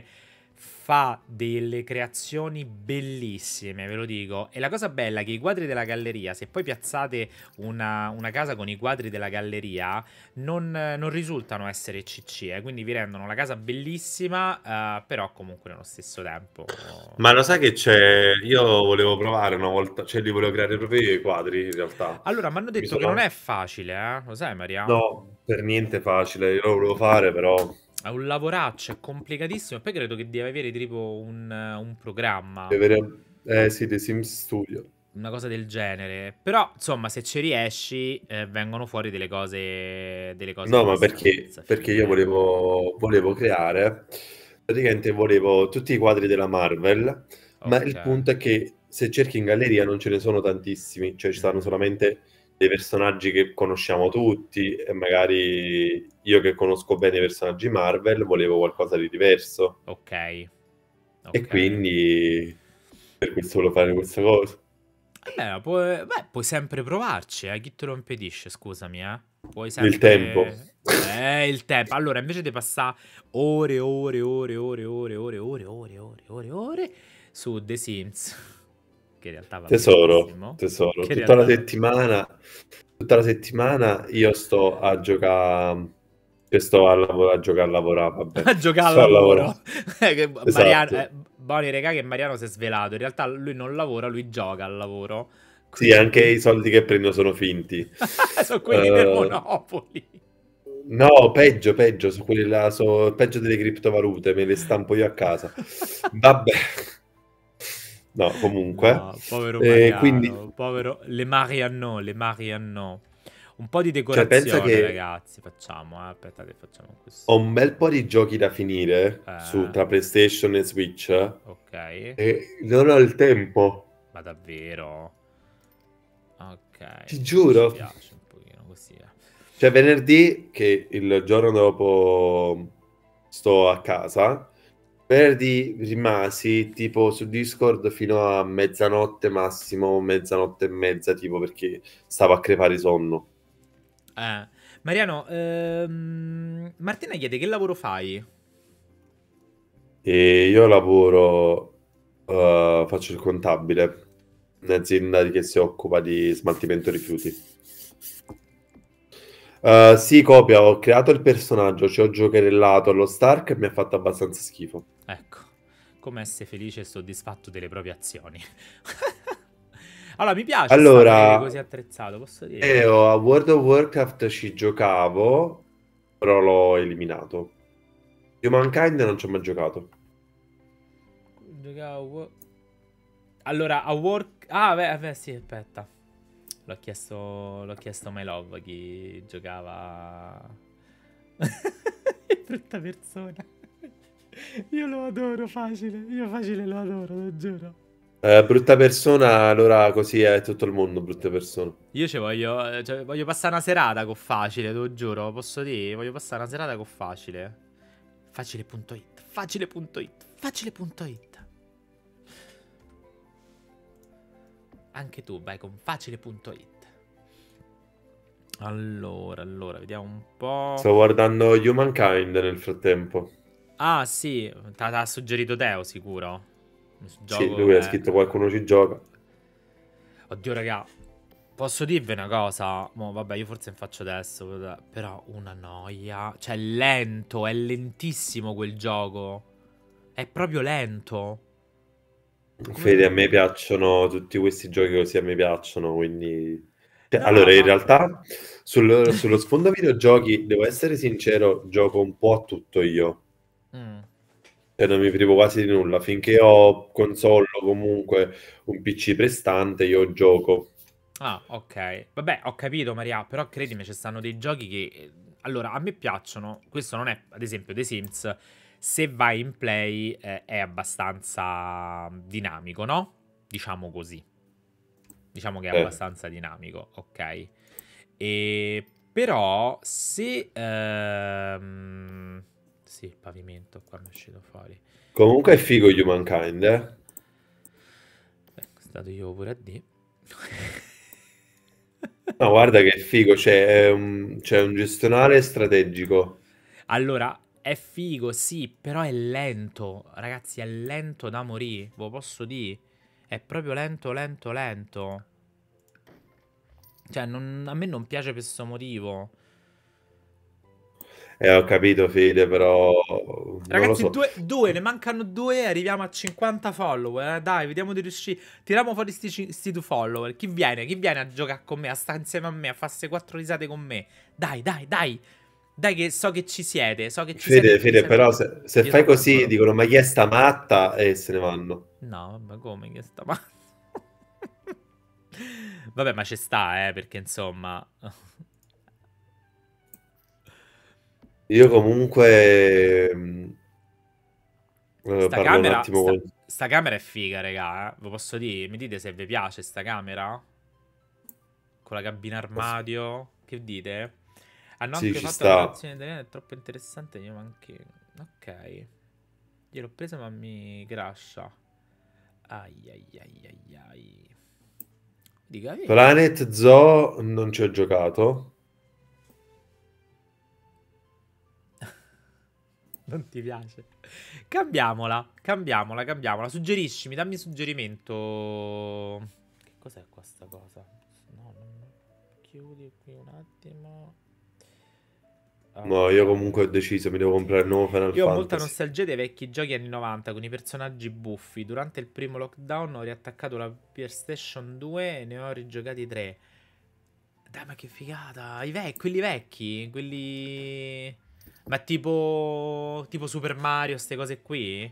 Fa delle creazioni bellissime, ve lo dico. E la cosa bella è che i quadri della galleria, se poi piazzate una, una casa con i quadri della galleria, non, non risultano essere C C, eh, quindi vi rendono la casa bellissima, eh, però comunque nello stesso tempo. Ma lo sai che c'è? Io volevo provare una volta, cioè li volevo creare proprio io i quadri in realtà. Allora, mi hanno Mi detto che non sono... è facile, eh? Lo sai, Maria? No, per niente facile, io lo volevo fare, però È un lavoraccio, è complicatissimo. E poi credo che deve avere tipo un, un programma, deve avere... Eh sì, The Sims Studio. una cosa del genere. Però, insomma, se ci riesci, eh, vengono fuori delle cose, delle cose No, ma perché, abbastanza perché io fighe. volevo, volevo creare, praticamente volevo tutti i quadri della Marvel, ma Ok. il punto è che se cerchi in galleria non ce ne sono tantissimi, cioè ci stanno Mhm. solamente dei personaggi che conosciamo tutti e magari io che conosco bene i personaggi Marvel volevo qualcosa di diverso Ok. e Ok. quindi per questo volevo fare questa cosa. Beh, puoi, beh, puoi sempre provarci, eh. Chi te lo impedisce, scusami, eh. Puoi Il tempo. sempre... Eh, il tempo. Allora, invece di passare ore, ore, ore, ore, ore, ore, ore, ore, ore, ore, ore su The Sims, che in realtà va Tesoro, benissimo, tesoro, che in tutta la realtà va... settimana, tutta la settimana io sto a giocare, che sto a, lavorare, a giocare a lavorare, vabbè, A giocare al sto a lavorare, lavoro. Eh, che Mariano, esatto. eh, Boni, regà, che Mariano si è svelato. In realtà lui non lavora, lui gioca al lavoro. Sì, anche Quindi... i soldi che prendo sono finti. Sono quelli del Eh, Monopoli. no, peggio, peggio, su quelli là, so, peggio delle criptovalute, me le stampo io a casa. Vabbè, no, comunque, No, povero eh, quindi Mariano, povero... Le Mariano, le Mariano. Un po' di Cioè, pensa decorazione, che ragazzi, facciamo, eh. Aspettate, facciamo ho così. un bel po' di giochi da finire su, Eh, tra PlayStation e Switch ok. e non ho il tempo. Ma davvero? Ok, Ti mi giuro. dispiace un pochino così. eh. Cioè, venerdì, che il giorno dopo sto a casa, venerdì rimasi tipo su Discord fino a mezzanotte massimo, mezzanotte e mezza, tipo perché stavo a crepare sonno. Eh, Mariano, ehm, Martina chiede che lavoro fai? E io lavoro, eh, faccio il contabile, un'azienda che si occupa di smaltimento rifiuti. Eh, sì, copia, ho creato il personaggio, ci ho giocherellato allo Stark e mi ha fatto abbastanza schifo. Ecco, come essere felice e soddisfatto delle proprie azioni. Allora, mi piace sta parere Allora, così attrezzato, posso dire? io a World of Warcraft ci giocavo, però l'ho eliminato. Humankind non ci ho mai giocato. Giocavo... Allora, a work... Ah, beh, beh, sì, aspetta. L'ho chiesto, l'ho chiesto a My Love chi giocava... Che brutta persona. Io lo adoro facile. Io facile lo adoro, lo giuro. Eh, brutta persona, allora così è tutto il mondo, brutte persone. Io ci voglio, eh, cioè, voglio passare una serata con facile, te lo giuro. Posso dire? Voglio passare una serata con facile. Facile punto it. Facile punto it. Facile punto it. Anche tu vai con facile punto it. Allora, allora, vediamo un po'. Sto guardando Humankind nel frattempo. Ah, sì, te l'ha suggerito Teo, sicuro. Un Sì, gioco lui ha è... scritto qualcuno ci gioca. Oddio, raga, posso dirvi una cosa? Mo, vabbè, io forse ne faccio adesso, vabbè, però una noia. Cioè, è lento, è lentissimo quel gioco. È proprio lento. Come... Fede, a me piacciono tutti questi giochi così, a me piacciono, quindi... Cioè, No, allora, in ma... realtà, sul- sullo sfondo videogiochi, devo essere sincero, gioco un po' a tutto io. Mm. Cioè, non mi privo quasi di nulla. Finché ho console o comunque un P C prestante, io gioco. Ah, ok. Vabbè, ho capito, Maria, però credimi, ci stanno dei giochi che... eh, Allora, a me piacciono. Questo non è, ad esempio, The Sims. Se vai in play eh, è abbastanza dinamico, no? Diciamo così. Diciamo che è Eh. abbastanza dinamico, ok? E... Però, se... ehm, Sì, il pavimento qua mi è uscito fuori. Comunque è figo Humankind, eh? Beh, è stato io pure a D. No, guarda che figo, c'è è un, c'è un gestionale strategico. Allora, è figo, sì, però è lento. Ragazzi, è lento da morì. Ve lo posso dire. È proprio lento, lento, lento. Cioè, non- a me non piace per questo motivo. Eh, ho capito, Fede, però non lo Ragazzi, so. due, due, ne mancano due e arriviamo a cinquanta follower. eh. Dai, vediamo di riuscire. Tiriamo fuori sti, ci- sti due follower. Chi viene? Chi viene a giocare con me? A stare insieme a me, a farsi quattro risate con me? Dai, dai, dai. Dai, che so che ci siete. So che ci siete Fede, perché vi Fede, sento. però se, se Io fai sono così piccolo. dicono ma chi è sta matta e se ne vanno. No, vabbè, come che sta male? Vabbè, ma ci sta, eh, perché insomma... Io comunque mh, eh, Sta parlo un camera, attimo sta, con... sta camera è figa, raga, eh. Ve posso dire, mi dite se vi piace sta camera? Con la cabina armadio, che dite? Hanno Sì, anche ci fatto la sta. traduzione italiana, è troppo interessante, io anche... Ok. Gliel'ho presa ma mi crasha. Ai ai ai ai ai. Dica, vedi? Planet Zoo non ci ho giocato. Non ti piace? Cambiamola, cambiamola, cambiamola. Suggeriscimi, dammi un suggerimento. Che cos'è questa cosa? No, non... Chiudi qui un attimo. No, io Ok. comunque ho deciso, mi devo comprare il nuovo Final Io ho molta Fantasy. nostalgia dei vecchi giochi anni novanta con i personaggi buffi. Durante il primo lockdown ho riattaccato la PlayStation due e ne ho rigiocati tre. Dai, ma che figata! I vecchi, quelli vecchi, quelli... Ma tipo... tipo Super Mario, ste cose qui?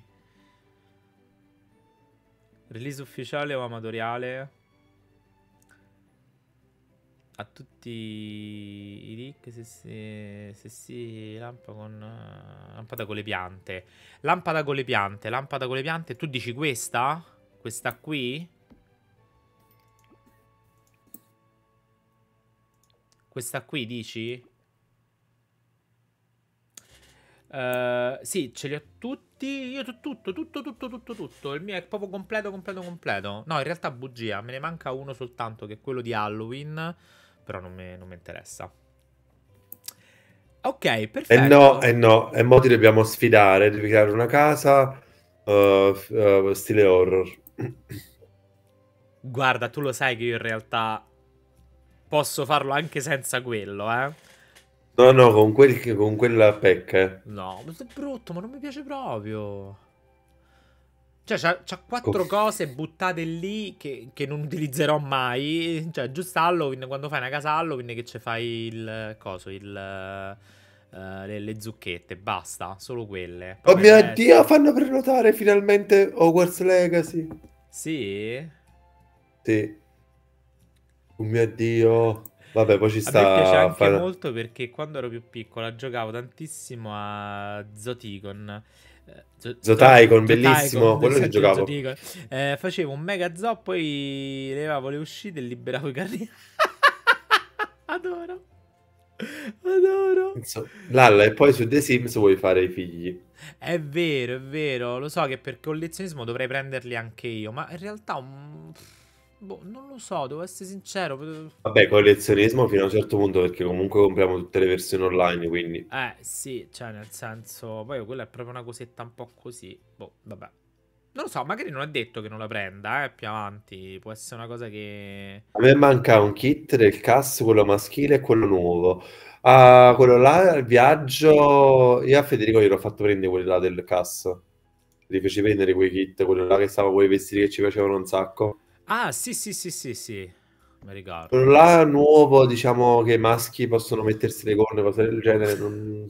Release ufficiale o amatoriale? A tutti i leak, se si, se si lampada con, eh, lampada con le piante. Lampada con le piante, lampada con le piante. Tu dici questa? Questa qui? Questa qui dici? Uh, sì, ce li ho tutti. Io ho tutto, tutto, tutto, tutto, tutto. Il mio è proprio completo, completo, completo. No, in realtà bugia. Me ne manca uno soltanto, che è quello di Halloween. Però non mi, non mi interessa. Ok, E perfetto. no, e no, e mo ti dobbiamo sfidare. Devi creare una casa uh, f- uh, stile horror. Guarda, tu lo sai che io in realtà posso farlo anche senza quello, eh. No, no, con, quel, con quella pecca. eh. No, ma è brutto, ma non mi piace proprio. Cioè, c'ha, c'ha Co- quattro cose buttate lì che, che non utilizzerò mai. Cioè, giusto Halloween, quando fai una casa Halloween che ci fai il coso, il, eh, le, le zucchette, basta, solo quelle. Poi Oh per il mio resto... Dio, fanno prenotare finalmente Hogwarts Legacy. Sì? Sì. Oh mio Dio. Vabbè, poi ci A me piace sta a anche fare... molto perché quando ero più piccola giocavo tantissimo a Zoticon. Eh, Zo- Zo- Zotaicon, bellissimo. Zotaicon, Quello ci sempre giocavo. Zoticon. Eh, facevo un mega zoo, poi levavo le uscite e liberavo i carri. Adoro. Adoro. Insomma, Lalla, e poi su The Sims vuoi fare i figli. È vero, è vero. Lo so che per collezionismo dovrei prenderli anche io, ma in realtà un... boh, non lo so, devo essere sincero. Vabbè, collezionismo fino a un certo punto perché comunque compriamo tutte le versioni online, quindi... Eh, sì, cioè nel senso, poi quella è proprio una cosetta un po' così. Boh, vabbè. Non lo so, magari non è detto che non la prenda, eh, più avanti. Può essere una cosa che... A me manca un kit del cast, quello maschile e quello nuovo. Ah, quello là, il viaggio... Io a Federico gliel'ho fatto prendere quelli là del cast. Li feci prendere quei kit, quello là che stava con i vestiti che ci piacevano un sacco. Ah, sì, sì, sì, sì, sì. Mi Quello ricordo. là nuovo, diciamo che i maschi possono mettersi le gonne, cose del genere. Non...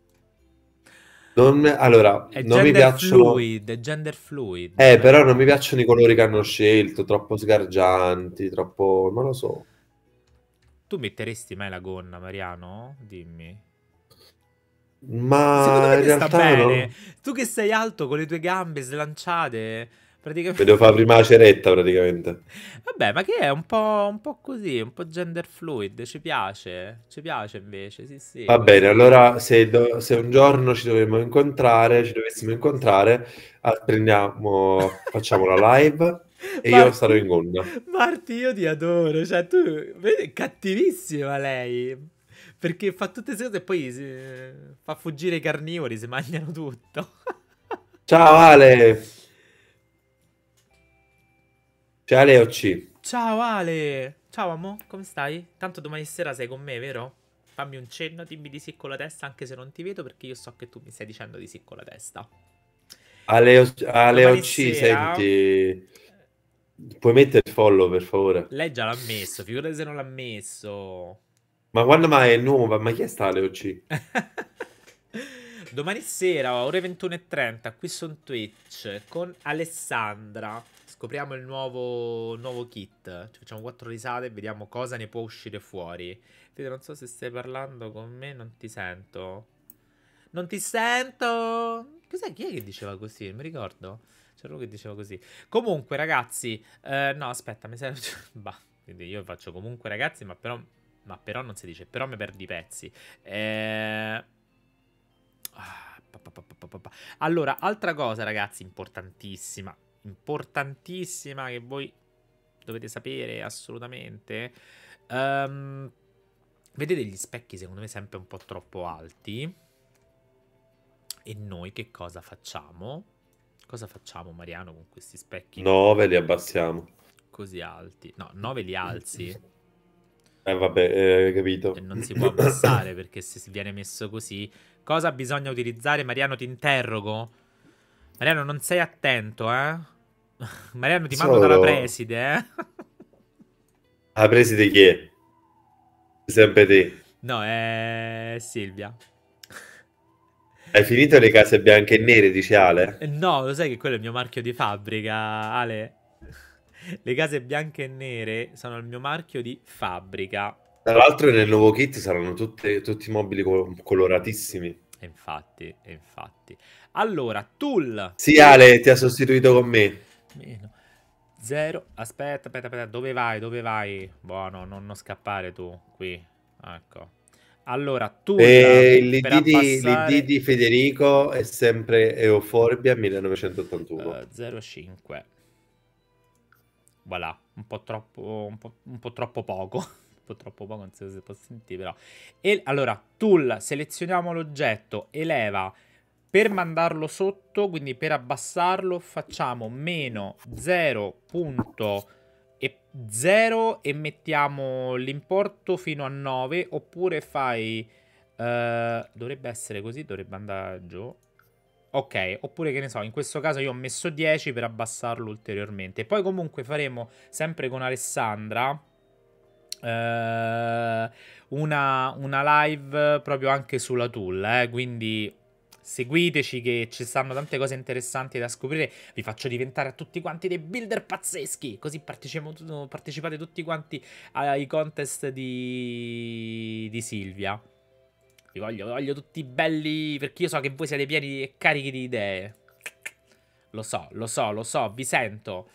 non- Allora, È non mi gender piacciono... fluid, è gender fluid, Eh, però non però... mi piacciono i colori che hanno scelto, troppo sgargianti, troppo... non lo so. Tu metteresti mai la gonna, Mariano? Dimmi. Secondo Ma me in ti sta realtà bene. no. Tu che sei alto con le tue gambe slanciate, Mi praticamente... devo fare prima la ceretta praticamente. Vabbè, ma che è un po', un po' così, un po' gender fluid, ci piace, ci piace invece, sì sì, Va bene, così. allora se, do- se un giorno ci dovremmo incontrare, ci dovessimo incontrare, ah, prendiamo, facciamo la live e io starò Marti, in gonna. Marti, io ti adoro, cioè tu, vedi, è cattivissima lei, perché fa tutte queste cose e poi si- fa fuggire i carnivori, si mangiano tutto. Ciao Ale! C'è Ale o C? Ciao Ale, ciao amo, come stai? Tanto domani sera sei con me, vero? Fammi un cenno, dimmi di sì con la testa anche se non ti vedo perché io so che tu mi stai dicendo di sì con la testa. Ale o, Ale o Domani C, sera... senti, puoi mettere il follow per favore? Lei già l'ha messo, figurati se non l'ha messo. Ma quando mai è nuova? Ma chi è sta Ale o C? Domani sera, ore ventuno e trenta, qui su Twitch, con Alessandra. Scopriamo il nuovo, nuovo kit. Ci facciamo quattro risate e vediamo cosa ne può uscire fuori. Vedo, non so se stai parlando con me, non ti sento. Non ti sento. Cos'è? Chi è che diceva così? Non mi ricordo. C'era uno che diceva così. Comunque, ragazzi. eh, no, aspetta, mi serve. Bah, quindi io faccio comunque, ragazzi, ma però. Ma però non si dice. Però mi perdi i pezzi. Eh. ah, pa, pa, pa, pa, pa, pa. Allora, altra cosa, ragazzi, importantissima. Importantissima che voi dovete sapere assolutamente. Ehm, vedete gli specchi, secondo me, sempre un po' troppo alti. E noi che cosa facciamo? Cosa facciamo, Mariano, con questi specchi nove li abbassiamo. così alti? No, nove li alzi Eh vabbè, eh, e capito. non si può abbassare perché se si viene messo così... Cosa bisogna utilizzare? Mariano, ti interrogo. Mariano, non sei attento, eh? Mariano, ti mando dalla Solo... preside, eh? Ah, preside chi è? Sempre te. No, è Silvia. Hai finito le case bianche e nere, dice Eh, Ale? No, lo sai che quello è il mio marchio di fabbrica, Ale. Le case bianche e nere sono il mio marchio di fabbrica. Tra l'altro nel nuovo kit saranno tutte- tutti i mobili col- coloratissimi. E infatti, e infatti. Allora, tool. Sì, Ale, ti ha sostituito con me. Meno. Zero. Aspetta, aspetta, aspetta. Dove vai? Dove vai? Buono, non, non scappare tu. Qui. Ecco. Allora, tool E l'I per D di, l'I D abbassare di Federico è sempre Euforbia millenovecentottantuno. eh, zero virgola cinque. Voilà, un po' troppo, un po', un po' troppo poco. Un po' troppo poco, non so se può sentire, però. E allora, tool, selezioniamo l'oggetto, eleva. Per mandarlo sotto, quindi per abbassarlo, facciamo meno zero virgola zero e mettiamo l'importo fino a nove, oppure fai... eh, dovrebbe essere così, dovrebbe andare giù. Ok, oppure che ne so, in questo caso io ho messo dieci per abbassarlo ulteriormente. Poi comunque faremo, sempre con Alessandra, eh, una, una live proprio anche sulla tool, eh, quindi seguiteci che ci stanno tante cose interessanti da scoprire. Vi faccio diventare a tutti quanti dei builder pazzeschi, così partecipiamo- partecipate tutti quanti ai contest di, di Silvia. Vi voglio, vi voglio tutti belli, perché io so che voi siete pieni e carichi di idee. Lo so, lo so, lo so, vi sento.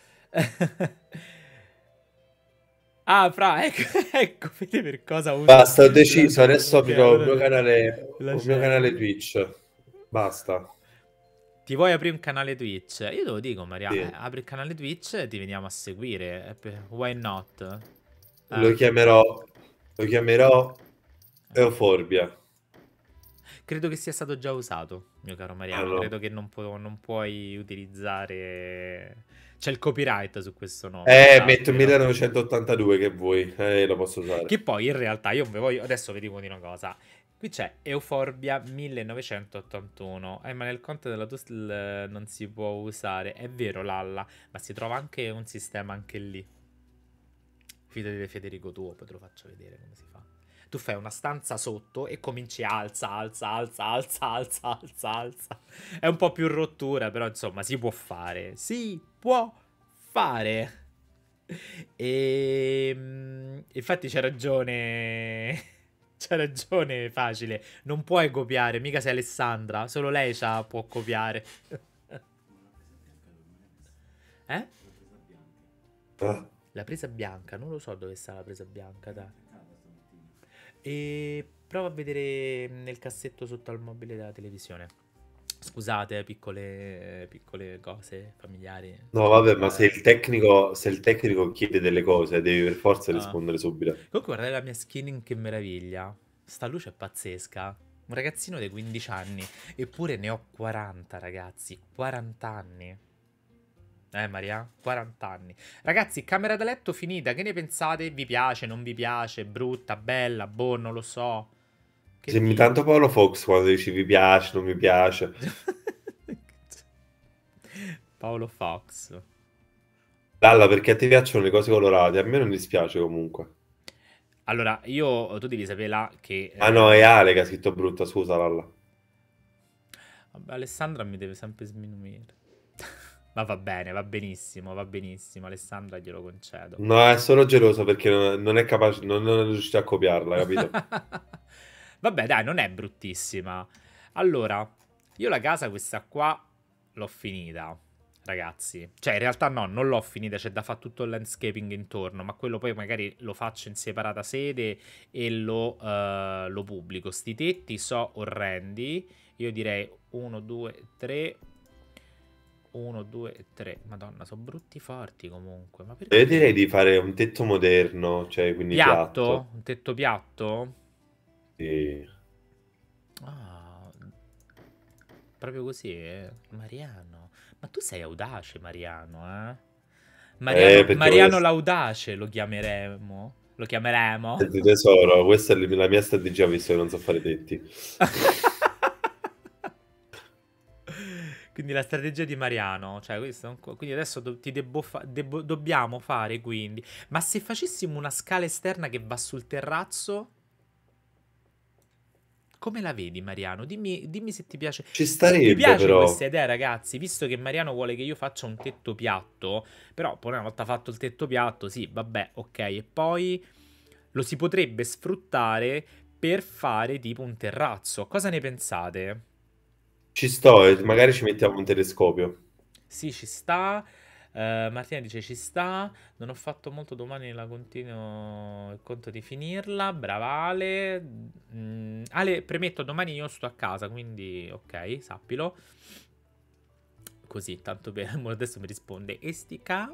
Ah, Fra, ecco, ecco, vedi per cosa uso Basta, ho la deciso. tool. Adesso Ok, aprirò un allora mio canale, un mio lascia. canale Twitch. Basta. Ti vuoi aprire un canale Twitch? Io te lo dico, Maria, eh, Sì. apri il canale Twitch e ti veniamo a seguire. Eh, per- Why not? Lo Eh, chiamerò, lo chiamerò Euforbia. credo che sia stato già usato, mio caro Ah Mariano. no. Credo che non, pu- non puoi utilizzare... C'è il copyright su questo nome, Eh, metto sappilo. millenovecentottantadue che vuoi. Eh, lo posso usare. Che poi in realtà io vi voglio. Adesso vi dico di una cosa. Qui c'è Euforbia millenovecentottantuno. Eh, ma nel conto della T U S L non si può usare. È vero, Lalla. Ma si trova anche un sistema anche lì. Fidati di Federico tuo, poi te lo faccio vedere come si fa. Tu fai una stanza sotto e cominci alza, alza, alza, alza, alza, alza, alza. È un po' più rottura, però insomma si può fare. Si può fare. E mm, infatti c'è ragione. C'è ragione, facile. Non puoi copiare, mica sei Alessandra. Solo lei c'ha, può copiare. Eh? Ah. La presa bianca, non lo so dove sta la presa bianca, dai. E prova a vedere nel cassetto sotto al mobile della televisione. Scusate, piccole, piccole cose familiari. No, vabbè, ma se Eh, il tecnico, se il tecnico chiede delle cose, devi per forza ah. rispondere subito. Comunque guardate la mia skin, che meraviglia. Sta luce è pazzesca. Un ragazzino dei quindici anni. Eppure ne ho quaranta, ragazzi. quaranta anni. Eh, Maria? quaranta anni. Ragazzi, camera da letto finita. Che ne pensate? Vi piace? Non vi piace? Brutta? Bella? Boh, non lo so. Che Sembri dite? tanto Paolo Fox quando dici vi piace, non mi piace. Paolo Fox. Dalla, perché a te piacciono le cose colorate? A me non dispiace comunque. Allora, io... Tu devi sapere là che... Ah no, è eh, Ale che ha scritto brutta, scusa Lalla. vabbè, Alessandra mi deve sempre sminuire. Ma va bene, va benissimo, va benissimo. Alessandra glielo concedo. No, è solo geloso perché non, non è capace, non, non è riuscito a copiarla, capito? Vabbè, dai, non è bruttissima. Allora, io la casa questa qua l'ho finita, ragazzi. Cioè, in realtà no, non l'ho finita, c'è da fare tutto il landscaping intorno, ma quello poi magari lo faccio in separata sede e lo, eh, lo pubblico. Sti tetti so orrendi. Io direi uno, due, tre... uno, due, tre. Madonna, sono brutti forti comunque. Ma Io direi perché? di fare un tetto moderno, cioè quindi piatto. Piatto? Un tetto piatto? Sì. Ah, proprio così, eh? Mariano. Ma tu sei audace, Mariano, eh? Eh, Mariano, perché voglio... Mariano l'audace lo chiameremo. Lo chiameremo. Senti, tesoro, questa è la mia strategia visto che non so fare tetti. Quindi la strategia di Mariano, cioè questo è un co- quindi adesso do- ti debbo fa- debbo- dobbiamo fare quindi. Ma se facessimo una scala esterna che va sul terrazzo, come la vedi, Mariano? Dimmi, dimmi se ti piace. Ci Vi starebbe piace però. questa idea, ragazzi? Visto che Mariano vuole che io faccia un tetto piatto, però poi una volta fatto il tetto piatto, sì, vabbè, ok. E poi lo si potrebbe sfruttare per fare tipo un terrazzo. Cosa ne pensate? Ci sto e magari ci mettiamo un telescopio. Sì, ci sta. Eh, Martina dice ci sta. Non ho fatto molto domani, la continuo il conto di finirla. Brava Ale. Mm, Ale, premetto, domani io sto a casa, quindi ok, sappilo. Così, tanto per... Adesso mi risponde Estica.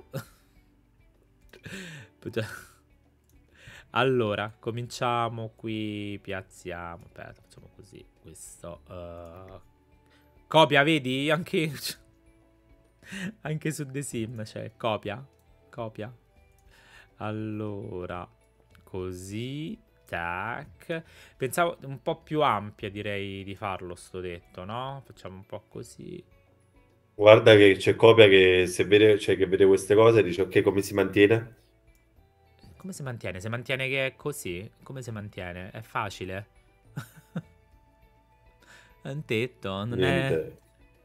Allora, cominciamo qui, piazziamo. Aspetta, facciamo così. Questo... eh, Copia, vedi? Anche... Anche su The Sim c'è copia. Copia. Allora, così. Tac. Pensavo un po' più ampia, direi, di farlo, sto detto, no? Facciamo un po' così. Guarda che c'è copia che se vede, cioè, che vede queste cose dice ok, come si mantiene? Come si mantiene? Si mantiene che è così? Come si mantiene? È facile. È un tetto, non è... Niente.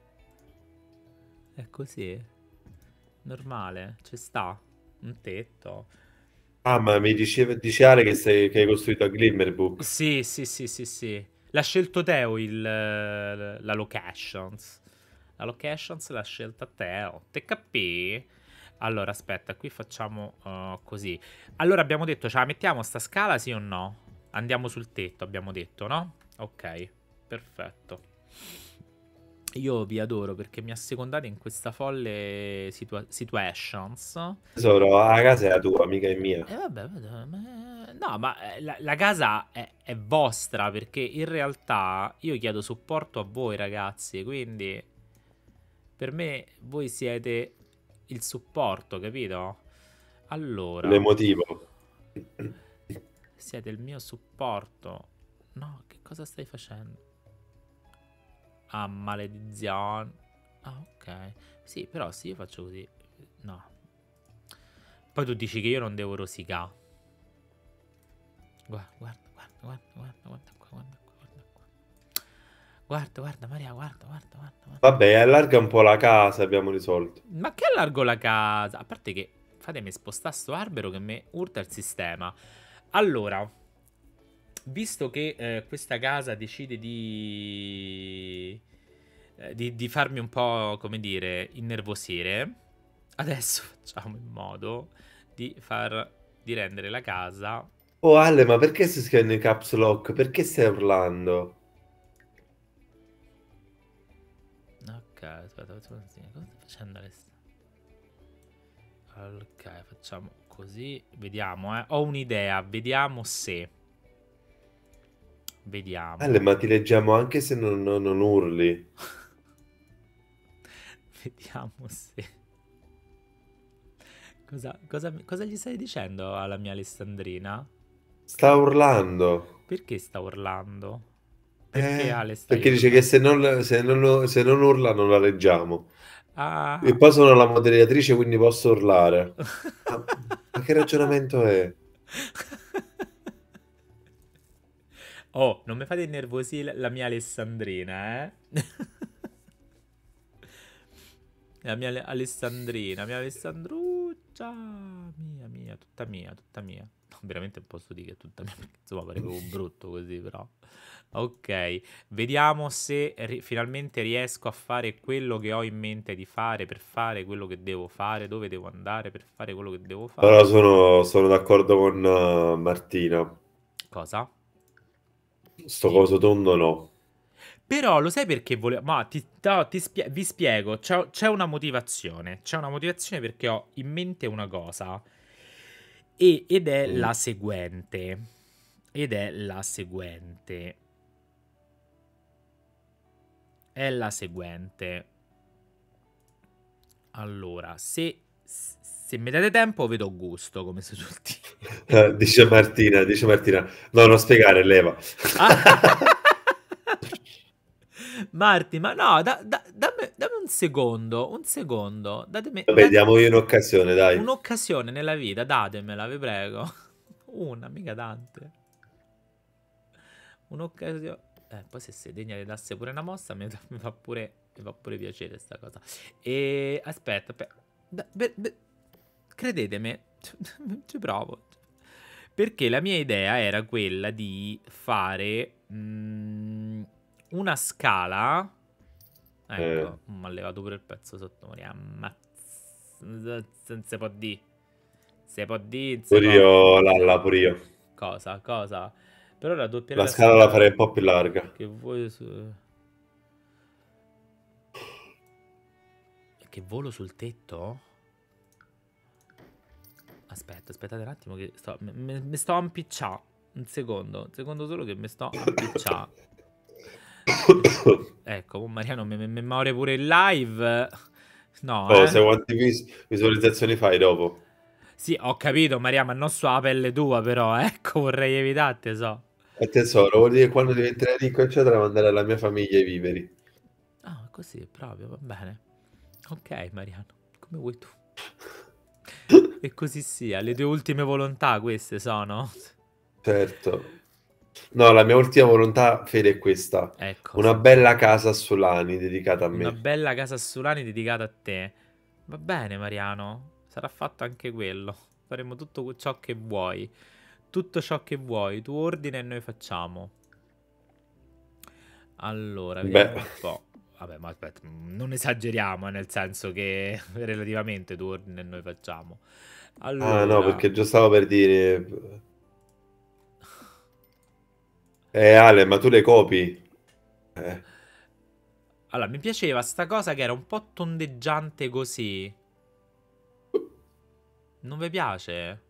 È così. Normale, ci sta. Un tetto. Ah, ma mi diceva, dice Ale che, sei, che hai costruito a Glimmerbook. Sì, sì, sì, sì, sì. L'ha scelto Teo il, eh, la locations. La locations l'ha scelta Teo. Te capì? Allora, aspetta, qui facciamo uh, così. Allora abbiamo detto, ce la mettiamo sta scala, sì o no? Andiamo sul tetto, abbiamo detto, no? Ok, perfetto. Io vi adoro perché mi assecondate in questa folle situa- situations. Tesoro, la casa è la tua, mica è mia. E vabbè, vabbè, ma- no, ma eh, la, la casa è, è vostra perché in realtà io chiedo supporto a voi ragazzi, quindi per me voi siete il supporto, capito? Allora, L'emotivo. siete il mio supporto. No, che cosa stai facendo? Ah, maledizione. Ah, ok. Sì, però se io faccio così... No. Poi tu dici che io non devo rosicare. Guarda, guarda, guarda, guarda, guarda, guarda qua, guarda qua, guarda qua. Guarda, guarda, Maria, guarda, guarda, guarda, guarda. Vabbè, allarga un po' la casa, abbiamo risolto. Ma che allargo la casa? A parte che fatemi spostare sto albero che mi urta il sistema. Allora, visto che eh, questa casa decide di... eh, di... di farmi un po', come dire, innervosire, adesso facciamo in modo di far... di rendere la casa... Oh Ale, ma perché stai scrivendo in caps lock? Perché stai urlando? Ok, aspetta, facciamo così. Cosa sta facendo adesso? Ok, facciamo così. Vediamo, eh. Ho un'idea. Vediamo se. Ale, Vediamo. ma ti leggiamo anche se non, non- non urli. Vediamo se. Cosa, cosa, cosa gli stai dicendo alla mia Alessandrina? Sta urlando. Perché sta urlando? Perché Eh, Ale stai perché dice che urlando? se non, se non, se non urla non la leggiamo. E Ah. poi sono la moderatrice, quindi posso urlare. Ma, ma che ragionamento è? Oh, non mi fate innervosire la mia Alessandrina, eh? La mia Ale- Alessandrina, mia Alessandruccia. Mia, mia, tutta mia, tutta mia. No, veramente non posso dire che è tutta mia, perché insomma pare proprio brutto così, però. Ok, vediamo se ri- finalmente riesco a fare quello che ho in mente di fare, per fare quello che devo fare, dove devo andare per fare quello che devo Però fare. sono, sono d'accordo con uh, Martina. Cosa? Sto Dimmi. coso tondo no. Però lo sai perché volevo... Ma ti, no, ti spie- vi spiego, c'è c'è una motivazione. C'è una motivazione perché ho in mente una cosa. E- ed è Mm. la seguente. Ed è la seguente. È la seguente. Allora, se, se mi date tempo vedo gusto, come si suol dire. Eh, dice Martina, dice Martina. No, non spiegare, leva. Marti, ma no, da- da- dammi, dammi un secondo, un secondo. Datemi, Vabbè, dat- diamogli un'occasione, dai. un'occasione nella vita, datemela, vi prego. Una, mica tante. Un'occasione. Eh, poi se sei degna di darsi pure una mossa, mi, mi fa pure, mi fa pure piacere sta cosa. E aspetta, aspetta. Da- be- be- credetemi, ci provo. Perché la mia idea era quella di fare mm, una scala. Eh, Ecco, mi ha levato pure il pezzo sotto. Maria. Ammazz- Non si può dire. Si può dire, non si pure può. io, Lalla, pure io. Cosa? Cosa? Però raddoppierei La la scala la scala. farei un po' più larga. Che vuoi su... Che volo sul tetto? Aspetta, aspettate un attimo che sto... Mi, mi sto a impiccià. Un secondo. Un secondo solo che mi sto a impiccià. Ecco, Mariano mi, mi, mi muore pure il live. No, Oh, eh. sai quante vis- visualizzazioni fai dopo? Sì, ho capito, Maria, ma non so la pelle tua, però, ecco, vorrei evitarti, so. E tesoro, vuol dire che quando diventerai ricco, eccetera, mandare alla mia famiglia i viveri. Ah, così proprio, va bene. Ok, Mariano, come vuoi tu. E così sia, le tue ultime volontà queste sono. Certo. No, la mia ultima volontà, Fede, è questa. Ecco, Una sentiamo. bella casa a Solani dedicata a Una me. bella casa a Sulani dedicata a te. Va bene, Mariano, sarà fatto anche quello. Faremo tutto ciò che vuoi. Tutto ciò che vuoi, tu ordina e noi facciamo. Allora, Beh, vediamo un po'. Vabbè, ma aspetta, non esageriamo, eh, nel senso che relativamente tu ordini e noi facciamo. ah no, Allora, perché già stavo per dire... Eh, Ale, ma tu le copi? Eh. allora, mi piaceva sta cosa che era un po' tondeggiante così. Non vi piace?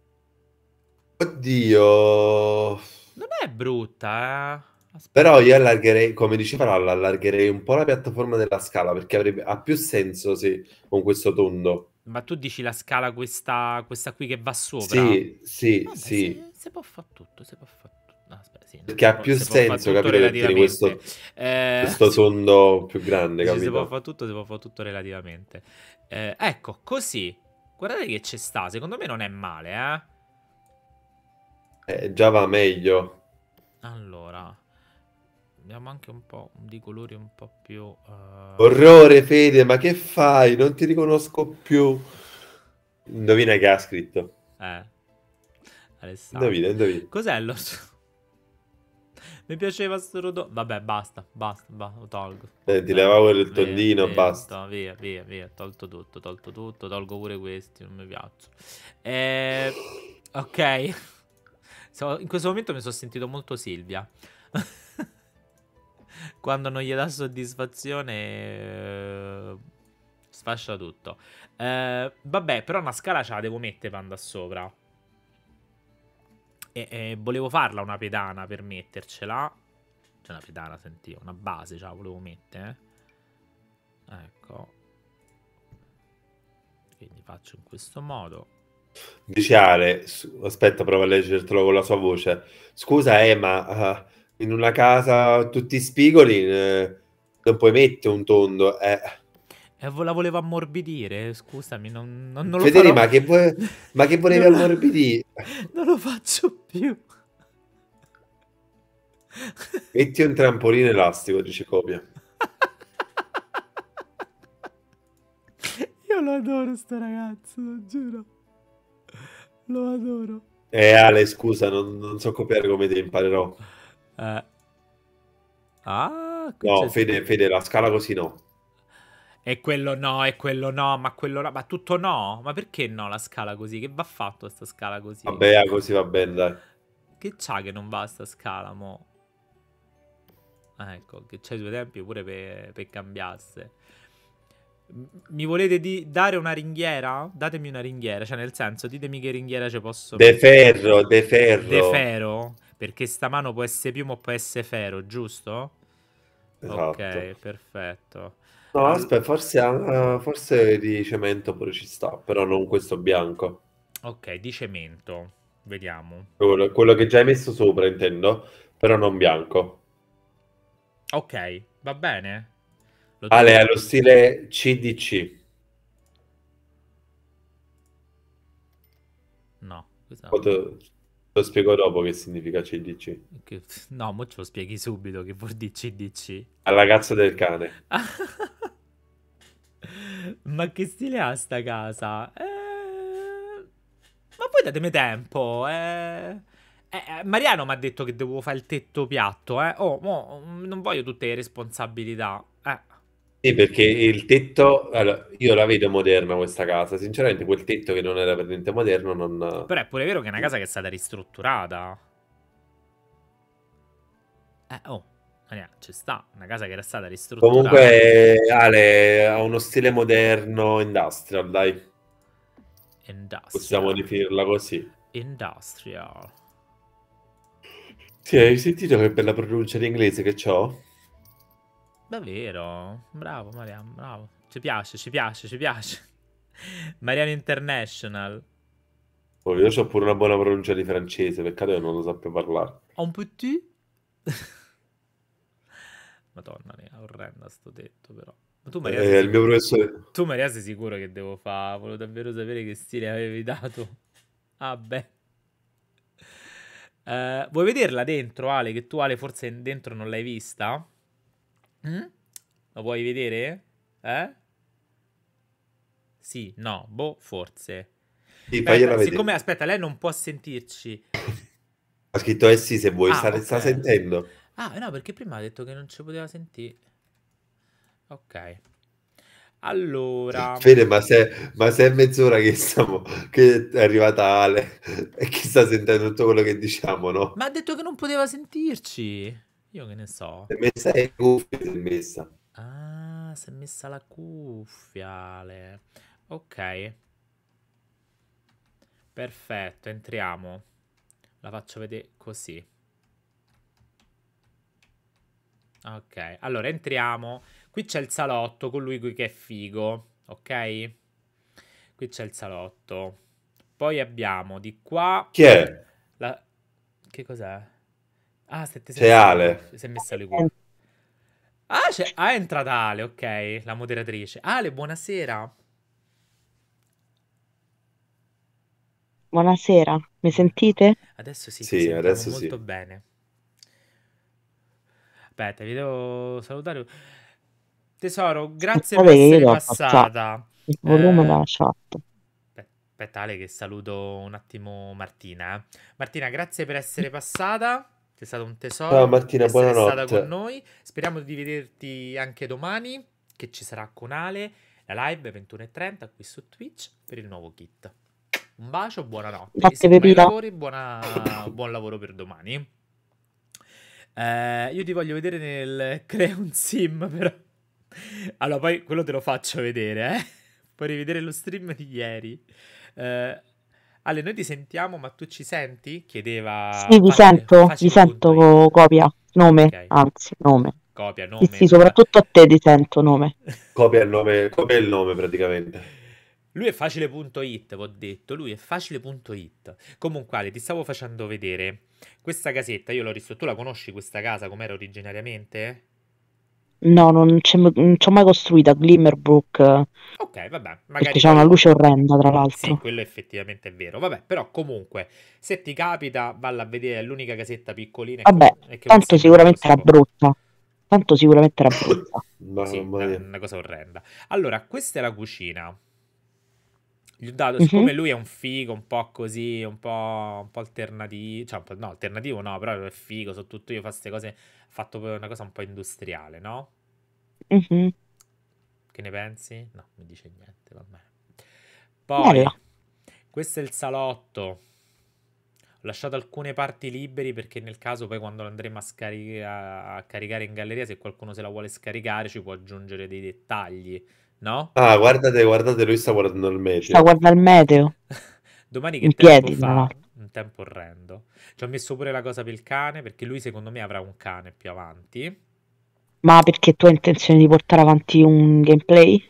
Oddio. Non è brutta, eh. Però Aspetta. io allargherei, come diceva Lalla, allargherei un po' la piattaforma della scala, perché avrebbe, ha più senso se con questo tondo. Ma tu dici la scala questa, questa qui che va sopra? Sì, sì, Vabbè, sì, se, se può fare tutto, se può fare tutto. No, aspetta, sì, no, perché se ha può, più se può fare senso, tutto capito, che tieni relativamente. questo, Eh, questo tondo più grande, dici se può capito? fare tutto, se può fare tutto relativamente. Eh, ecco, così. Guardate che ci sta, secondo me non è male, eh. Eh, già va meglio. Allora, abbiamo anche un po' di colori un po' più... eh, Orrore, Fede, ma che fai? Non ti riconosco più. Indovina che ha scritto. eh, Alessandro. Indovina, indovina. Cos'è lo... Mi piaceva sto rodo... Vabbè, basta, basta, basta, lo tolgo. Eh, ti Ok, levavo il via, tondino, via, basta. to- via, via, via, tolto tutto, tolto tutto, tolgo pure questi, non mi piacciono. Eh, ok. So- in questo momento mi sono sentito molto Silvia. Quando non gli dà soddisfazione, eh, sfascia tutto. Eh, vabbè, però una scala ce la devo mettere per andare sopra. E, e volevo farla una pedana per mettercela. Cioè una pedana, senti, una base, ce la volevo mettere. eh. Ecco. Quindi faccio in questo modo. Dice Ale, su- aspetta, prova a leggertelo con la sua voce. Scusa, eh, ma eh, in una casa tutti spigoli eh, non puoi mettere un tondo. Eh. E vo- la volevo ammorbidire, scusami, non, non- non lo Federi, farò. ma che, vuoi- ma che volevi Non lo, ammorbidire? non lo faccio più. Metti un trampolino elastico, dice Copia. Io lo adoro sto ragazzo, lo giuro. Lo adoro. Eh, Ale, scusa, non, non so copiare come ti imparerò. Eh. Ah, qui No, c'è Fede, scritto. Fede, la scala così no. E quello no, e quello no, ma quello no, ma tutto no. Ma perché no la scala così? Che va fatto sta scala così? Vabbè, ah, così va bene, dai. Che c'ha che non va sta scala, mo? Ah, ecco, che c'è i suoi tempi pure per, per cambiasse. M- Mi volete di- dare una ringhiera? Datemi una ringhiera, cioè nel senso, ditemi che ringhiera ci posso De mettere. ferro, de De ferro. ferro? Perché sta mano può essere piumo o può essere ferro, giusto? Esatto. Ok, perfetto. No, Al- aspetta, forse, ah, forse di cemento pure ci sta, però non questo bianco. ok, di cemento. Vediamo. Quello, quello che già hai messo sopra, intendo, però non bianco. Ok, va bene. Lo Ale, tengo è lo qui. stile C D C. No, questa... Poi te te lo spiego dopo che significa C D C. che- No, mo ce lo spieghi subito che vuol dire C D C. Al ragazzo del cane. Ma che stile ha sta casa? Eh... Ma poi datemi tempo, eh... Eh, Mariano mi ha detto che devo fare il tetto piatto, eh. Oh, mo, non voglio tutte le responsabilità. Eh. Sì, perché il tetto, allora, io la vedo moderna questa casa, sinceramente quel tetto che non era per niente moderno non... Però è pure vero che è una casa che è stata ristrutturata. Eh, oh, Mariano, ci sta. Una casa che era stata ristrutturata. Comunque Ale ha uno stile moderno industrial, dai, possiamo Industrial. definirla così. Industrial. Sì, hai sentito che bella pronuncia in inglese che c'ho? Davvero? Bravo, Mariano, bravo. Ci piace, ci piace, ci piace. Mariano International. Oh, io ho pure una buona pronuncia di francese, peccato che non lo sappia parlare. Un petit? Madonna mia, orrenda sto tetto però. Ma tu Maria sei Eh, il mio sicuro? professore... Tu Maria sei sicuro che devo fare? Volevo davvero sapere che stile avevi dato. Ah beh. Eh, vuoi vederla dentro, Ale? Che tu Ale forse dentro non l'hai vista? Mm? Lo vuoi vedere? Eh? Sì, no, boh, forse. Sì, fagliela Aspetta, vedere. siccome aspetta, lei non può sentirci. Ha scritto eh sì, se vuoi, Ah, sta, sta ok. sentendo. Ah, no, perché prima ha detto che non ci poteva sentire. Ok. Allora, Fede, ma se, ma se è mezz'ora che, stiamo, che è arrivata Ale e che sta sentendo tutto quello che diciamo, no? ma ha detto che non poteva sentirci. Io che ne so. Se messa è cuffia, si è messa. Ah, si è messa la cuffia, Ale. Ok, perfetto, entriamo. La faccio vedere così. Ok, allora entriamo. Qui c'è il salotto con lui qui che è figo, ok? Qui c'è il salotto. Poi abbiamo di qua Chi è? la... Che cos'è? Ah, se ti sei C'è messa le Ale. cuffie. Si è messa le cuffie. Ah, c'è... ah, è entrata Ale, ok, la moderatrice. Ale, buonasera. Buonasera, mi sentite? Adesso sì, ti Sì, sentiamo adesso molto sì. bene. Aspetta, vi devo salutare. Tesoro, grazie per Aspettate che io essere devo abbassare passata. il volume Eh, della chat. Aspetta, Ale, che saluto un attimo Martina. eh. Martina, grazie per essere passata. Sei stato un Ciao tesoro Martina, essere stata con buonanotte. noi. Speriamo di vederti anche domani, che ci sarà con Ale. La live ventuno e trenta qui su Twitch per il nuovo kit. Un bacio, buonanotte. E se Grazie domani Pepita. lavori, buona- buon lavoro per domani. Eh, io ti voglio vedere nel Creon Sim, però. Allora, poi quello te lo faccio vedere, eh. Puoi rivedere lo stream di ieri. Eh, Ale, noi ti sentiamo, ma tu ci senti? Chiedeva Sì, vi facile, sento, vi sento facile.it. copia, nome, Ok. anzi, nome. Copia, Sì, nome. sì, Vabbè. soprattutto a te ti sento nome. Copia il nome, copia il nome praticamente. Lui è facile.it, vi ho detto. Lui è facile.it. Comunque, Ale, ti stavo facendo vedere questa casetta. Io l'ho ristrutturata. Tu la conosci questa casa com'era originariamente? No, non c'è- non ci ho mai costruita Glimmerbrook, eh, Ok, vabbè, perché magari c'è una poi... luce orrenda, tra Sì, l'altro. quello effettivamente è vero. Vabbè, però comunque, se ti capita, valla a vedere, è l'unica casetta piccolina e che, Vabbè, e che un tanto sim manco sicuramente si era può. brutta. Tanto sicuramente era brutta. Sì, Mamma una, mia. una cosa orrenda. Allora, questa è la cucina. Gli ho dato, Mhm. siccome lui è un figo, un po' così, un po', un po' alternativo, cioè, un po'- no, alternativo no, però è figo, so tutto io, fa queste cose, ha fatto poi una cosa un po' industriale, no? Mhm. Che ne pensi? No, non mi dice niente, va bene. Bella. Poi, questo è il salotto. Ho lasciato alcune parti liberi perché nel caso poi quando lo andremo a, scaric- a- a caricare in galleria, se qualcuno se la vuole scaricare, ci può aggiungere dei dettagli, no? Ah, guardate, guardate, lui sta guardando il Sta meteo. guardando il meteo, Domani in che tempo piedi, tra fa? l'altro. Un tempo orrendo. Ci ho messo pure la cosa per il cane, perché lui secondo me avrà un cane più avanti. Ma perché tu hai intenzione di portare avanti un gameplay?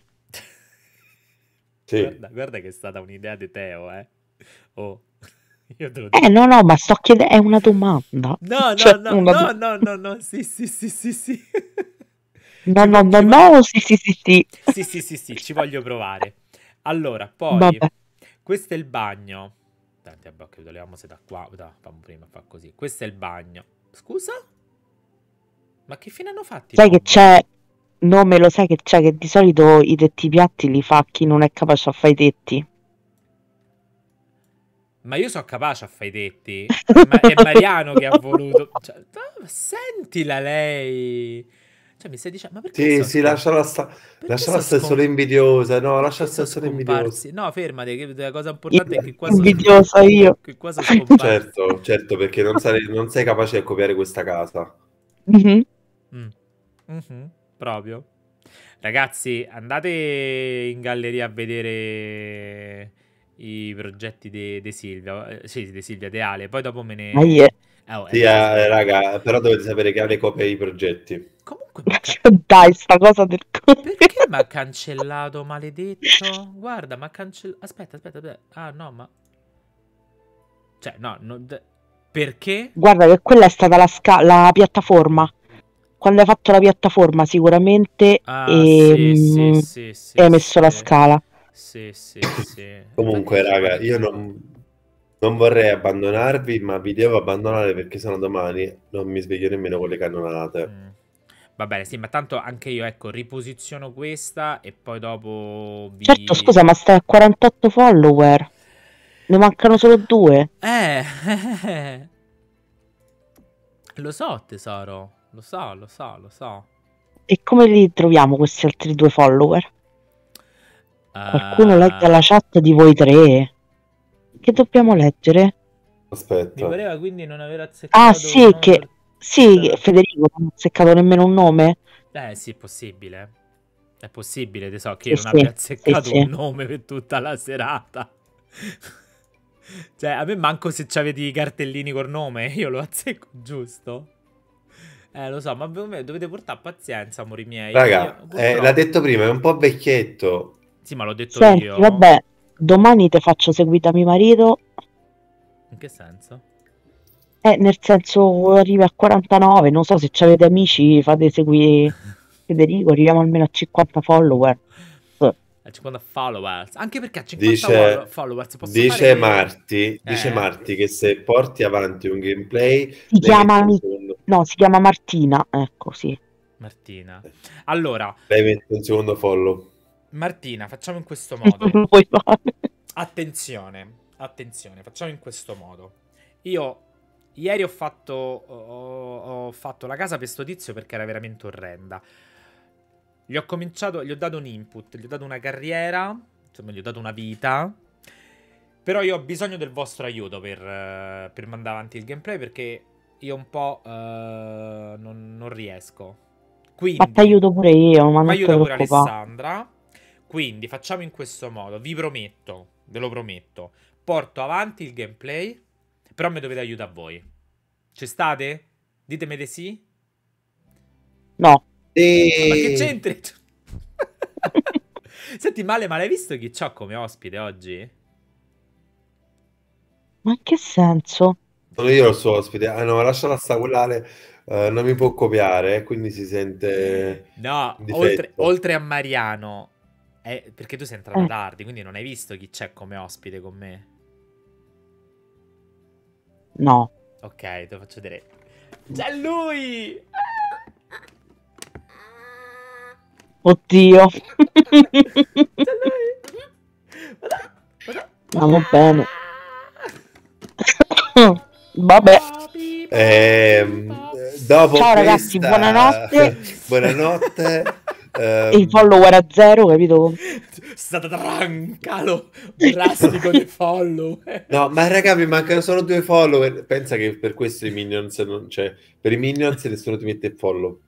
Sì. Guarda, guarda che è stata un'idea di Teo, eh. Oh, io te lo Eh, dico. no, no, ma sto chiedendo, è una domanda. No, no, Cioè, no, una no, do- no, no, no, sì, sì, sì, sì, sì. No, Ci, no, vo- no, ci vo- no, sì, sì, sì, sì. Sì, sì, sì, sì, ci voglio provare. Allora, poi, Vabbè. questo è il bagno. Tanti a bocca, togliamo se da qua. Da, fammi prima, fa così. Questo è il bagno. Scusa? Ma che fine hanno fatto i Sai che mobili? c'è, nome lo sai che c'è, che di solito i tetti piatti li fa chi non è capace a fare i tetti. Ma io sono capace a fare i tetti. È, Ma- è Mariano che ha voluto. Cioè, no, sentila lei. Cioè, mi stai dicendo, ma perché Sì, sono sì, scom- lasciala sta... perché lasciala sono stare solo scom- invidiosa. No, lascia perché sono stare solo invidiosa. scomparsi? No, fermati, che la cosa Io importante è che qua sono invidiosa io. che qua sono scomparsi. Certo, certo, perché non, sarei- non sei capace di copiare questa casa. Mhm. Mm. Mhm, proprio. Ragazzi, andate in galleria a vedere i progetti di Silvia. eh, Sì, di Silvia, De Ale. Poi dopo me Ma io... ne. Eh, oh, è Sì, base eh, vero. raga, però dovete sapere che Ale copia i progetti. Comunque, ma ca- Dai, sta cosa del... perché mi ha cancellato, maledetto? Guarda, ma ha cancellato. Aspetta, aspetta, aspetta. Ah, no, ma. Cioè, no, non- d- perché? Guarda che quella è stata la, sca- la piattaforma. Quando hai fatto la piattaforma sicuramente Ah, sì, sì, ehm, sì, sì, hai messo la sì. scala. Sì, sì, sì. Infatti Comunque, dicevo, ma raga, che io cavolo? non, non vorrei abbandonarvi, ma vi devo abbandonare perché sennò domani non mi sveglio nemmeno con le cannonate. Mm. Va bene, sì, ma tanto anche io, ecco, riposiziono questa e poi dopo Certo, vi. scusa, ma stai a quarantotto follower. Ne mancano solo due. Eh, lo so, tesoro. Lo so, lo so, lo so. E come li troviamo questi altri due follower? Qualcuno legga la Ah, chat di voi tre. Che dobbiamo leggere? mi Aspetta. pareva quindi non aver Ah, azzeccato un sì, nome che... per Sì, tutta che la. Federico non ha seccato nemmeno un nome. Eh, sì, è possibile. È possibile, te so, che Sì, io non abbia sì, sì, azzeccato un sì. nome per tutta la serata. Cioè, a me manco se c'avete i cartellini col nome, io lo azzecco giusto. Eh, lo so, ma voi dovete portare pazienza, amori miei. Io, Raga, eh, l'ha purtroppo. detto prima, è un po' vecchietto. Sì, ma l'ho detto Senti, io. vabbè, domani ti faccio seguire da mio marito. In che senso? Eh, nel senso, arrivi a quarantanove, non so se avete amici, fate seguire Federico, arriviamo almeno a cinquanta follower. Eh, A cinquanta followers. Anche perché a cinquanta Dice, followers posso dice fare. Marti, dice Eh? Marti che se porti avanti un gameplay, Si lei chiama, mette un Mi- secondo, no, si chiama Martina, ecco, sì. Martina. Allora, lei mette un secondo follow. Martina, facciamo in questo modo. Non puoi fare. Attenzione, attenzione, facciamo in questo modo. Io ieri ho fatto, ho, ho fatto la casa per sto tizio perché era veramente orrenda. Gli ho cominciato, gli ho dato un input, gli ho dato una carriera, insomma, gli ho dato una vita. Però io ho bisogno del vostro aiuto per, eh, per mandare avanti il gameplay perché io un po' eh, non, non riesco. Ma Quindi, ti aiuto pure io, ma mi non ti aiuta pure preoccupare. Alessandra. Quindi facciamo in questo modo. Vi prometto, ve lo prometto. Porto avanti il gameplay. Però mi dovete aiutare voi. Ci state? Ditemi di sì. No. Ma che E... c'entri? Senti, Male, ma l'hai visto chi c'ho come ospite oggi? Ma in che senso? Sono io il suo ospite. Ah no, lasciala sta quell'ale, eh, non mi può copiare, quindi si sente No, in oltre, difetto. oltre a Mariano. È perché tu sei entrata Eh, tardi, quindi non hai visto chi c'è come ospite con me. no. Ok, te lo faccio vedere. C'è lui! Oddio. C'è lui! Guarda, guarda. No, va bene. Vabbè. Papi, Ehm, papi, dopo Ciao ragazzi, questa, buonanotte. buonanotte. E il ehm, follower a zero, capito? Stata trancalo drastico dei follow. no, ma raga, mi mancano solo due follower. Pensa che per questo i minions non c'è. Per i minions nessuno ti mette il follow.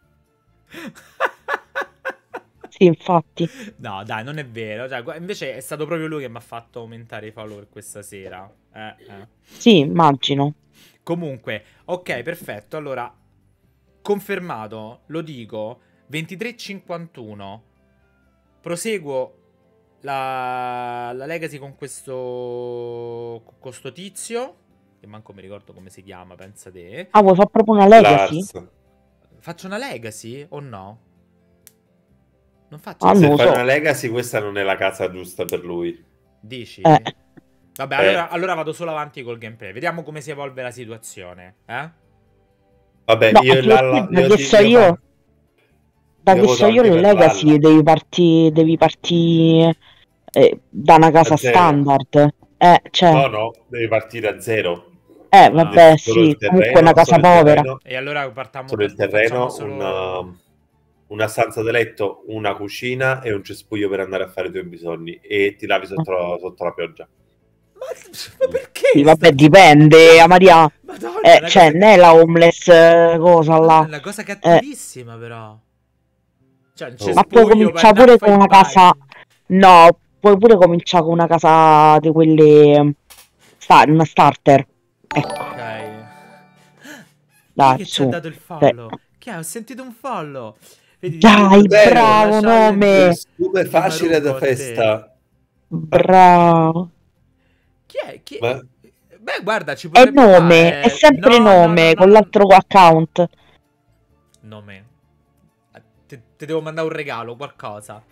Sì, infatti. No, dai, non è vero. Cioè, gu- invece è stato proprio lui che mi ha fatto aumentare i follower questa sera. Eh, eh. Sì, immagino. Comunque, ok, perfetto. Allora, confermato, lo dico, ventitré e cinquantuno. Proseguo la, la legacy con questo, con questo tizio, che manco mi ricordo come si chiama, pensa te. Ah, vuoi fare proprio una legacy? Lars. Faccio una legacy o no? Non faccio Ah, una Se non lo fai so. una legacy, questa non è la casa giusta per lui. Dici? Eh, Vabbè, Eh. allora, allora vado solo avanti col gameplay. Vediamo come si evolve la situazione. Eh? Vabbè, no, io e anche Lalla, perché da io, che ti- so io io, fa- da io che voto so io anche le per legacy Lalla. devi partire devi partire eh, da una casa A zero. standard. Eh, cioè, No, no, devi partire a zero. eh, No, vabbè, Solo il sì, comunque è una terreno, casa solo il povera. terreno, E allora partiamo, solo il part- facciamo terreno, solo... una, una stanza da letto, una cucina e un cespuglio per andare a fare i tuoi bisogni e ti lavi sotto la, sotto la pioggia. Ma, ma perché? Sì, sta- vabbè, dipende, a Maria. Madonna, Eh, una cioè, cosa... non è la homeless eh, cosa Madonna, là. è una cosa Eh, cattivissima, però. Cioè, un Oh. ma puoi cespuglio per cominciare andare a pure fare con i una bagni. casa. No, puoi pure cominciare con una casa di quelle. Sta, una starter. Ecco, Ok. Chi dai, che ci ha su. dato il Cioè, follow? Che ha? Ho sentito un follow. Vedi, dai, dicevo, Bene, bravo, la challenge nome. Come di facile da Marucco a te. festa. Bravo. Chi è? Chi... Ma Beh, guarda, ci È potrebbe nome, è fare... sempre No, no, no, nome, no, con no. l'altro account. Nome. Ti devo mandare un regalo, qualcosa.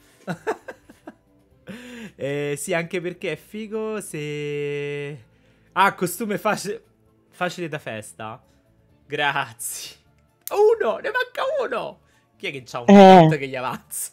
eh, sì, anche perché è figo se... Ah, costume facile, facile da festa. Grazie. Uno, ne manca uno. Chi è che c'ha un Eh. account che gli avanza?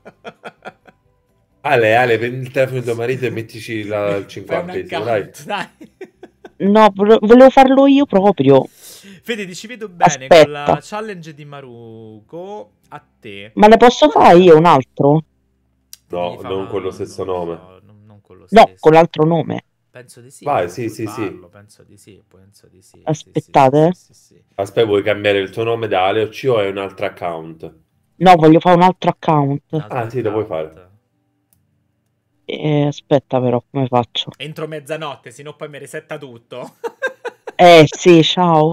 Ale, Ale, prendi il telefono di tuo marito e mettici la, il Fai un cinquantesimo, dai. account, dai. No, vo- volevo farlo io proprio. Fede, ti ci vedo bene con la Aspetta. challenge di Maruko. A te. Ma ne posso fare io un altro? No, Devi fa non una- con lo stesso non lo nome. so, non, non con lo No, stesso. con l'altro nome. Penso di sì. Vai, eh, sì, puoi sì, sì. farlo, penso di sì, penso di sì. Sì, Aspettate. sì, sì, sì, sì. Aspetta, vuoi cambiare il tuo nome da Ale o C o è un altro account? No, voglio fare un altro account. Un altro Ah, sì, lo puoi account. fare. Eh, aspetta però, come faccio? Entro mezzanotte, se no poi mi resetta tutto. Eh, sì, ciao.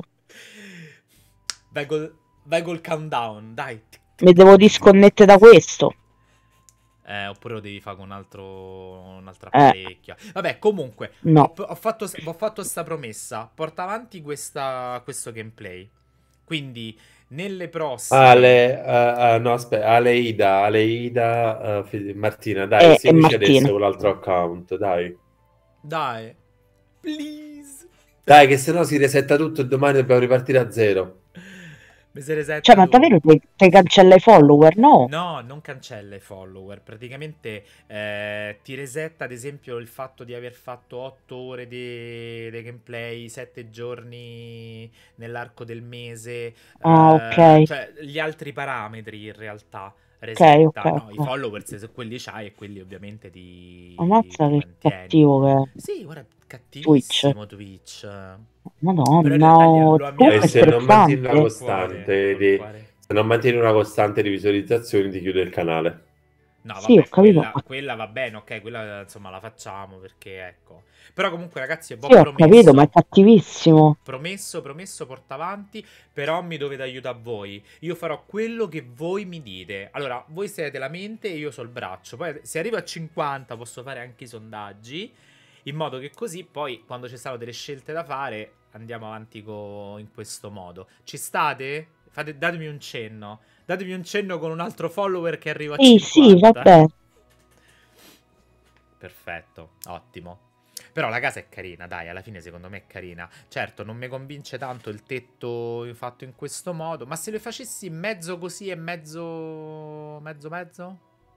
Vai col, vai col countdown, dai. Mi devo disconnettere da questo. Eh, oppure lo devi fare con un altro, un'altra Eh. apparecchio. Vabbè, comunque, No. ho, ho fatto, ho fatto sta promessa. Porta avanti questa, questo gameplay. Quindi, nelle prossime... Ale, eh, eh, no, aspetta, Aleida, Aleida, eh, Fe- Martina, dai, Eh, è seguici Martina. adesso con l'altro account, dai. Dai. Please. Dai, che sennò si resetta tutto e domani dobbiamo ripartire a zero. Mi si resetta Cioè, ma tutto. davvero ti, ti cancella i follower? No. No, non cancella i follower. Praticamente eh, ti resetta, ad esempio, il fatto di aver fatto otto ore di, di gameplay, sette giorni nell'arco del mese. Ah, eh, ok. Cioè, gli altri parametri in realtà resetta. ok, No, i ok. followers, se quelli c'hai e quelli ovviamente ti, Ammazza ti che mantieni. cattivo che è. Sì, guarda, cattivissimo Twitch. Però in Madonna, realtà li- oh, lo E amiamo. tutto è se non mantieni una stressante. costante, Col di- cuore. se non mantieni una costante di visualizzazioni, ti chiude il canale. No, Sì, ho vabbè, capito. quella, quella va bene, ok, quella insomma la facciamo perché ecco. Però comunque ragazzi, vi ho Sì, ho promesso, capito, ma è cattivissimo. promesso, promesso, porta avanti, però mi dovete aiutare voi. Io farò quello che voi mi dite. Allora, voi siete la mente e io so il braccio. Poi se arrivo a cinquanta posso fare anche i sondaggi, in modo che così poi quando ci saranno delle scelte da fare andiamo avanti co- in questo modo. Ci state? Fate, datemi un cenno. Datemi un cenno con un altro follower che arriva a Sì, sì, cinquanta. vabbè. Perfetto, ottimo. Però la casa è carina, dai, alla fine secondo me è carina. Certo, non mi convince tanto il tetto fatto in questo modo, ma se lo facessi mezzo così e mezzo... mezzo mezzo?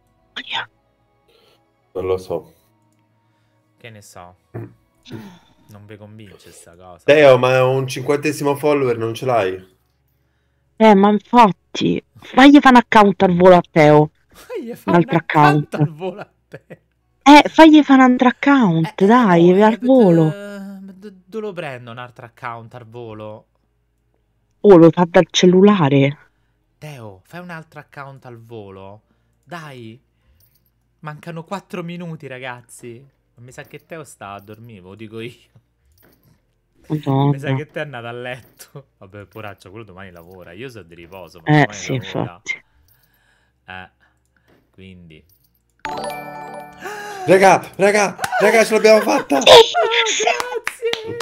Non lo so. Che ne so. Non vi convince sta cosa. Teo, ma un cinquantesimo follower non ce l'hai? Eh, ma infatti, fagli fare un account al volo a Teo. Gli fa Un un altro account account. al volo a te. Eh, fagli fare un altro account, Eh, dai, oh, al eh, volo. d- d- dove lo prendo un altro account al volo? Oh, lo fa dal cellulare. Teo, fai un altro account al volo. Dai. Mancano quattro minuti, ragazzi. Ma mi sa che Teo sta a dormire, ve lo dico io. Mi sa Madonna. che Teo è andato a letto. Vabbè, poraccio, quello domani lavora. Io so di riposo, ma Eh, domani sì, lavora. infatti. Eh, quindi... Raga, raga, raga, ce l'abbiamo fatta! Grazie!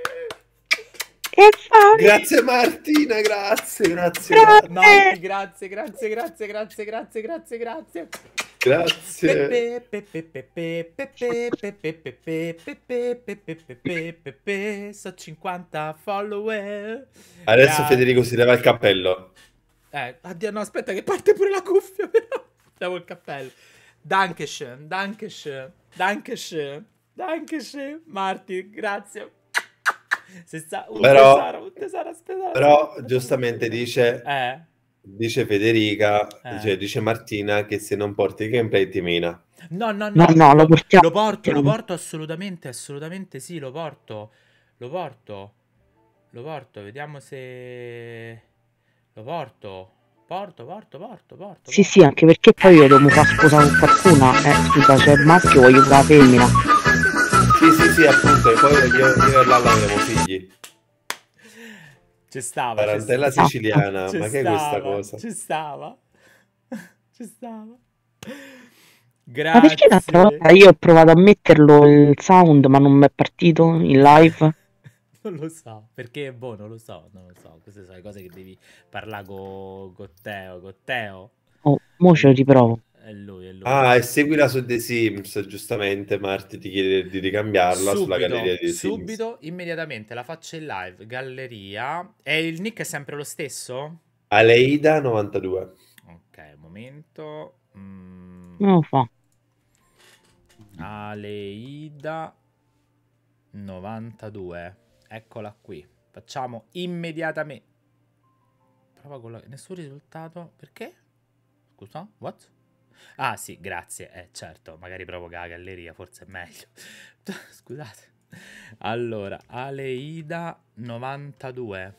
E fai? Grazie Martina, grazie, grazie, Grazie. Marti, grazie, grazie, grazie, grazie, grazie, grazie, grazie. grazie. Pepe, pepe, pepe, pepe, pepe, pepe, pepe, pepe, pepe, pepe. So cinquanta follower. Adesso Gra- Federico si leva il cappello. Eh, addio, no, aspetta che parte pure la cuffia, però. Levo il cappello. Dankeschön, Dankeschön, Dankeschön. Danke schön, Marti, grazie. Se sta un Però- tesoro, un tesoro, aspetta. Però giustamente dice, Eh, dice Federica, Eh. cioè dice Martina che se non porti il gameplay ti mina. no, no, No, no, no, lo portiamo, lo porto, lo portiamo. porto assolutamente, assolutamente sì, lo porto, lo porto, lo porto, vediamo se... Lo porto, porto, porto, porto, porto. Sì, porto. sì, anche perché poi io devo far sposare con qualcuna. Eh, scusa, c'è il maschio, voglio pure la femmina. Sì, sì, sì, appunto, e poi io, io e Lalla avremo figli. Ci stava, ci Tarantella stava. siciliana, Ci ma che è questa stava, cosa? Ci stava. Ci stava. Ma perché l'altra Grazie. volta io ho provato a metterlo il sound, ma non mi è partito in live? Non lo so, perché boh, non lo so, non lo so. Queste sono le cose che devi parlare con co Teo, con Teo. Oh, mo ce lo riprovo. È lui, è lui. Ah, e seguila su The Sims, giustamente Marti ti chiede di ricambiarla sulla galleria di The Sims. subito, immediatamente la faccio in live, galleria. E il nick è sempre lo stesso? Aleida novantadue. Ok, momento. Mm, Non lo fa. Aleida novantadue. Eccola qui. Facciamo immediatamente. Prova con la... nessun risultato. Perché? Scusa? What? Ah sì, grazie. Eh certo, magari provo che la galleria, forse è meglio. Scusate. Allora, Aleida novantadue.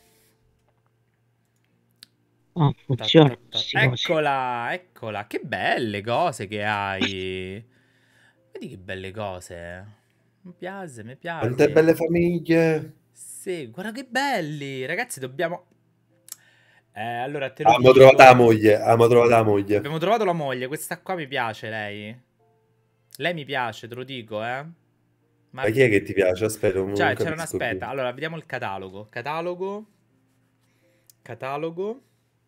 Ah, Ta, funziona. ta, ta. Sì, così. Eccola, eccola. Che belle cose che hai. Vedi che belle cose. Mi piace, mi piace. Quante belle famiglie. Sì, guarda che belli. Ragazzi, dobbiamo... Eh, allora, te lo Abbiamo dico. trovato la moglie, abbiamo trovato la moglie. Abbiamo trovato la moglie. Questa qua mi piace, lei. Lei mi piace, te lo dico, eh. Ma chi è che ti piace? Aspetta, non Cioè, c'era un capisco aspetta. più. Allora, vediamo il catalogo. Catalogo. Catalogo.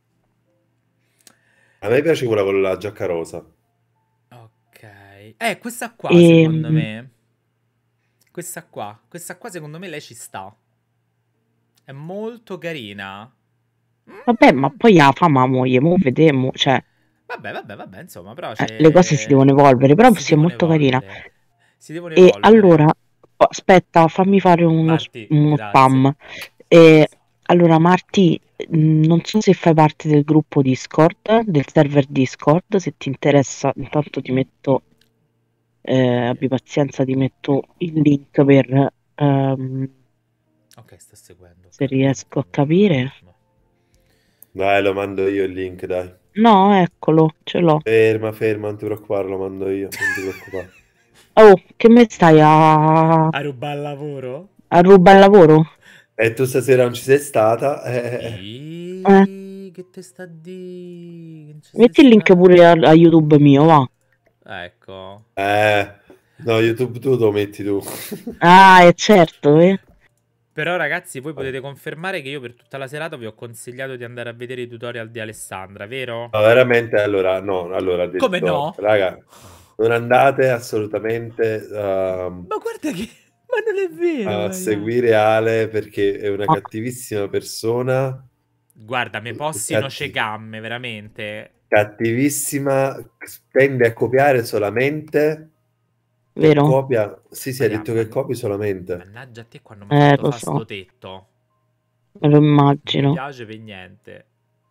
A me piace quella con la giacca rosa. Ok. Eh, questa qua, Ehm, secondo me. Questa qua. Questa qua, secondo me, lei ci sta. È molto carina. Vabbè, ma poi la fa ma moglie, mo vedremo, cioè, Vabbè, vabbè, vabbè, insomma, però eh, c'è... le cose si devono evolvere, però si sì, è devono molto carina. evolvere. Si devono E evolvere. allora, oh, aspetta, fammi fare uno, Marti, uno grazie. spam. E allora, Marti, mh, non so se fai parte del gruppo Discord, del server Discord, se ti interessa, intanto ti metto, eh, abbi pazienza, ti metto il link per, ehm, Ok, sto seguendo. se ok. riesco a capire. No. Dai, lo mando io il link, dai. No, eccolo, ce l'ho. Ferma, ferma, non ti preoccupare, lo mando io, non ti preoccupare. Oh, che me stai a, A rubare il lavoro? a rubare il lavoro? E tu stasera non ci sei stata? Eh, Ehi, che te sta di... che non ci sei Metti il link stata? pure a, a YouTube mio, va. Ecco. eh, no, YouTube tu lo metti tu. Ah, è certo, eh. Però ragazzi, voi potete confermare che io per tutta la serata vi ho consigliato di andare a vedere i tutorial di Alessandra, vero? No, veramente, allora, no, allora, ho detto, Come no? raga, non andate assolutamente ehm, Ma guarda che... Ma non è vero, a raga. seguire Ale perché è una Ah. cattivissima persona, Guarda, me possino Catti- cegamme, veramente. cattivissima, tende a copiare solamente, Vero? copia, sì, sì, ha Maria, detto che man- copi solamente. Mannaggia a te quando mi hai Eh, fatto lo fa so. sto tetto. Me lo Non mi immagino. piace per niente.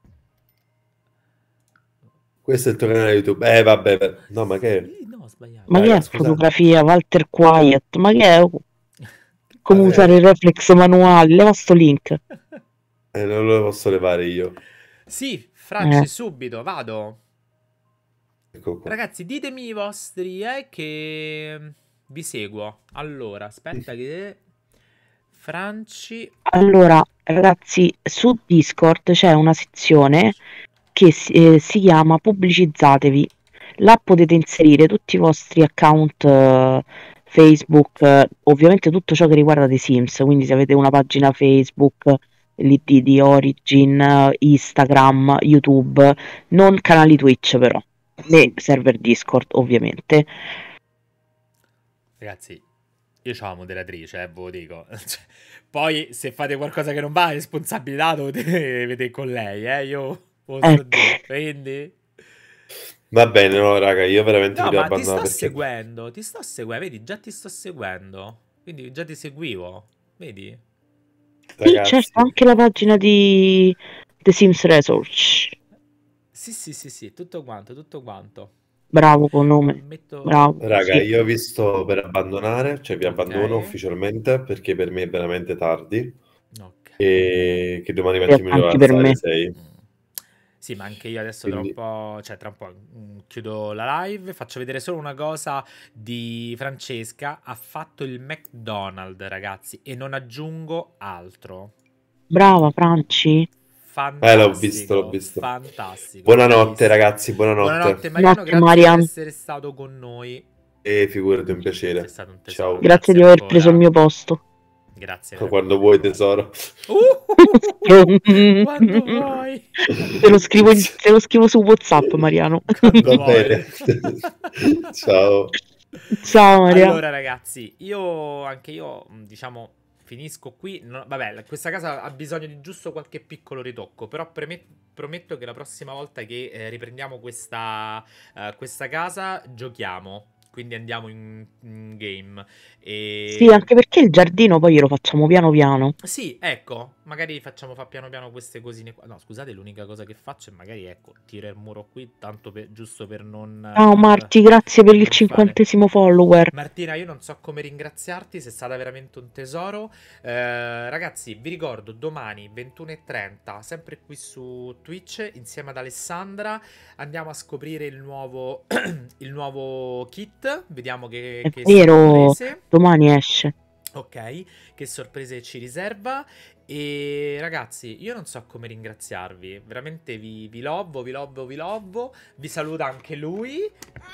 Questo è il tuo canale YouTube. Eh, vabbè, no, ma che... Sì, no, ho sbagliato. Ma che Raga, è scusate. fotografia? Walter Quiet? Ma che è? Come Vabbè. usare i reflex manuali? Leva sto link. Eh, non lo posso levare io. Sì, Franci, Eh. subito, vado. Ecco qua. Ragazzi, ditemi i vostri, eh, che vi seguo. Allora, aspetta che... Franci... Allora, ragazzi, su Discord c'è una sezione che si, eh, si chiama Pubblicizzatevi. Là potete inserire tutti i vostri account eh, Facebook, eh, ovviamente tutto ciò che riguarda The Sims, quindi se avete una pagina Facebook, l'I D di Origin, eh, Instagram, YouTube, non canali Twitch però, né server Discord ovviamente. Ragazzi, io ho la moderatrice, eh, ve lo dico. Cioè, poi, se fate qualcosa che non va, responsabilità dovete vedere con lei, eh. Io posso Ecco. dire. Quindi... Va bene, no, raga, io veramente No, mi devo ma ti abbandonare sto perché... seguendo, ti sto seguendo, vedi, già ti sto seguendo. Quindi già ti seguivo, vedi? Sì, certo, Ragazzi, anche la pagina di The Sims Research. Sì, sì, sì, sì, tutto quanto, tutto quanto. Bravo con nome. Metto... Bravo, raga, sì. io vi sto per abbandonare, cioè vi Ok, abbandono ufficialmente perché per me è veramente tardi ok. e che domani In mattina realtà mi devo anche per alzare alle me. sei. Mm. Sì, ma anche io adesso tra un Quindi, po', cioè tra un po' mm, chiudo la live, faccio vedere solo una cosa di Francesca, ha fatto il McDonald's, ragazzi, e non aggiungo altro. Brava, Franci. eh, l'ho visto, l'ho Fantastico, visto. fantastico, Buonanotte, bellissimo. ragazzi, buonanotte. Buonanotte Mariano, Notte, grazie per Marian. essere stato con noi. E figurati, un Sei piacere. stato un tesoro, Ciao. Grazie grazie di aver preso il ancora. mio posto. Grazie Quando veramente vuoi, ancora. tesoro. Uh, quando vuoi. Te lo scrivo, in- te lo scrivo su WhatsApp, Mariano. Quando Va bene. vuoi. Ciao. Ciao, Maria. Allora, ragazzi, io anche io, mh, diciamo, finisco qui. No- vabbè, la- questa casa ha bisogno di giusto qualche piccolo ritocco. Però preme- prometto che la prossima volta che eh, riprendiamo questa, eh, questa casa, giochiamo. Quindi andiamo in, in game. Sì, E anche perché il giardino poi glielo facciamo piano piano. sì, ecco, magari facciamo fa piano piano queste cosine qua. No, scusate, l'unica cosa che faccio è magari, ecco, tiro il muro qui, tanto per- giusto per non, Ciao eh, Marti, grazie per per il non fare. cinquantesimo follower. Martina, io non so come ringraziarti, sei stata veramente un tesoro. Eh, ragazzi, vi ricordo domani ventuno e trenta, sempre qui su Twitch, insieme ad Alessandra, andiamo a scoprire il nuovo, il nuovo kit. Vediamo che, È che vero, sorprese. domani esce. Ok, che sorprese ci riserva. E ragazzi, io non so come ringraziarvi. Veramente vi, vi lovo, vi lovo, vi lovo. Vi saluta anche lui.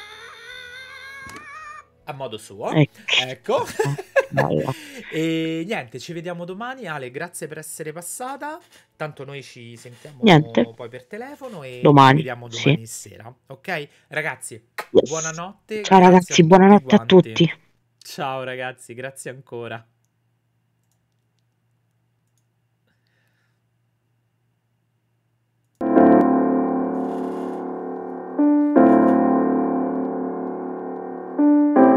A modo suo. Ecco. Ecco. Bella. E niente, ci vediamo domani. Ale, grazie per essere passata. Tanto noi ci sentiamo Niente, poi per telefono e ci domani, vediamo sì. domani sera. Ok? Ragazzi, Yes. buonanotte. Ciao Grazie a ragazzi, tutti buonanotte a quanti. tutti. Ciao ragazzi, grazie ancora. Thank you.